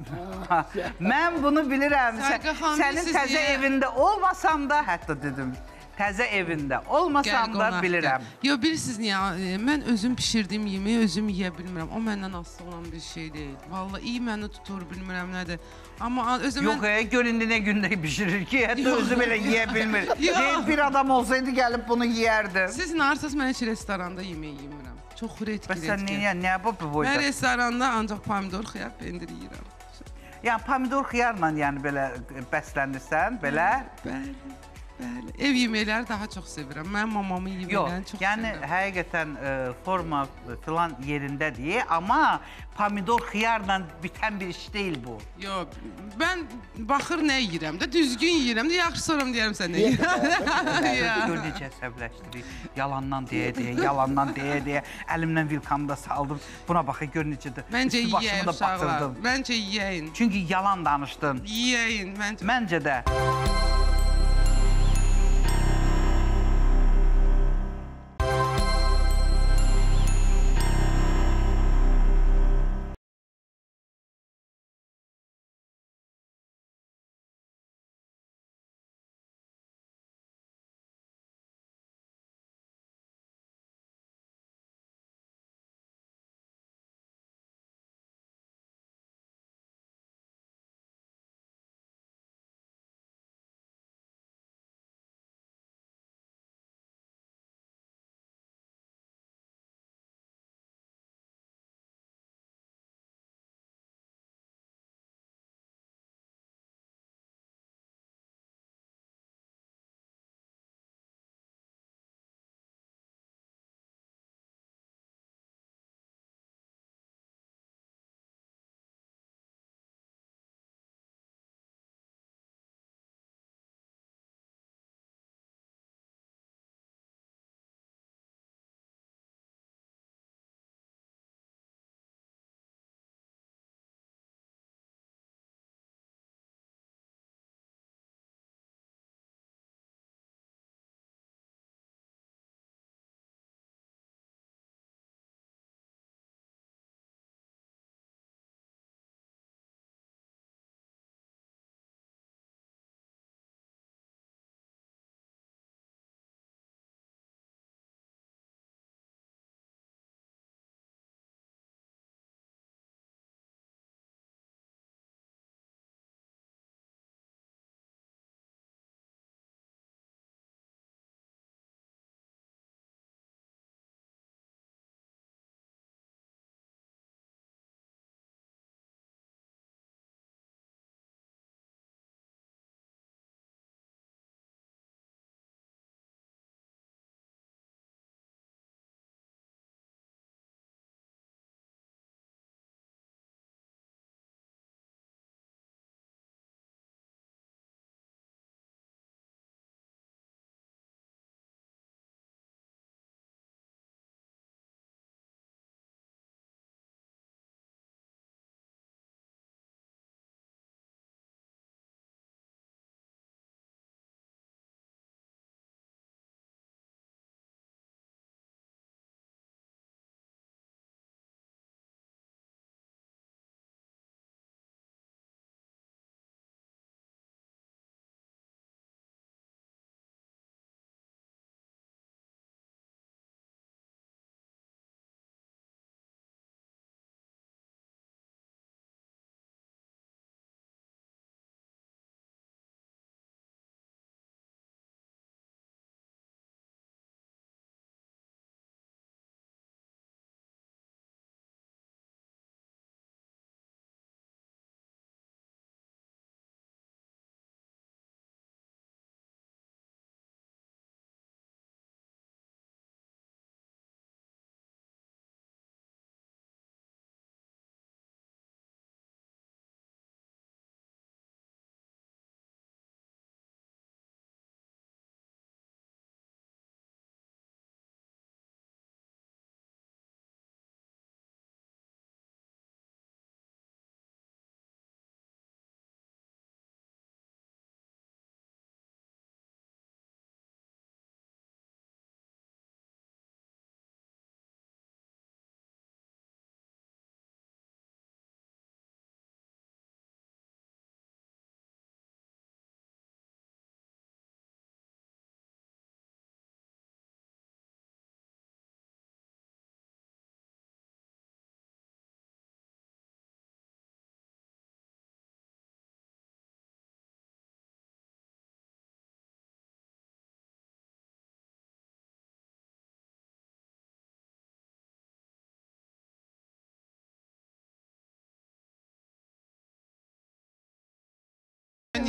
Mən bunu bilirəm. Sə- Sərqə xanım, Sənin siz təzə niyə- evində olmasam da, hətta dedim, təzə evində olmasam da qonaq bilirəm. gəl. Yo, bilirsiniz niyə? E, Mən özüm bişirdiyim yeməyi özüm yeyə bilmirəm. O məndən asılı olan bir şey deyil. Vallahi iyi məni tutur, bilmirəm nədir. Amma a- özüm Yox, e, gör indi nə gündə bişirir ki, hətta Yox. özü belə yeyə bilmir. Yox. Deyir, bir adam olsaydı gəlib bunu yeyərdi. Siz inanırsınız, mən heç restoranda yemək yemirəm. Çox ретki Bəs sən ретki. niyə, nə bu bu Mən boyda? restoranda ancaq pomidor, xiyar, pendir yeyirəm. Yəni pomidor xiyarla yəni belə bəslənirsən, belə? Bəli, bəli. Ev yeməkləri daha çox sevirəm. Mən mamamın Yox, yeməklərini çox yəni sevirəm. həqiqətən e, forma filan yerindədir, amma pomidor xiyarla bitən bir iş deyil bu. Yox, mən baxır nə yeyirəm də, düzgün yeyirəm də, yaxşı sorum deyərəm sən nə yeyirəm. Ya. Gör necə əsəbləşdirir. Yalandan deyə deyə, yalandan deyə deyə əlimdən vilkamı da saldım. Buna baxın gör necədir. Məncə Üstü başımı yeyəyin da uşaqlar. batırdım. Məncə yeyəyin. Çünki yalan danışdın. Yeyəyin, məncə. Məncə də.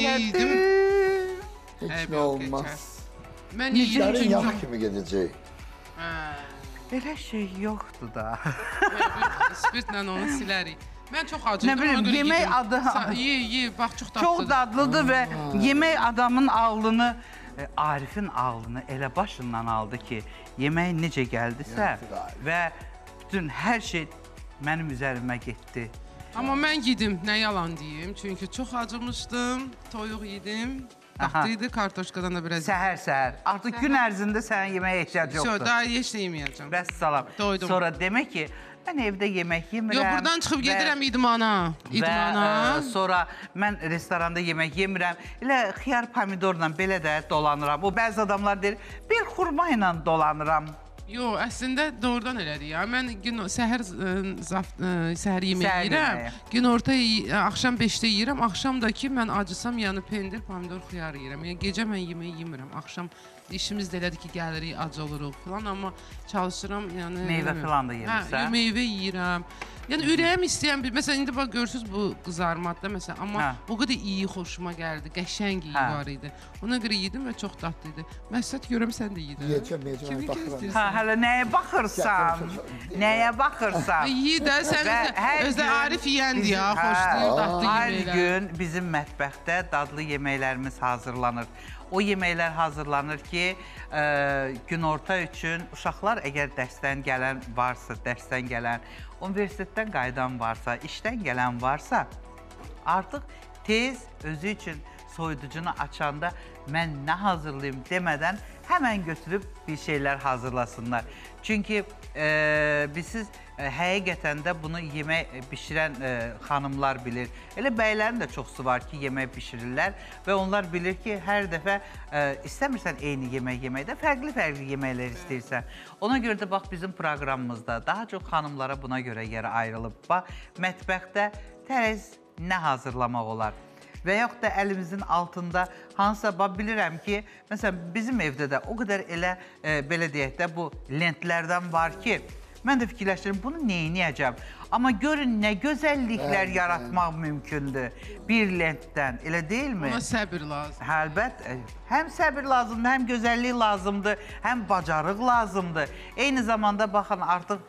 niyə yedim? Heç nə olmaz. Mən yedim Dişlərin yağ çünki... kimi gedəcək. Elə şey yoxdur da. Spirtlə onu silərik. Mən çox acıydım, Nə bilim, ona görə yemək yedim. adı... Sa- Ye, ye, bax, çox dadlıdır. Çox dadlıdır və yemək adamın ağlını, e, Arifin ağlını elə başından aldı ki, yemək necə gəldisə və bütün hər şey mənim üzərimə getdi. Amma mən yedim, nə yalan deyim. Çünki çox acımışdım, toyuq yedim. Dadlıydı, kartoşkadan da biraz... Səhər-səhər. Artıq gün ərzində sənin yeməyə ehtiyac yoxdur. Yox, daha heç nə yeməyəcəm. Bəs salam. Doydum. Sonra demək ki, mən evdə yemək yemirəm. Yox, buradan çıxıb gedirəm idmana. İdmana. Və sonra mən restoranda yemək yemirəm. Elə xiyar pomidorla belə də dolanıram. O bəzi adamlar deyir, bir xurma ilə dolanıram. Yox, əslində doğrudan elədir ya. Mən gün səhər ə, zaf, ə, səhər yemək Səhər yeyirəm. yeməyi. Gün orta axşam beşdə yeyirəm. Axşamdakı mən acısam, yəni pendir, pomidor, xiyar yeyirəm. Yəni gecə mən yemək yemirəm. Axşam işimiz də elədir ki, gəlirik, ac oluruq falan, amma çalışıram, yəni Meyvə falan da yemirsən? Hə, meyvə yeyirəm. Yəni ürəyim istəyən bir, məsələn indi bax görürsüz bu qızarmadı da məsələn, amma hə. o qədər iyi xoşuma gəldi, qəşəng iyi hə. var idi. Ona görə yedim və çox dadlı idi. Məsələn görüm sən də yedin. Yeyəcəm, yeyəcəm, baxıram. Hə, hələ nəyə baxırsan? Nəyə baxırsan? Yeyə də, sən özdə Arif yeyəndir ya, xoşlayır dadlı Hər yeməklər. gün bizim mətbəxdə dadlı yeməklərimiz hazırlanır. O yeməklər hazırlanır ki, ə, günorta üçün uşaqlar əgər dərsdən gələn varsa, dərsdən gələn, universitetdən qayıdan varsa, işdən gələn varsa, artıq tez özü üçün soyuducunu açanda mən nə hazırlayım demədən həmən götürüb bir şeylər hazırlasınlar. Çünki e, biz siz e, həqiqətən də bunu yemək bişirən e, xanımlar bilir. Elə bəylərin də çoxsu var ki, yemək bişirirlər və onlar bilir ki, hər dəfə e, istəmirsən eyni yemək yeməkdə, fərqli-fərqli yeməklər istəyirsən. Ona görə də bax, bizim proqramımızda daha çox xanımlara buna görə yer ayrılıb. Bax, mətbəxdə tərəz nə hazırlamaq olar? Və yaxud da əlimizin altında hansısa, bax, bilirəm ki, məsələn, bizim evdə də o qədər elə, e, belə deyək də, bu lentlərdən var ki, mən də fikirləşdirim, bunu neyniyəcəm? Amma görün, nə gözəlliklər Bəli, yaratmaq mümkündür bir lentdən, elə deyilmi? Ona səbir lazım. Əlbət, həm səbir lazımdır, həm gözəllik lazımdır, həm bacarıq lazımdır. Eyni zamanda, baxın, artıq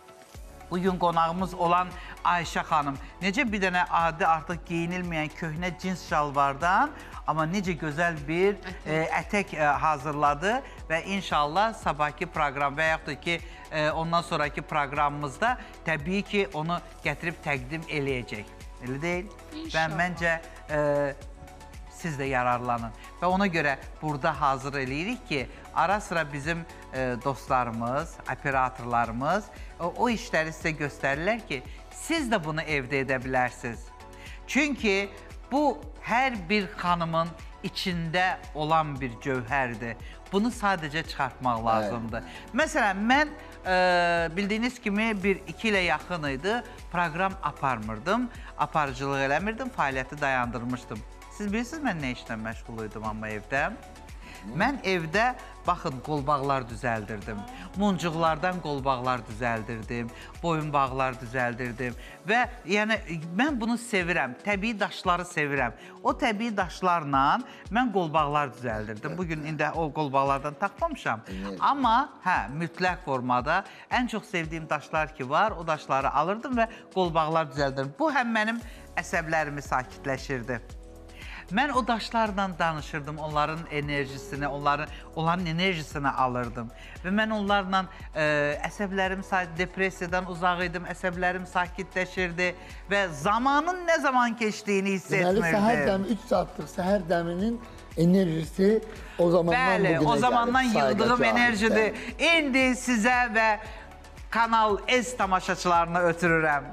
bugün qonağımız olan Ayşə xanım, necə bir dənə adi artıq geyinilməyən köhnə cins şalvardan, amma necə gözəl bir e, ətək e, hazırladı və inşallah sabahki proqram və yaxud da ki, e, ondan sonraki proqramımızda təbii ki, onu gətirib təqdim eləyəcək. Elə deyil? Və məncə e, siz də yararlanın. Və ona görə burada hazır eləyirik ki, ara sıra bizim e, dostlarımız, operatorlarımız o, o işləri sizə göstərirlər ki, siz də bunu evdə edə bilərsiniz. Çünki bu hər bir xanımın içində olan bir cövhərdir. Bunu sadəcə çıxartmaq lazımdır. Məsələn, mən e, bildiyiniz kimi bir iki ilə yaxın idi, proqram aparmırdım, aparıcılıq eləmirdim, fəaliyyəti dayandırmışdım. Siz bilirsiniz, mən nə işlə məşğul idim amma evdə? Mən evdə, baxın, qolbaqlar düzəldirdim. Muncuqlardan qolbaqlar düzəldirdim, boyunbağlar düzəldirdim. Və yəni, mən bunu sevirəm, təbii daşları sevirəm. O təbii daşlarla mən qolbaqlar düzəldirdim. Bugün indi o qolbaqlardan tapmamışam. Amma, hə, mütləq formada ən çox sevdiyim daşlar ki var, o daşları alırdım və qolbaqlar düzəldirdim. Bu həm mənim əsəblərimi sakitləşirdi. Mən o daşlarla danışırdım, onların enerjisini, onların, onların enerjisini alırdım. Və mən onlarla e, əsəblərim, depressiyadan uzaq idim, əsəblərim sakitləşirdi və zamanın nə zaman keçdiyini hiss etmirdim. Deməli, səhər dəmi, üç saatlıq səhər dəminin enerjisi o zamandan Bəli, bugünə o zamandan gəlib, yığdığım sayğacı enerjidir. İndi sizə və Kanal S tamaşaçılarına ötürürəm.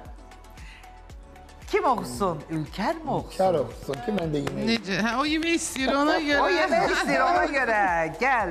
Kim oxusun? Ülker mi oxusun? Ülker oxusun ki, mən də yemək. Necə? Hə, o yemək istəyir ona görə. O yemək istəyir ona görə. Gəl.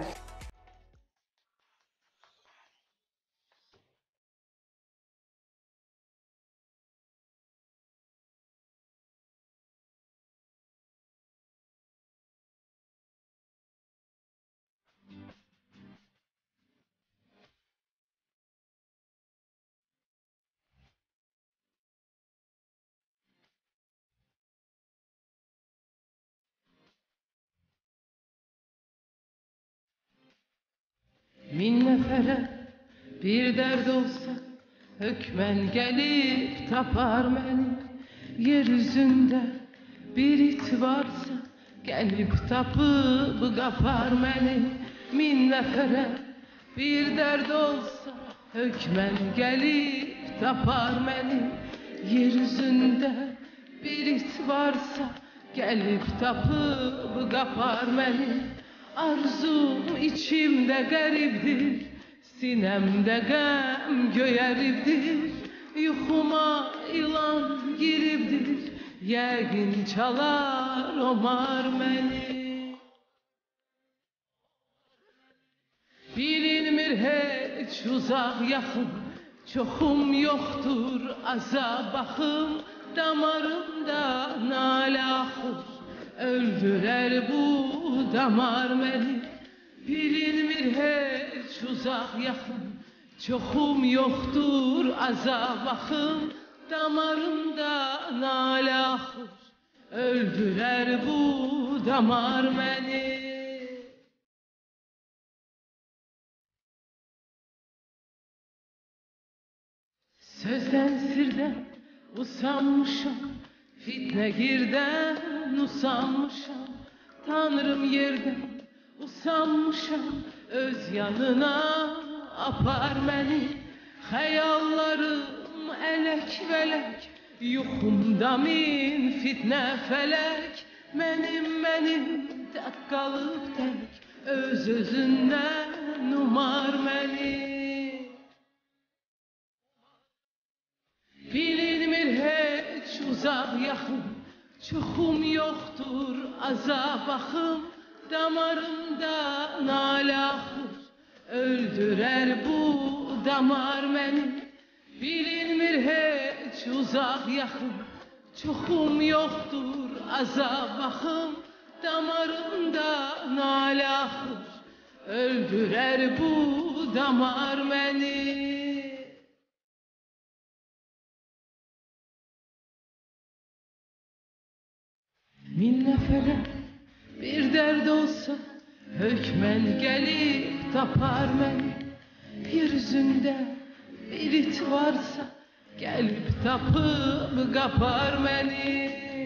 min nəfərə bir dərd olsa, hökmən gəlib tapar məni. Yer üzündə bir it varsa, gəlib tapıb qapar məni. Min nəfərə bir dərd olsa, hökmən gəlib tapar məni. Yer üzündə bir it varsa, gəlib tapıb qapar məni. Arzum içimdə qəribdir, sinəmdə qəm göyəribdir. Yuxuma ilan giribdir, yəqin çalar omar məni. Bilinmir heç uzaq yaxın, çoxum yoxdur azab axım. Damarımda nalə axır, öldürər bu damar məni. Bilinmir heç uzaq yaxın, çoxum yoxdur azab axım. Damarımda nalə axır, öldürər bu damar məni. Sözdən sirdən usanmışam, fitnə girdən usanmışam. Tanrım yerdən usanmışam, öz yanına apar məni. Xəyallarım ələk-vələk, yuxumda min fitnə fələk. Mənim, mənim tək qalıb tək, öz-özündən umar məni. Bilinmir heç uzaq yaxın, çoxum yoxdur azab axım. Damarımda nalə axır, öldürər bu damar məni. Bilinmir heç uzaq yaxın, çoxum yoxdur azab axım. Damarımda nalə axır, öldürər bu damar məni. Min nəfərə bir dərd olsa, hökmən gəlib tapar məni. Yer üzündə bir it varsa, gəlib tapıb qapar məni.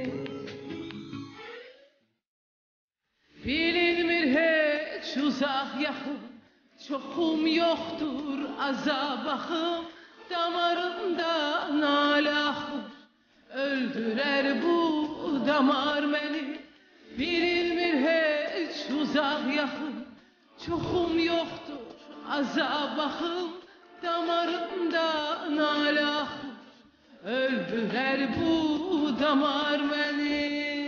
Bilinmir heç uzaq yaxın, çoxum yoxdur azab axım. Damarımda nalə axır, öldürər bu damar məni. Bilinmir heç uzaq yaxın, çoxum yoxdur azab axım. Damarımda nalə axır, öldürər bu damar məni.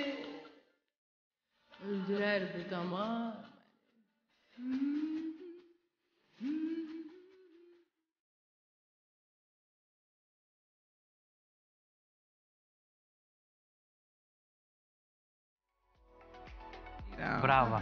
Öldürər bu damar məni. Bravo.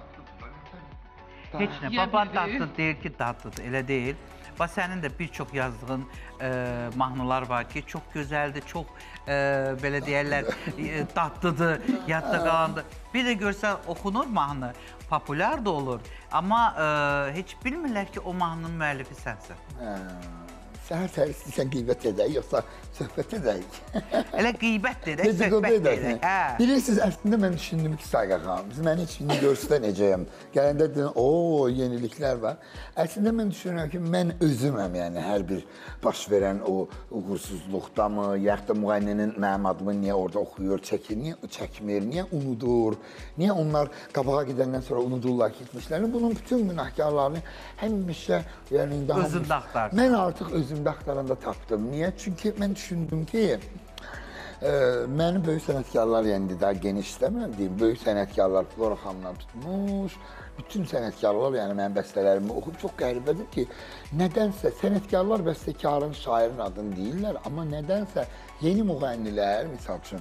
Heç nə, baban tatlı deyir ki, tatlıdır, elə deyil. Bax, sənin də bir çox yazdığın e, mahnılar var ki, çox gözəldir, çox e, belə deyərlər, e, tatlıdır, yadda qalandır. Bir də görsən, oxunur mahnı, populyar da olur. Amma e, heç bilmirlər ki, o mahnının müəllifi sənsən. Hə. Səhər-səhər istəyirsən qeybət edək, yoxsa söhbət edək. Elə qeybət edək, söhbət edək. Bilirsiniz, əslində mən düşündüm ki, Sayqa xanım, biz məni heç indi görsə necəyəm. Gələndə dedim, ooo, yeniliklər var. Əslində mən düşünürəm ki, mən özüməm, yəni hər bir baş verən o uğursuzluqda mı, yaxud da müğənninin mənim adımı niyə orada oxuyur, çəkir, niyə çəkmir, niyə unudur, niyə onlar qabağa gedəndən sonra unudurlar ki, etmişlərini. Bunun bütün günahkarlarını həmişə, yəni daha... Özündə axtardım. Mən artıq özümdə axtaranda tapdım. Niyə? Çünki mən düşündüm ki, e, məni böyük sənətkarlar, yəni daha geniş istəmirəm deyim, böyük sənətkarlar Flora xanımdan tutmuş, bütün sənətkarlar, yəni mənim bəstələrimi oxub, çox qəribədir ki, nədənsə sənətkarlar bəstəkarın, şairin adını deyirlər, amma nədənsə yeni müğənnilər, misal üçün,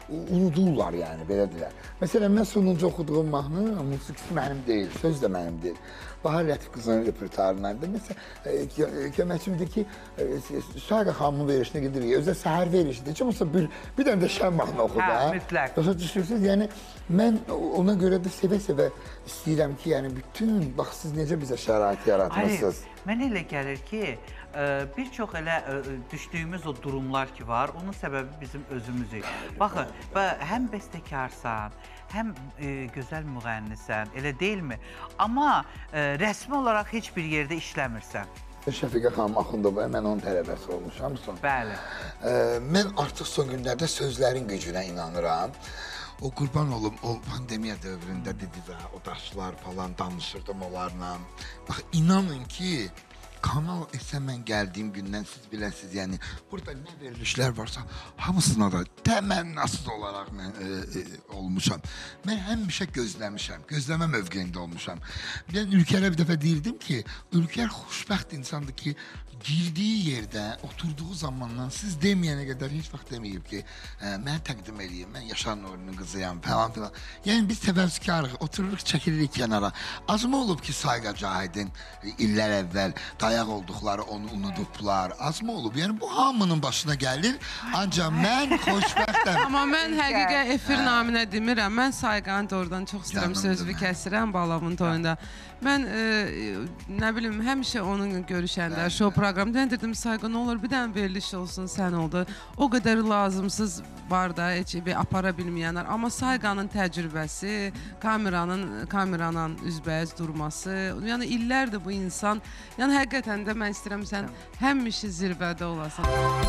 unudurlar yəni, belə deyilər. Məsələn, mən sonuncu oxuduğum mahnı, musiqisi mənim deyil, söz də mənim deyil. Bahar Lətif qızının repertuarından da. Məsələn, köməkçimdir ki, Sayqa xanımın verişinə gedirik, özə səhər verişidir. Heç olmasa bir, bir dənə də şən mahnı oxu da. Hə, mütləq. Başa düşürsünüz, yəni mən ona görə də sevə-sevə istəyirəm ki, yəni bütün, bax siz necə bizə şərait yaratmışsınız. Mən elə gəlir ki, bir çox elə düşdüyümüz o durumlar ki var, onun səbəbi bizim özümüzük. Baxın, həm bəstəkarsan, həm gözəl müğənnisən, elə deyilmi? Amma rəsmi olaraq heç bir yerdə işləmirsən. Şəfiqə xanım Axundova, mən onun tələbəsi olmuşam son. Bəli. Mən artıq son günlərdə sözlərin gücünə inanıram. O qurban olum, o pandemiya dövründə dedilər, o daşlar falan danışırdım onlarla. Bax, inanın ki, Kanal S-ə mən gəldiyim gündən siz biləsiniz, yəni burada nə verilişlər varsa, hamısına da təmənnasız olaraq mən e, e, olmuşam. Mən həmişə gözləmişəm, gözləmə mövqeyində olmuşam. Mən Ülkərə bir dəfə deyirdim ki, Ülkər xoşbəxt insandır ki, girdiyi yerdə, oturduğu zamandan siz deməyənə qədər heç vaxt deməyib ki, mən təqdim edeyim, mən Yaşar Nuri'nin qızıyam falan filan. Yəni biz təvəzzükarıq, otururuq, çəkilirik kənara. Azmı olub ki, Sayqa Cahidin illər əvvəl dayaq olduqları onu unudublar, azmı olub? Yəni bu hamının başına gəlir, ancaq mən xoşbəxtəm. Amma mən həqiqə efir naminə demirəm, mən Sayqanı doğrudan çox istəyirəm, sözümü kəsirəm balamın toyunda. Mən e, nə bilim, həmişə onun görüşəndə, şou proqramda deyirdim, Sayqa, nə olur, bir dənə veriliş olsun, sən oldu. O qədər lazımsız var da, heç bir apara bilməyənlər. Amma Sayqanın təcrübəsi, kameranın, kameranın üzbəyiz durması, yəni illərdir bu insan, yəni həqiqətən də mən istəyirəm, sən həmişə zirvədə olasan.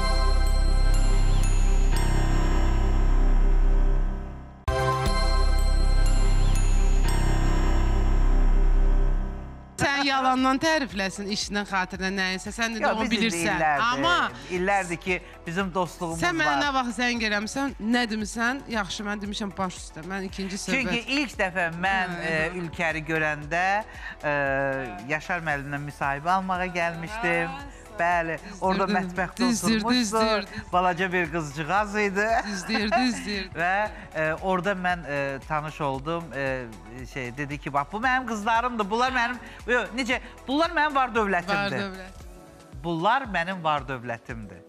Sən yalandan tərifləsin işinin xatirinə nəyinsə, sən də onu bilirsən. Amma illərdir ki, bizim dostluğumuz var. Sən mənə nə vaxt zəng eləmişsən, nə demişsən? Yaxşı, mən demişəm baş üstə. Mən ikinci söhbət. Çünki ilk dəfə mən Ülkəri görəndə Yaşar müəllimlə müsahibə almağa gəlmişdim. Bəli, orada mətbəxdə oturmuşdu, balaca bir qızcığaz idi. Düzdür, düzdür. Və orada mən tanış oldum, dedi ki, bax, bu mənim qızlarımdır, bunlar mənim, necə, bunlar mənim var dövlətimdir. Bunlar mənim var dövlətimdir.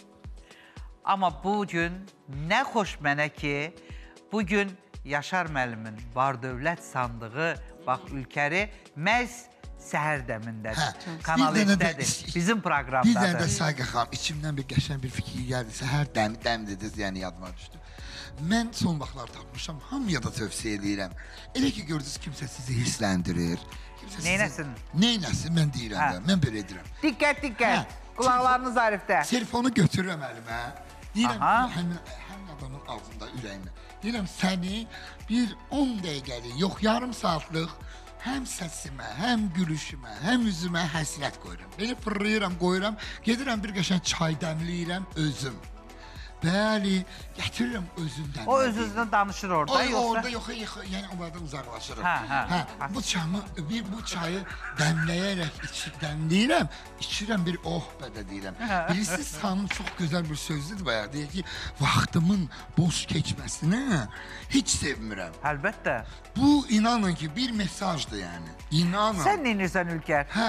Amma bugün nə xoş mənə ki, bugün Yaşar müəllimin var dövlət sandığı, bax, Ülkəri məhz səhər dəmindədir, Kanal S-dədir, bizim proqramdadır. Bir dənə də Sayqa xanım, içimdən bir qəşən bir fikir gəldi, səhər dəm dediniz, yəni yadıma düşdü. Mən son vaxtlar tapmışam, hamıya da tövsiyə edirəm. Elə ki, gördünüz, kimsə sizi hissləndirir. Neynəsin? Neynəsin, mən deyirəm də, mən belə edirəm. Diqqət, diqqət, qulaqlarınız Arifdə. Telefonu götürürəm əlimə, deyirəm, həmin adamın ağzında, ürəyimə. Deyirəm, səni bir on dəqiqəlik, yox, yarım saatlıq həm səsimə, həm gülüşümə, həm üzümə həsrət qoyuram. Beni fırlayıram, qoyuram, gedirəm bir qəşən çay dəmləyirəm özüm. Bəli, gətirirəm özündən. O öz-özündən danışır orada, o, yoxsa? Orada yox, yəni onlardan uzaqlaşırım. Hə, hə. Hə, bu çamı, bir, bu çayı dəmləyərək içi, dəmləyirəm, içirəm bir oh bədə deyirəm. Bilirsiniz, xanım çox gözəl bir sözdür bayağı, deyir ki, vaxtımın boş keçməsinə heç sevmirəm. Əlbəttə. Bu, inanın ki, bir mesajdır yəni, inanın. Sən neynirsən Ülkər? Hə,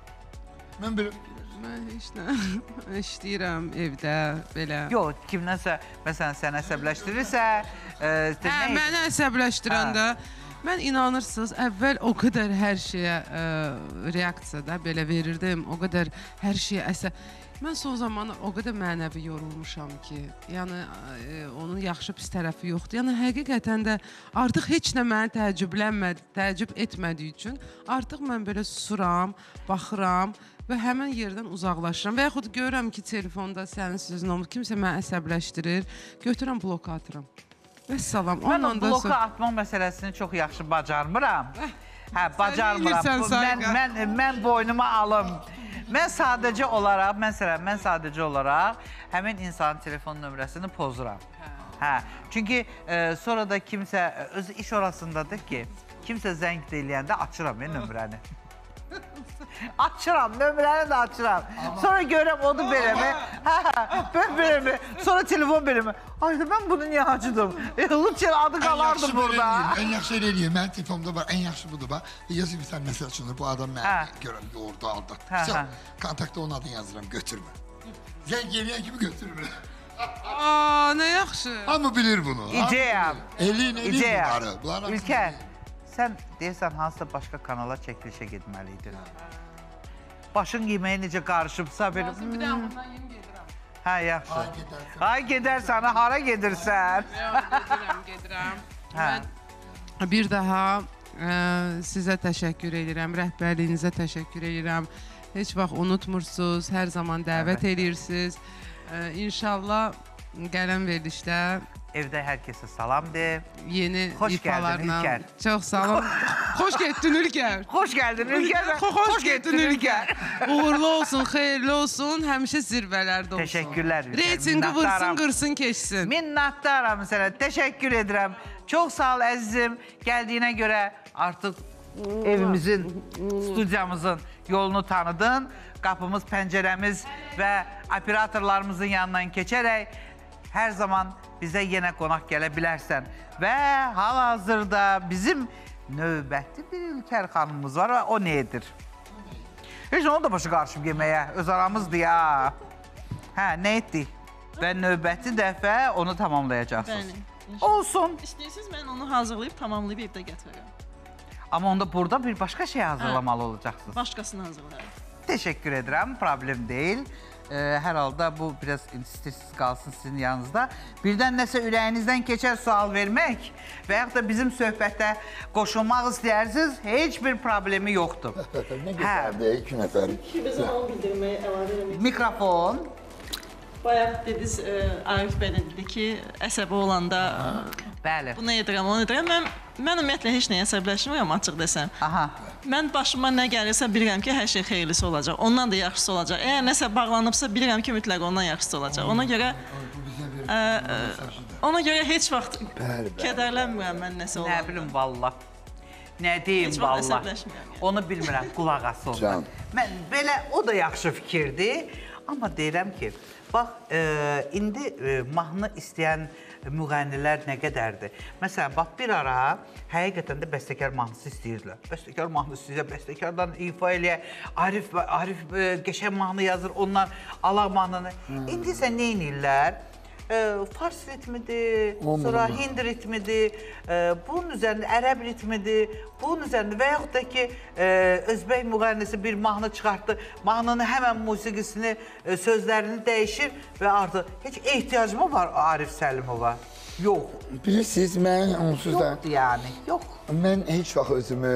mən belə... Mən heç nə işləyirəm evdə, belə. Yox, kimdənsə, məsələn, səni əsəbləşdirirsə... Hə, məni əsəbləşdirəndə, mən inanırsınız, əvvəl o qədər hər şeyə reaksiyada belə verirdim, o qədər hər şeyə əsəb... Mən son zamanlar o qədər mənəvi yorulmuşam ki, yəni onun yaxşı pis tərəfi yoxdur. Yəni həqiqətən də artıq heç nə məni təəccüblənmədi, təəccüb etmədiyi üçün artıq mən belə susuram, baxıram və həmin yerdən uzaqlaşıram. Və yaxud görürəm ki, telefonda sənin sözün olmur, kimsə məni əsəbləşdirir, götürürəm, bloka atıram. Vəssalam. Mən o bloka atmaq məsələsini çox yaxşı bacarmıram. Hə, bacarmıram. Mən boynuma alım. Mən sadəcə olaraq, məsələn, mən sadəcə olaraq həmin insanın telefon nömrəsini pozuram. Hə, çünki sonra da kimsə, öz iş orasındadır ki, kimsə zəng deyiləyəndə açıram nömrəni. Açıram, nömrəni də açıram. Sonra görəm onu belə mi? Ben belə mi? Sonra telefon belə mi? Ay da ben bunu niye açdım? Lütfen adı kalardı burada. En yaxşı elə eləyir. Mənim telefonumda var, en yaxşı budur. Bax, yazayım bir tane mesaj açılır. Bu adam mənə görəm, yoğurdu, aldatdı. Kontakta onun adını yazıram, götürmə. Zəng geləyən kimi götürmə. Aa, ne yaxşı. Hamı bilir bunu. İceyəm. Elin, elin bunları. Bunlar İlker, sen deyirsən hansısa başka kanala çəkilişə getməliydin. Başın yeməyə necə qarışıbsa bir... Bir daha bundan yeni gedirəm. Hə, yaxşı. Ay gedərsən, hara gedirsən? Gedirəm, gedirəm. Mən bir daha ə, sizə təşəkkür edirəm, rəhbərliyinizə təşəkkür edirəm. Heç vaxt unutmursunuz, hər zaman dəvət edirsiniz. Ə, İnşallah gələn verilişdə evdə hər kəsə salam de. Yeni Hoş ifalarla. geldin İlker. Çox sağ olun. Xoş getdin Ülker. Xoş geldin Ülker. Xoş getdin Ülker. Uğurlu olsun, xeyirli olsun, həmişə zirvələrdə olsun. Teşekkürler Ülker. Reytingi vursun, qırsın, keçsin. Minnətdaram sənə. Teşekkür edirəm. Çox sağ ol əzizim. Gəldiyinə görə artıq evimizin, studiyamızın yolunu tanıdın. Qapımız, pəncərəmiz və operatorlarımızın yanından keçərək hər zaman bizə yenə qonaq gələ bilərsən. Və hal-hazırda bizim növbətli bir Ülker xanımımız var və o nədir? Heç onu da başa qarışıb yeməyə, öz aramızdır ya. Hə, nə etdik? Və növbəti dəfə onu tamamlayacaqsınız. Bəli. Olsun. İstəyirsiniz, mən onu hazırlayıb, tamamlayıb evdə gətirərəm. Amma onda burada bir başqa şey hazırlamalı olacaqsınız. Başqasını hazırlayarım. Teşekkür edirəm, problem deyil. Ee, hər halda bu biraz stressiz qalsın sizin yanınızda. Birdən nəsə ürəyinizdən keçər sual vermək və yaxud da bizim söhbətə qoşulmaq istəyirsiniz, heç bir problemi yoxdur. Nə gözəldir, iki nəfər. Bizə onu bildirməyə əlavə eləmək. Mikrofon. Bayaq dediniz, Arif bəy dedi ki, əsəbi olanda Bəli. bunu edirəm, onu edirəm. Mən, mən ümumiyyətlə heç nəyə əsəbləşmirəm, açıq desəm. Aha. Mən başıma nə gəlirsə bilirəm ki, hər şey xeyirlisi olacaq. Ondan da yaxşısı olacaq. Əgər nəsə bağlanıbsa bilirəm ki, mütləq ondan yaxşısı olacaq. Ona görə ə, ə, ona görə heç vaxt kədərlənmirəm mən nəsə olanda. Nə bilim, vallah. Nə deyim, Heç vaxt vallah. əsəbləşmirəm. Onu bilmirəm, qulaq asın ondan. Mən belə, o da yaxşı fikirdir. Amma deyirəm ki, bax, e, indi e, mahnı istəyən müğənnilər nə qədərdir? Məsələn, bax, bir ara həqiqətən də bəstəkar mahnısı istəyirdilər. Bəstəkar mahnısı istəyir, bəstəkardan ifa eləyə, Arif, Arif e, qəşəng mahnı yazır, onlar alaq mahnını. Hmm. İndi isə nə inirlər? E, Fars ritmidir, sonra Hind ritmidir, e, bunun üzərində ərəb ritmidir, bunun üzərində və yaxud da ki, e, Özbək müğənnisi bir mahnı çıxartdı, mahnının həmən musiqisini, e, sözlərini dəyişir və artıq heç ehtiyacımı var Arif Səlimova? Yox. Bilirsiniz, mən onsuz da... Yoxdur yəni, yox. Mən heç vaxt özümü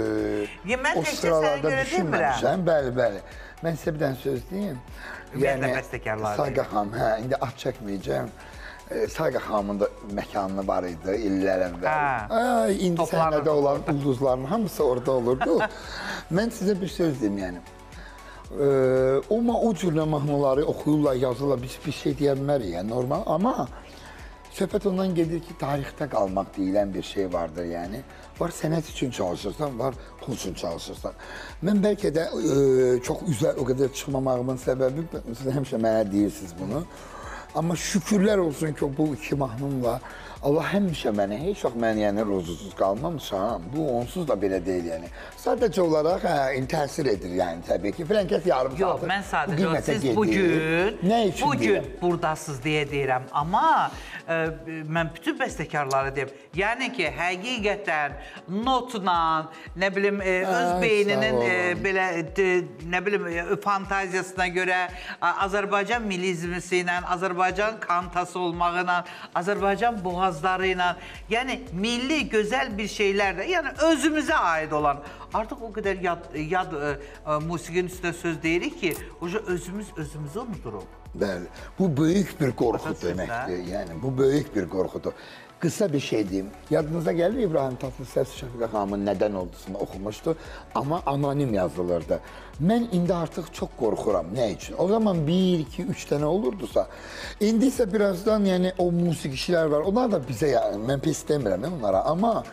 e, o sıralarda düşünməmişəm. Bəli, bəli. Mən sizə bir dənə söz deyim. Ümumiyyətlə bəstəkarlar deyil. Sayqa xanım, hə, indi at çəkməyəcəm. E, Sayqa xanımın da məkanı var idi illər əvvəl. Ay, indi səhnədə olan ulduzların hamısı orada olurdu. Mən sizə bir söz deyim, yəni. E, Oma o cürlə mahnıları oxuyurlar, yazırlar, biz bir şey deyə bilmərik, yəni normal. Amma söhbət ondan gedir ki, tarixdə qalmaq deyilən bir şey vardır, yəni. Var sənət üçün çalışırsan, var pul üçün çalışırsan. Mən bəlkə də e, çox üzər o qədər çıxmamağımın səbəbi, siz həmişə mənə deyirsiniz bunu. Amma şükürlər olsun ki, bu iki mahnımla Allah həmişə mənə, heç vaxt mən yəni rozusuz qalmamışam. Bu onsuz da belə deyil, yəni. Sadəcə olaraq hə, təsir edir, yəni təbii ki. Filankəs yarım saatı. Yox, mən sadəcə olaraq siz bugün, bugün buradasınız deyə deyirəm. Amma e, mən bütün bəstəkarları deyim. Yəni ki, həqiqətən notla, nə bilim, e, öz beyninin e, belə, de, nə bilim, e, fantaziyasına görə Azərbaycan millizmisi ilə, Azərbaycan kantası olmağıyla, Azərbaycan boğazları ilə, yəni milli, gözəl bir şeylərlə, yəni özümüzə aid olan, artıq o qədər yad, yad e, musiqinin üstündə söz deyirik ki, özümüz özümüzü unuduruq. Bəli, bu böyük bir qorxu deməkdir, yəni bu böyük bir qorxudur. Qısa bir şey deyim, yadınıza gəlir İbrahim Tatlıses Şəfiqə xanımın Nədən oldusunu oxumuşdu, amma anonim yazılırdı. Mən indi artıq çox qorxuram, nə üçün? O zaman bir, iki, üç dənə olurdusa, indi isə birazdan yəni o musiqiçilər var, onlar da bizə, yəni, mən pis demirəm onlara, amma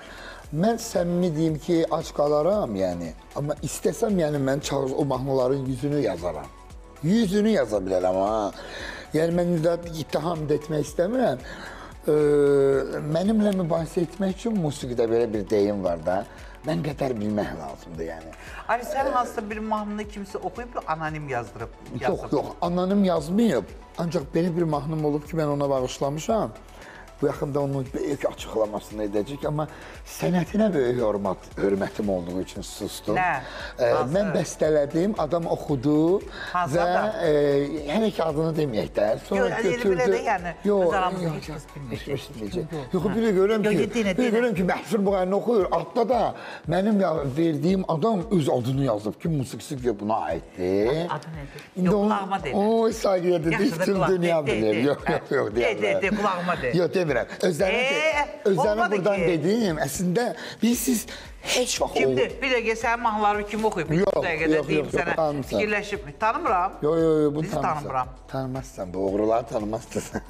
Mən səmimi deyim ki, aç qalaram, yəni. Amma istəsəm, yəni mən çağır o mahnıların yüzünü yazaram. Yüzünü yaza bilərəm, ha. Yəni mən ittiham da etmək istəmirəm. Ee, mənimlə mübahisə etmək üçün musiqidə belə bir deyim var da. Mən qədər bilmək lazımdır, yəni. Ali, sən hansısa bir mahnını kimsə oxuyub, anonim yazdırıb? Yox, yox, anonim yazmayıb. Ancaq belə bir mahnım olub ki, mən ona bağışlamışam. Bu yaxında onun böyük açıqlamasını edəcək, amma sənətinə böyük hörmət, hörmətim olduğu üçün sustum. Nə? Ee, mən bəstələdim, adam oxudu və e, hələ ki adını deməyək də. Yox, elə də yəni, öz aramızda heç kəs bilməyəcək. Yox, bir görürəm ki, bir görürəm ki, Məhsur müğənni oxuyur, altda da mənim verdiyim adam öz adını yazıb ki, musiqisi ki, buna aiddir. Adı nədir? Yox, qulağıma deyil. O, saygıya dedik, tüm dünya bilir. Yox, yox, yox, deyəm. De, de, qulağıma deyil. Yox, demirəm. Özlərini buradan dedim, əslində biz siz heç vaxt olur. Kimdir? Bir dəqiqə sənin mahnıları kim oxuyub? Yox, yox, yox, fikirləşib. Tanımıram. Yox, yox, yox, bunu Bizi tanımıram. Tanımazsan, bu oğruları tanımazsın.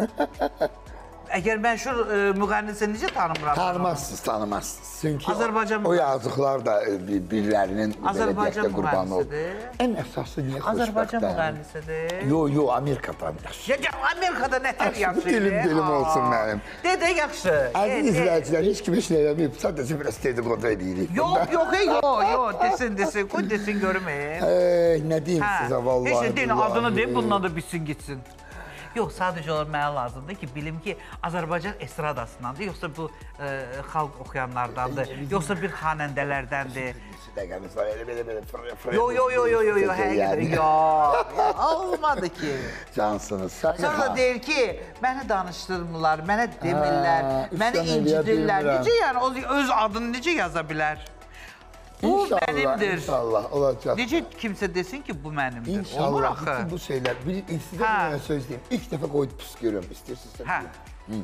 Əgər məşhur müğənnisin necə tanımıram? Tanımazsınız, tanımazsınız. Çünki Azərbaycan o yazdıqlar da birilərinin Azərbaycan müğənnisidir. Ən əsası niyə xoşbəxtdir? Azərbaycan müğənnisidir. Yox, yox, Amerikadan yaşayır. Amerikada nətər yaşayır? Dilim, dilim olsun mənim. Dedə, yaxşı. Əziz izləyicilər, heç kim heç nə eləməyib, sadəcə biraz dedikodu edirik. Yox, yox, yox, yox, desin, desin, qoy desin, görüm. Nə deyim sizə, vallahi. Heç nə deyin, adını deyim, bundan da bitsin, gitsin. Yox, sadəcə olaraq mənə lazımdır ki, bilim ki, Azərbaycan estradasındandır, yoxsa bu xalq oxuyanlardandır, yoxsa bir xanəndələrdəndir. Dəqiqəmiz var, elə belə belə fırı fırı. Yox, yox, yox, yox, yox, həqiqətən, yox, olmadı ki. Cansınız. Sonra da deyir ki, məni danışdırmırlar, mənə demirlər, məni incidirlər. Necə yəni, öz adını necə yaza bilər? Bu mənimdir. İnşallah, olacaq. Necə kimsə desin ki, bu mənimdir? İnşallah, bütün bu şeylər. Sizə bir söz deyim, ilk dəfə qoydu pis görürüm, istəyirsinizsə. Hə.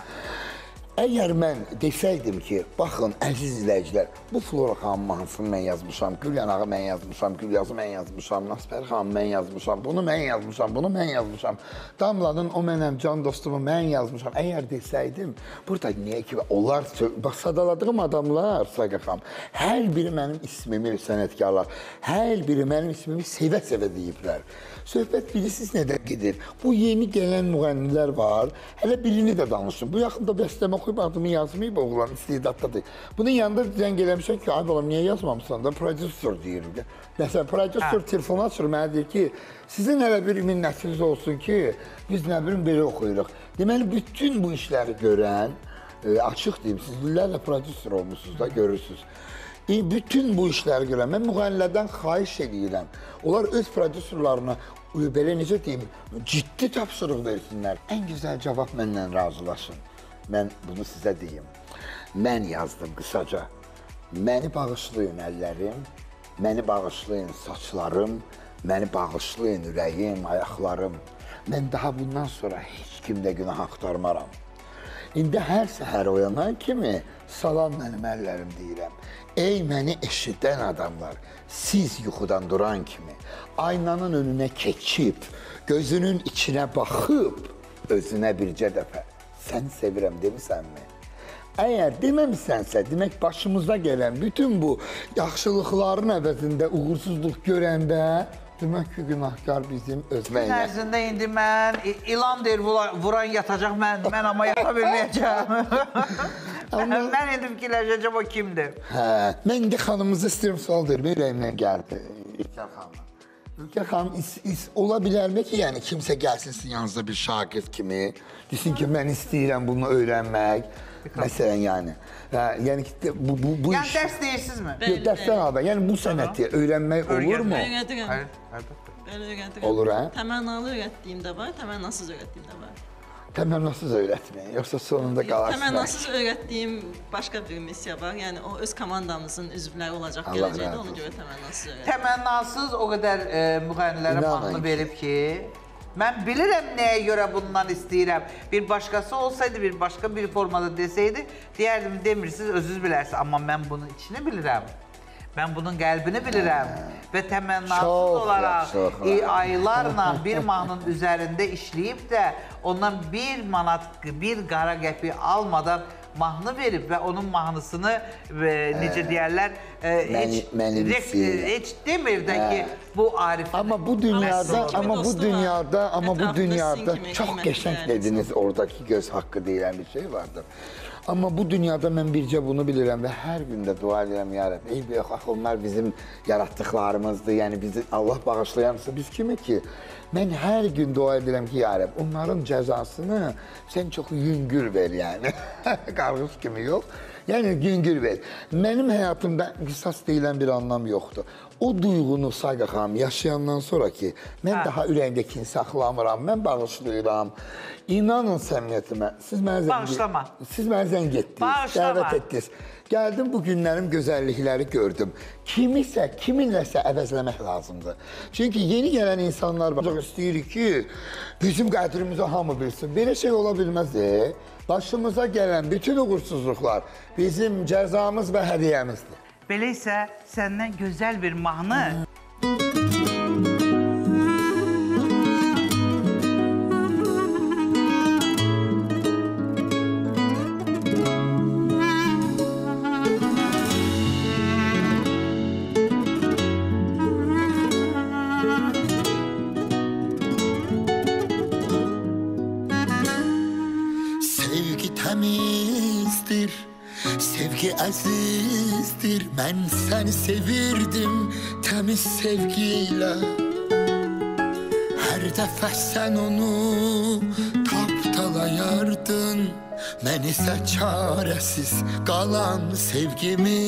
Əgər mən desəydim ki, baxın, əziz izləyicilər, bu Flora xanım mahnısını mən yazmışam, Gül Yanağı mən yazmışam, Gül Yazı mən yazmışam, Nasper xanım mən yazmışam, bunu mən yazmışam, bunu mən yazmışam, Damlanın o mənəm can dostumu mən yazmışam. Əgər desəydim, burada niyə ki, onlar, bax, sadaladığım adamlar, Saqa xanım, hər biri mənim ismimi, sənətkarlar, hər biri mənim ismimi sevə-sevə deyiblər. Söhbət bilirsiniz nədən gedir? Bu yeni gələn müğənnilər var, hələ birini də danışın. Bu yaxında bəstəmə oxuyub adımı yazmayıb, oğlan istedaddadır. Bunun yanında zəng eləmişəm ki, ay balam, niyə yazmamısan da? Prodüser deyir. Məsələn, prodüser telefonu açır, mənə deyir ki, sizin hələ bir minnətiniz olsun ki, biz nə bilim belə oxuyuruq. Deməli, bütün bu işləri görən, açıq deyim, siz illərlə prodüser olmuşsunuz da, görürsünüz. Bütün bu işləri görən, mən müğənnilərdən xahiş edirəm. Onlar öz prodüserlarına, belə necə deyim, ciddi tapşırıq versinlər. Ən gözəl cavab məndən razılaşın. Mən bunu sizə deyim. Mən yazdım qısaca. Məni bağışlayın əllərim, məni bağışlayın saçlarım, məni bağışlayın ürəyim, ayaqlarım. Mən daha bundan sonra heç kimdə günah axtarmaram. İndi hər səhər oyanan kimi salam mənim əllərim deyirəm. Ey məni eşidən adamlar, siz yuxudan duran kimi, aynanın önünə keçib, gözünün içinə baxıb, özünə bircə dəfə, sən sevirəm demisənmi? Əgər deməmisənsə, demək başımıza gələn bütün bu yaxşılıqların əvəzində uğursuzluq görəndə, demək ki, günahkar bizim özməyinə. Gün ərzində indi mən, ilan deyir, vuran yatacaq, mən, mən amma yata bilməyəcəm. Mən indi fikirləşəcəm, o kimdir? Hə, mən indi xanımımızı istəyirəm, sual verim, ürəyimdən gəldi. İlkər xanım. İlkər xanım, ola bilərmi ki, yəni kimsə gəlsin sizin yanınızda bir şagird kimi, desin ki, mən istəyirəm bunu öyrənmək, məsələn, yəni. Yəni ki, bu iş... Yəni, dərs deyirsinizmi? Dərsdən abi, yəni bu sənəti öyrənmək olurmu? Öyrədirəm. Belə öyrədirəm. Olur, hə? Təmənnəli öyrətdiyim də var, təmənnasız öyrətdiyim də var. Təmənnasız öyrətmək, yoxsa sonunda qalarsın? Təmənnasız öyrətdiyim başqa bir missiya var. Yəni, o öz komandamızın üzvləri olacaq gələcəkdə, ona görə təmənnasız öyrətdim. Təmənnasız o qədər müğənnilərə mahnı verib ki, mən bilirəm nəyə görə bundan istəyirəm. Bir başqası olsaydı, bir başqa bir formada desəydi, deyərdim, demirsiniz, özünüz bilərsiniz. Amma mən bunun içini bilirəm. Mən bunun qəlbini bilirəm və təmənnasız olaraq aylarla bir mahnının üzərində işləyib də ondan bir manat, bir qara qəpi almadan mahnı verib və onun mahnısını e, necə deyərlər, e, heç, Mənimsi. heç demir də ki, bu Arifin. Ama bu dünyada, Ama ama bu dostu dünyada, ama bu Etrafında dünyada sizin kimi çok kıymetli geçen değerli dediniz oradaki göz hakkı deyilən bir şey vardır. Ama bu dünyada mən bircə bunu bilirəm və hər gündə dua edirəm ya Rəbb. Ey böyük axı, onlar bizim yaratdıqlarımızdır. Yəni bizi Allah bağışlayansa biz kimi ki? Mən hər gün dua edirəm ki, ya Rəbb, onların cəzasını sən çox yüngül ver yəni. Qarğış kimi yox. Yəni yüngül ver. Mənim həyatımda qisas deyilən bir anlam yoxdur. O duyğunu Sayqa xanım yaşayandan sonra ki, mən ha. daha ürəyimdəkini saxlamıram, mən bağışlayıram. İnanın səmimiyyətimə, siz mənə zəng, Bağışlama. Siz mənə zəng etdiniz, Bağışlama. dəvət etdiniz. Gəldim, bu günlərim gözəllikləri gördüm. Kimisə, kiminləsə əvəzləmək lazımdır. Çünki yeni gələn insanlar var. Çox istəyirik ki, bizim qədrimizi hamı bilsin. Belə şey ola bilməz. E? Başımıza gələn bütün uğursuzluqlar bizim cəzamız və hədiyyəmizdir. Belə isə səndən gözəl bir mahnı. Sevgi təmizdir, sevgi əzizdir. Mən səni sevirdim təmiz sevgiyle. Hər dəfə sən onu tapdalayardın, mən isə çarəsiz qalan sevgimi.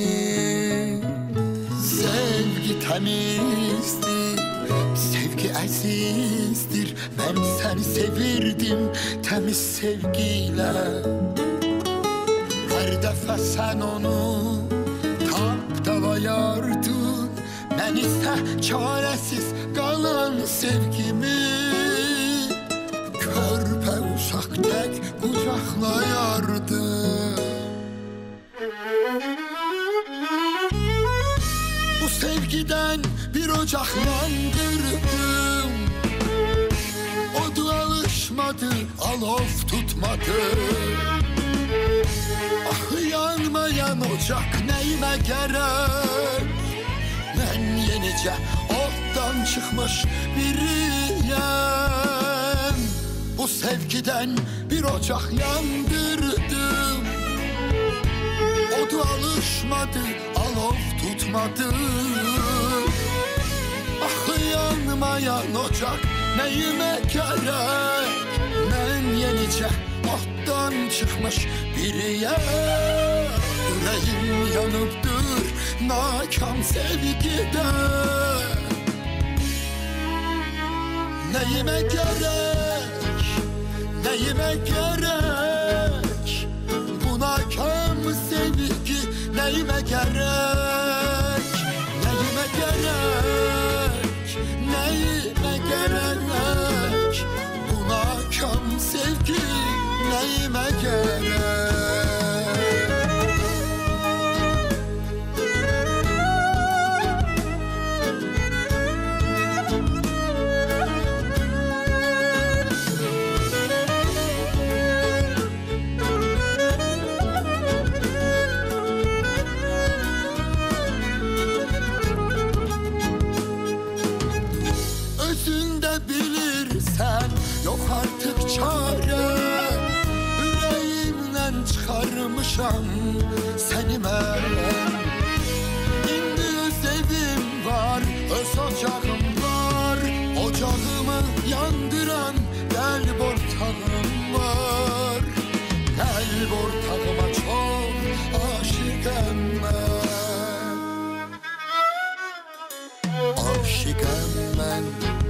Sevgi təmizdir, sevgi əzizdir. Mən səni sevirdim təmiz sevgiyle. Hər dəfə sən onu tapdalayardın, mən isə çarəsiz qalan sevgimi. Körpə uşaq tək qucaqlayardım. Bu sevgiden bir ocaq yandırdım. Odu alışmadı, alov tutmadı. Ah, yanmayan ocaq nəyimə gərək? Mən yenicə otdan çıxmış biriyəm. Bu sevgiden bir ocaq yandırdım. Odu alışmadı, alov tutmadı. Ah, yanmayan ocaq nəyimə gərək? Mən yenicə otdan çıxmış biriyəm. Ürəyim yanıbdır nakam sevgidən. Nəyimə gərək, nəyimə gərək? Bu nakam sevgi nəyimə gərək? Nəyimə gərək, nəyimə gərək? Bu nakam sevgi nəyimə gərək? Özündə bilirsən, yox artıq çarə. Ürəyimdən çıxarmışam səni mən. İndi öz evim var, öz ocağım var. Ocağımı yandıran qəlb ortağım var. Qəlb ortağıma çox aşiqəm mən. Aşiqəm mən,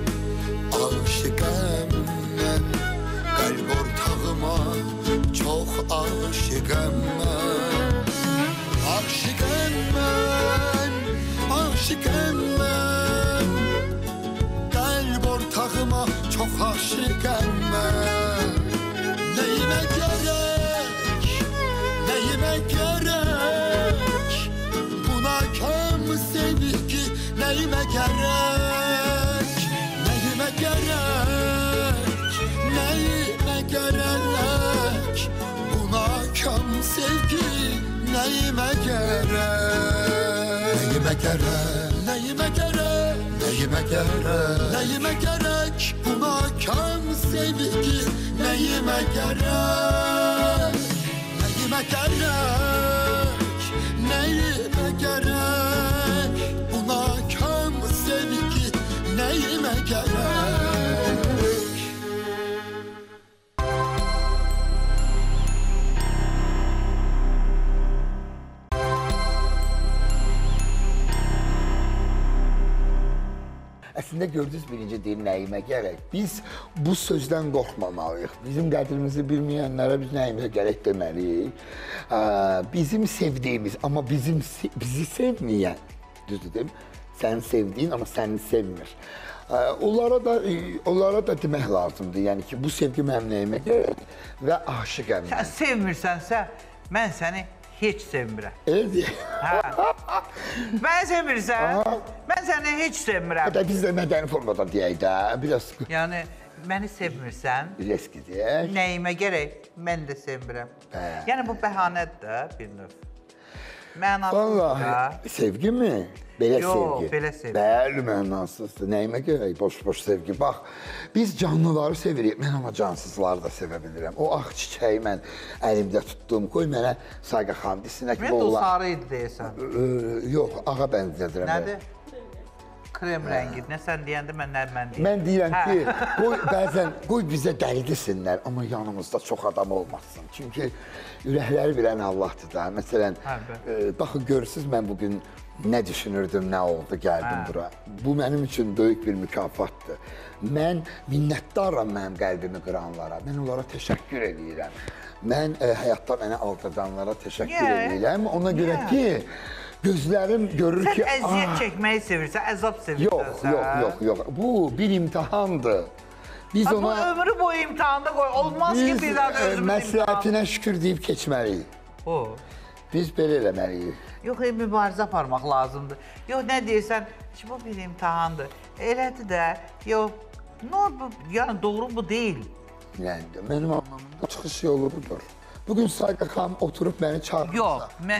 aşiqəm mən. Qəlb ortağıma çox aşiqəm mən. Aşiqəm mən, aşiqəm mən. Qəlb ortağıma çox aşiqəm mən. Nəyimə gərək, nəyimə gərək? Bu nakam sevgi nəyimə gərək? Nəyimə gərək, nəyimə gərək? Bu nakam sevgi neyime gerek? Neyime gerek? Neyime gerek? Neyime gerek? Neyime gerek? Buna kam sevgi neyime gerek? Neyime gerek? Neyime gerek? Buna kam sevgi neyime gerek? Əslində gördünüz birinci deyim nəyimə gərək. Biz bu sözdən qorxmamalıyıq. Bizim qədrimizi bilməyənlərə biz nəyimə gərək deməliyik. Bizim sevdiyimiz, amma bizim bizi sevməyən, düzdür deyim, sən sevdiyin, amma səni sevmir. Onlara da, onlara da demək lazımdır. Yəni ki, bu sevgi mənim nəyimə gərək və aşiqəm. Sən sevmirsənsə, mən səni heç sevmirəm. Elə deyək. Mən sevmirsən, mən səni heç sevmirəm. Hətta biz də mədəni formada deyək də, biraz... Yəni, məni sevmirsən, Bileski deyək. Nəyimə gərək, mən də sevmirəm. Yəni, bu bəhanədir də bir növ. Mənasızdır da. Vallahi, sevgi mi? Belə Yox, sevgi. belə sevgi. Bəli, mənasızdır. Nəyimə gərək boş-boş sevgi. Bax, biz canlıları sevirik. Mən amma cansızları da sevə bilirəm. O ağ çiçəyi mən əlimdə tutdum. Qoy mənə Sayqa xanım desinə ki, Mən də o sarı idi deyəsən. Yox, ağa bənzədirəm. Nədir? Krem rəngi. Nə sən deyəndə mən nə mən deyəm. Mən deyirəm ki, qoy bəzən qoy bizə dəli desinlər, amma yanımızda çox adam olmasın. Çünki ürəkləri bilən Allahdır da. Məsələn, baxın görürsünüz mən bugün nə düşünürdüm, nə oldu, gəldim bura. Bu mənim üçün böyük bir mükafatdır. Mən minnətdaram mənim qəlbimi qıranlara. Mən onlara təşəkkür edirəm. Mən həyatda mənə aldadanlara təşəkkür edirəm. Ona görə ki, gözlərim görür ki... Sən əziyyət çəkməyi sevirsən, əzab sevirsən. Yox, yox, yox, yox. Bu bir imtihandır. Biz Bu ona... ömrü boyu imtihanda qoy. Olmaz ki, bir daha özümüz imtihan. Biz məsləhətinə şükür deyib keçməliyik. O. Biz belə eləməliyik. Yox, mübarizə aparmaq lazımdır. Yox, nə deyirsən, bu bir imtihandır. Elədir də, yox, yəni doğru bu deyil. Yəni, mənim anlamımda çıxış yolu budur. Bugün Sayqa xanım oturub məni çağırırsa... Yox,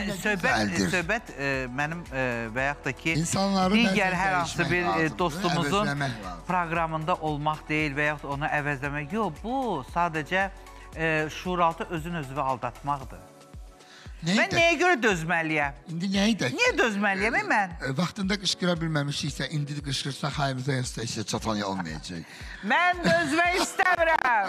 söhbət mənim və yaxud da ki, digər hər hansı bir dostumuzun proqramında olmaq deyil və yaxud onu əvəzləmək. Yox, bu sadəcə şuuraltı özün özünü aldatmaqdır. Mən nəyə görə dözməliyəm? İndi nə edək? Niyə dözməliyəm mən? Vaxtında qışqıra bilməmişiksə, indi qışqırsa xaymıza istəyişə çatan olmayacaq. Mən dözmək istəmirəm.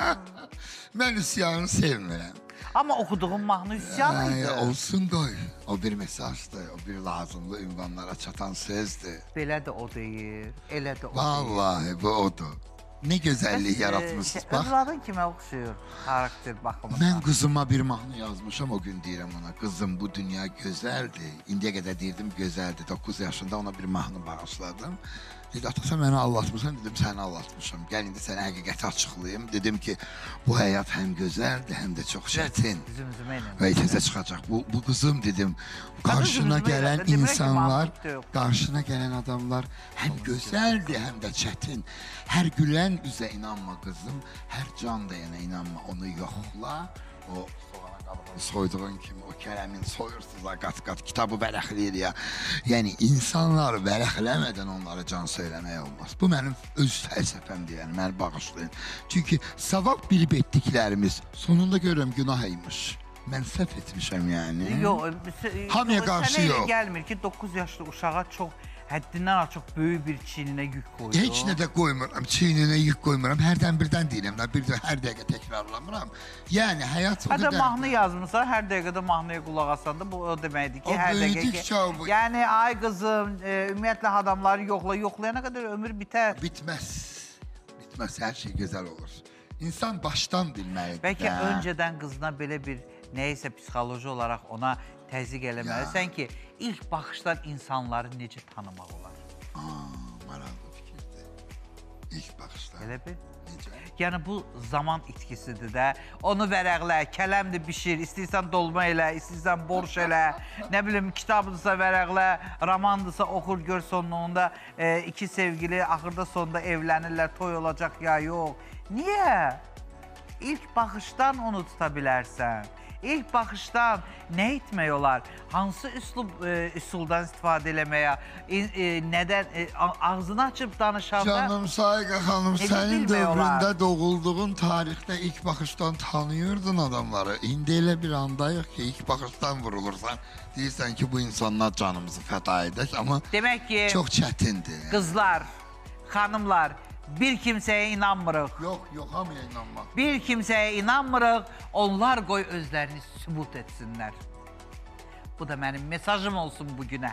Mən üsyanı sevmirəm. Amma oxuduğum mahnı üsyanıydı. Olsun qoy. O bir mesajdır, o bir lazımlı ünvanlara çatan sözdür. Belə də o deyir, elə də o deyir. Vallahi bu odur. Nə gözəllik yaratmışsınız, bax. Övladın kimə oxşuyur xarakter baxımından? Mən qızıma bir mahnı yazmışam, o gün deyirəm ona. Qızım, bu dünya gözəldir. İndiyə qədər deyirdim, gözəldir. doqquz yaşında ona bir mahnı bağışladım. Dedi, atasa mənə allatmışam, dedim, səni allatmışam. Gəl, indi sənə həqiqəti açıqlayayım. Dedim ki, bu həyat həm gözəldir, həm də çox çətin. Və ikizə çıxacaq. Bu qızım, dedim, qarşına gələn insanlar, qarşına gələn adamlar həm gözəldir, həm də çətin. Hər gülən üzə inanma qızım, hər can deyənə inanma, onu yoxla. O soğana qabığını soyduğun kimi o kələmin soyursuza qat-qat kitabı vərəxləyir ya. Yəni, insanları vərəxləmədən onlara can söyləmək olmaz. Bu mənim öz fəlsəfəmdir, yəni, məni bağışlayın. Çünki savab bilib etdiklərimiz sonunda görürəm günah imiş. Mən səhv etmişəm, yəni. Yox, hamıya qarşı yox. Sənə elə gəlmir ki, doqquz yaşlı uşağa çox həddindən artıq böyük bir çiyninə yük qoydu. Heç nə də qoymuram, çiyninə yük qoymuram. Hərdən birdən deyirəm, bir də hər dəqiqə təkrarlamıram. Yəni, həyat o qədər... Hətta mahnı yazmışsan, hər dəqiqədə mahnıya qulaq asanda, bu o deməkdir ki, hər dəqiqə ki... Yəni, ay qızım, ümumiyyətlə adamları yoxla, yoxlayana qədər ömür bitər. Bitməz, bitməz, hər şey gözəl olur. İnsan başdan bilməlidir. Bəlkə öncədən qızına belə bir nəyəsə psixoloji olaraq ona təzyiq eləməlisən ki, ilk baxışdan insanları necə tanımaq olar? Aa, maraqlı fikirdir. İlk baxışdan. Elə bir? Necə? Yəni, bu zaman itkisidir də. Onu vərəqlə, kələmdir bişir, istəyirsən dolma elə, istəyirsən borş elə, nə bilim, kitabdırsa vərəqlə, romandırsa oxur, gör sonluğunda iki sevgili axırda sonunda evlənirlər, toy olacaq ya, yox. Niyə? İlk baxışdan onu tuta bilərsən. İlk baxışdan nə etmək olar? Hansı üslub, e, üsuldan istifadə eləməyə? E, e, nədən? E, ağzını açıb danışanda... Canım Sayqa xanım, sənin dövründə doğulduğun tarixdə ilk baxışdan tanıyırdın adamları. İndi elə bir andayıq ki, ilk baxışdan vurulursan. Deyirsən ki, bu insanlar canımızı fəda edək, amma demək ki, çox çətindir. Qızlar, xanımlar, bir kimsəyə inanmırıq. Yox, yox, hamıya inanmaq. Bir kimsəyə inanmırıq, onlar qoy özlərini sübut etsinlər. Bu da mənim mesajım olsun bugünə.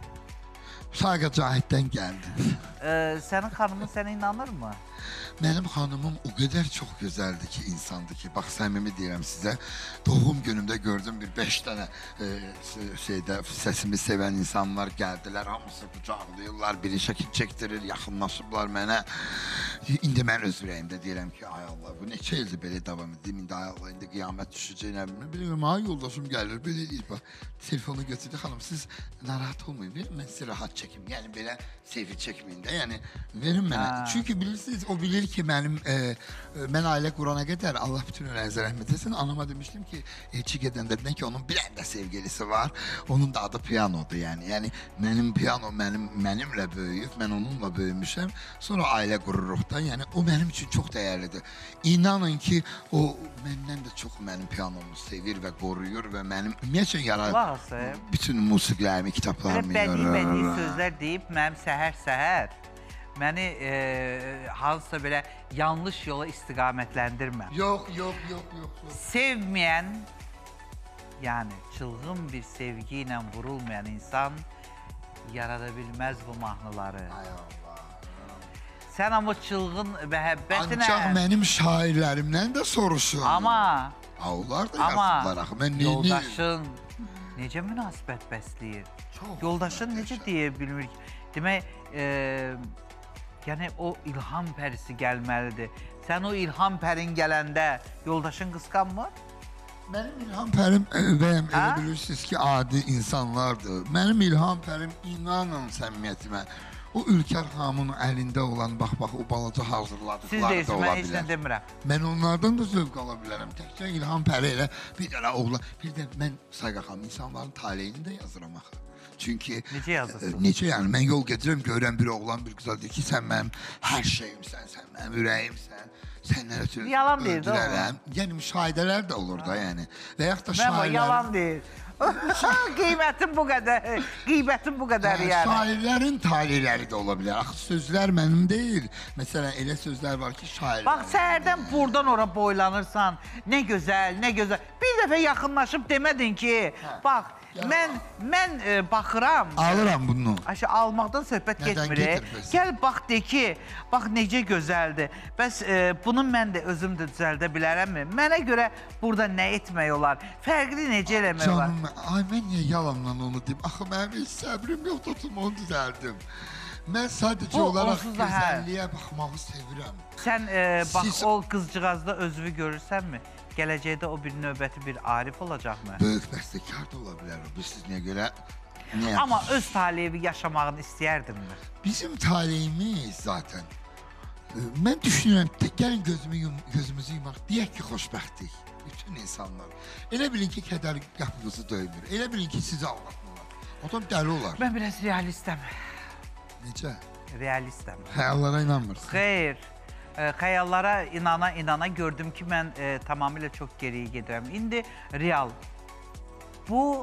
Sayqa Cahiddən gəldi. Ee, sənin xanımın sənə inanır mı? Mənim xanımım o qədər çox gözəldir ki, insandır ki, bax səmimi deyirəm sizə, doğum günümdə gördüm bir beş dənə e, şeydə səsimi sevən insanlar gəldilər, hamısı qucaqlayırlar, biri şəkil çəkdirir, yaxınlaşıblar mənə. İndi mən öz ürəyimdə deyirəm ki, ay Allah, bu neçə ildir belə davam edeyim, indi ay Allah, indi qiyamət düşəcək, nə bilməm, bilmirəm, ay yoldaşım gəlir, belə deyir, bax, telefonu götürdü, xanım, siz narahat olmayın, verin, mən sizi rahat çəkim, yəni belə seyfi çəkməyin də, yəni verin mənə, çünki bilirsiniz, o bilir ki, mənim, e, e, mən ailə qurana qədər, Allah bütün ölərinizə rəhmət etsin, anama demişdim ki, elçi gedəndə demək ki, onun bir əldə sevgilisi var, onun da adı pianodur, yəni, yəni, mənim piano mənim, mənimlə böyüyüb, mən onunla böyümüşəm, sonra ailə qururuq da, yəni, o mənim üçün çox dəyərlidir. İnanın ki, o məndən də çox mənim pianomu sevir və qoruyur və mənim, ümumiyyətlə, yarar, bütün musiqilərimi, kitablarımı yarar. Bədii-bədii sözlər deyib, mənim səhər-səhər məni e, hansısa belə yanlış yola istiqamətləndirmə. Yox, yox, yox, yox. Sevməyən, yəni çılğın bir sevgi ilə vurulmayan insan yarada bilməz bu mahnıları. Ay Allah. Sən amma çılğın məhəbbətinə... Ancaq mənim şairlərimdən də soruşun. Amma... Onlar da yazdılar axı, mən neyini... Yoldaşın necə münasibət bəsləyir? Yoldaşın necə deyə bilmir ki? Demək, e, yəni o ilham pərisi gəlməlidir. Sən o ilham pərin gələndə yoldaşın qısqanmır? Mənim ilham pərim, bəyəm, elə bilirsiniz ki, adi insanlardır. Mənim ilham pərim, inanın səmimiyyətimə, o Ülkər xanımın əlində olan, bax-bax, o balaca hazırladıqları da ola bilər. Siz deyirsin, mən heç nə demirəm. Mən onlardan da zövq ala bilərəm. Təkcə ilham pəri elə bir dənə oğlan. Bir də mən Sayqa xanım, insanların taleyini də yazıram axı. Çünki... Necə yazırsın? Necə yəni, mən yol gedirəm, görən bir oğlan, bir qıza deyir ki, sən mənim hər şeyimsən, sən mənim ürəyimsən, sənlərə söz öldürərəm. Yəni, müşahidələr də olur da, yəni. Və yaxud da şairlər... Mən o, yalan deyir. Qiymətim bu qədər, qiymətim bu qədər yəni. Şairlərin taleyləri də ola bilər. Axı, sözlər mənim deyil. Məsələn, elə sözlər var ki, şairlər... Bax, səhərdən buradan ora boylanırsan, nə gözəl, nə gözəl. Bir dəfə yaxınlaşıb demədin ki, bax, mən mən e, baxıram. Alıram bunu. Ayşə, almaqdan söhbət getmir. Gəl, bax, de ki, bax, necə gözəldir. Bəs e, bunu mən də özüm də düzəldə bilərəmmi? Mənə görə burada nə etmək olar? Fərqli necə eləmək olar? Canım, ay, mən niyə yalandan onu deyim? Axı, mənim heç səbrim yox, tutum, onu düzəldim. Mən sadəcə olaraq gözəlliyə baxmağı sevirəm. Sən, e, bax, o qızcığazda özünü görürsənmi? Gələcəkdə o bir növbəti bir Arif olacaqmı? Böyük bəstəkar da ola bilər o, biz sizinə görə nə yapmışsınız? Amma öz taleyi yaşamağını istəyərdinmi? Bizim taleyimiz zaten, mən düşünürəm, gəlin gözümüzü yumaq, deyək ki, xoşbəxtlik, bütün insanlar. Elə bilin ki, kədər qapınızı döymür, elə bilin ki, sizi aldatmırlar. Adam dəli olar. Mən biraz realistəm. Necə? Realistəm. Xəyallara inanmırsın. Xeyr. Xəyallara inana-inana gördüm ki, mən e, tamamilə çox geriyə gedirəm. İndi real. Bu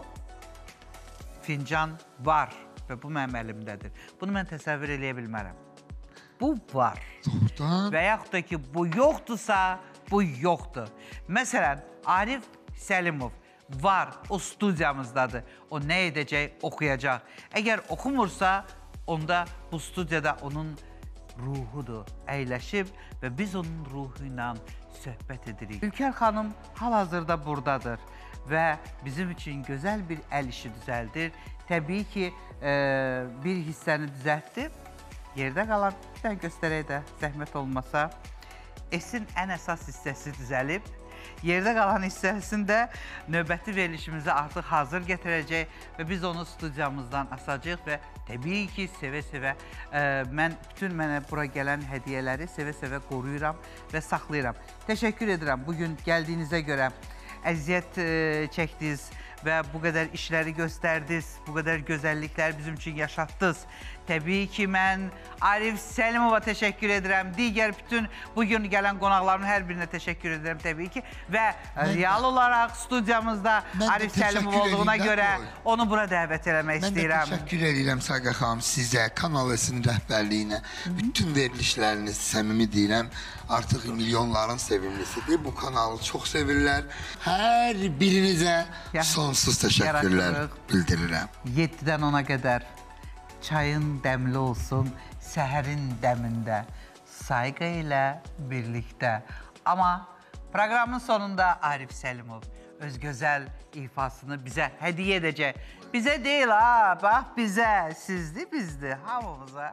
fincan var və bu mənim əlimdədir. Bunu mən təsəvvür eləyə bilmərəm. Bu var. Doğrudan. Və yaxud da ki, bu yoxdursa, bu yoxdur. Məsələn, Arif Səlimov var, o studiyamızdadır. O nə edəcək, oxuyacaq. Əgər oxumursa, onda bu studiyada onun ruhudur, əyləşib və biz onun ruhu ilə söhbət edirik. Ülkər xanım hal-hazırda buradadır və bizim üçün gözəl bir əl işi düzəldir. Təbii ki, e, bir hissəni düzəltdi. Yerdə qalan bir dənə göstərək də, zəhmət olmasa. Esin ən əsas hissəsi düzəlib. Yerdə qalan hissəsində növbəti verilişimizi artıq hazır gətirəcək və biz onu studiyamızdan asacaq və təbii ki, sevə-sevə e, mən bütün mənə bura gələn hədiyyələri sevə-sevə qoruyuram və saxlayıram. Təşəkkür edirəm bugün gəldiyinizə görə. əziyyət e, çəkdiniz və bu qədər işləri göstərdiniz, bu qədər gözəlliklər bizim üçün yaşatdınız. Təbii ki, mən Arif Səlimova təşəkkür edirəm. Digər bütün bugün gələn qonaqlarımın hər birinə təşəkkür edirəm təbii ki. Və real olaraq studiyamızda Arif Səlimov olduğuna görə onu bura dəvət eləmək istəyirəm. Mən də təşəkkür edirəm Saqiə xanım sizə, Kanal S-in rəhbərliyinə. Bütün verilişləriniz səmimi deyirəm. Artıq milyonların sevimlisidir. Bu kanalı çox sevirlər. Hər birinizə sonsuz təşəkkürlər bildirirəm. yeddidən ona qədər çayın dəmli olsun, səhərin dəmində, Sayqa ilə birlikdə. Amma proqramın sonunda Arif Səlimov öz gözəl ifasını bizə hədiyyə edəcək. Bizə deyil ha, bax bizə, sizdir, bizdir, hamımıza.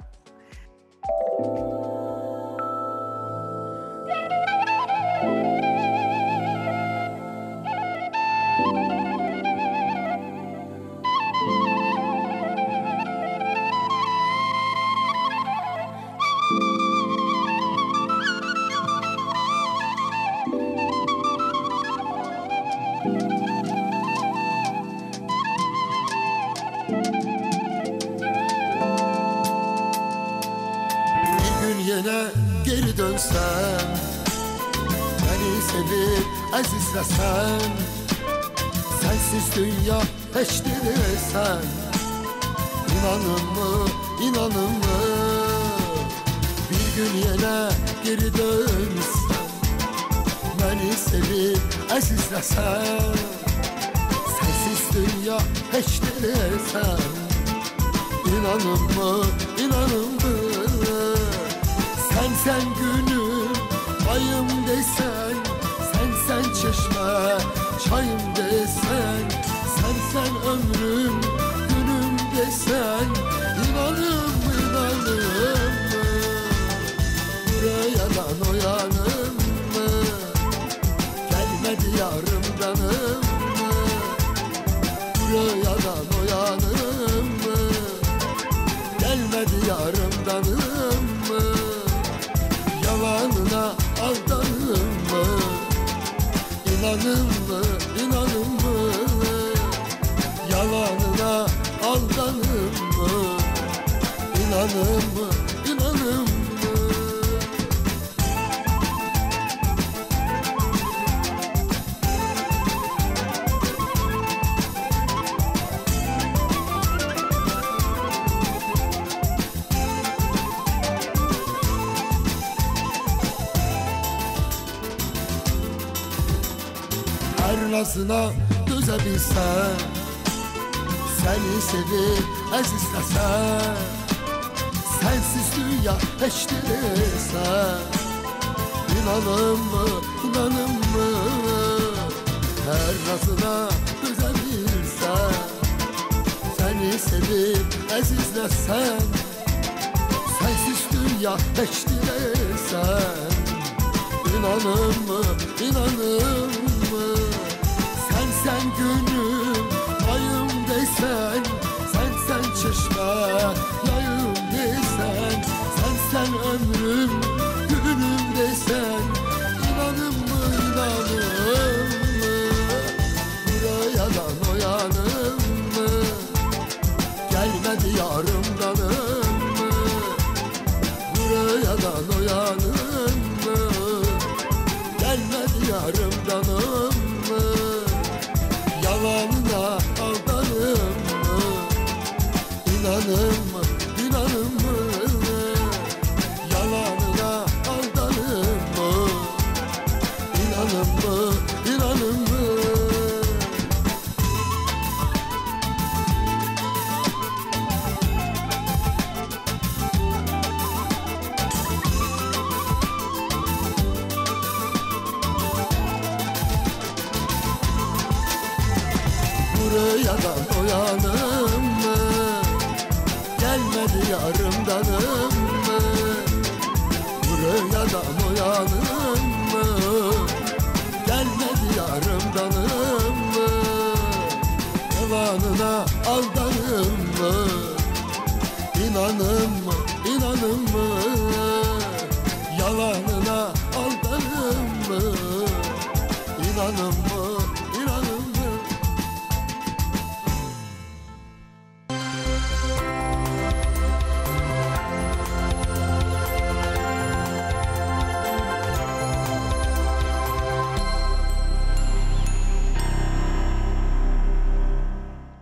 Geri dönsem, beni sevip əzizləsən, sensiz dünya heç değilsən. İnanın mı, inanın mı, bir gün yenə geri dönsem, beni sevip əzizləsən, sensiz dünya heç değilsən. İnanın mı, inanın mı, sen sen günüm, ayım desen, sen sen çeşme, çayım desen, sen sen ömrüm, günüm desen, inanım mı, inanım mı, buradan o yanım mı, gelmedi yarımdanım mı, buradan o yanım mı, gelmedi yarımdanım mı, yalanına aldanım mı, inanın mı, inanın mı, yalanına aldanım mı, inanın mı, inanın mı? Nazına dözebilsem, seni sevip əzizləsəm, sensiz dünya heç değilsən. İnanın mı, inanın mı, her nazına dözebilsem, seni sevip əzizləsəm, sensiz dünya heç değilsən. İnanın mı, inanın mı, sen sen günüm, ayım desen, sen sen çeşme, yayım desen, sen sen ömrüm, günüm desen, inanın mı, inanın mı, buradan o yanım mı, gelmedi yarımdanım mı, buradan o yanım mı, gelmedi yarımdanım mı, yalanına aldanım mı, inanın mı, inanın mı, yalanına aldanım mı, inanın mı, inanın mı? Buradan o yanım mı, gelmedi yarımdanım mı, buradan o yanım mı, gelmedi yarımdanım mı, yalanına aldanım mı, inanın mı, inanın mı, yalanına aldanım mı, inanın mı?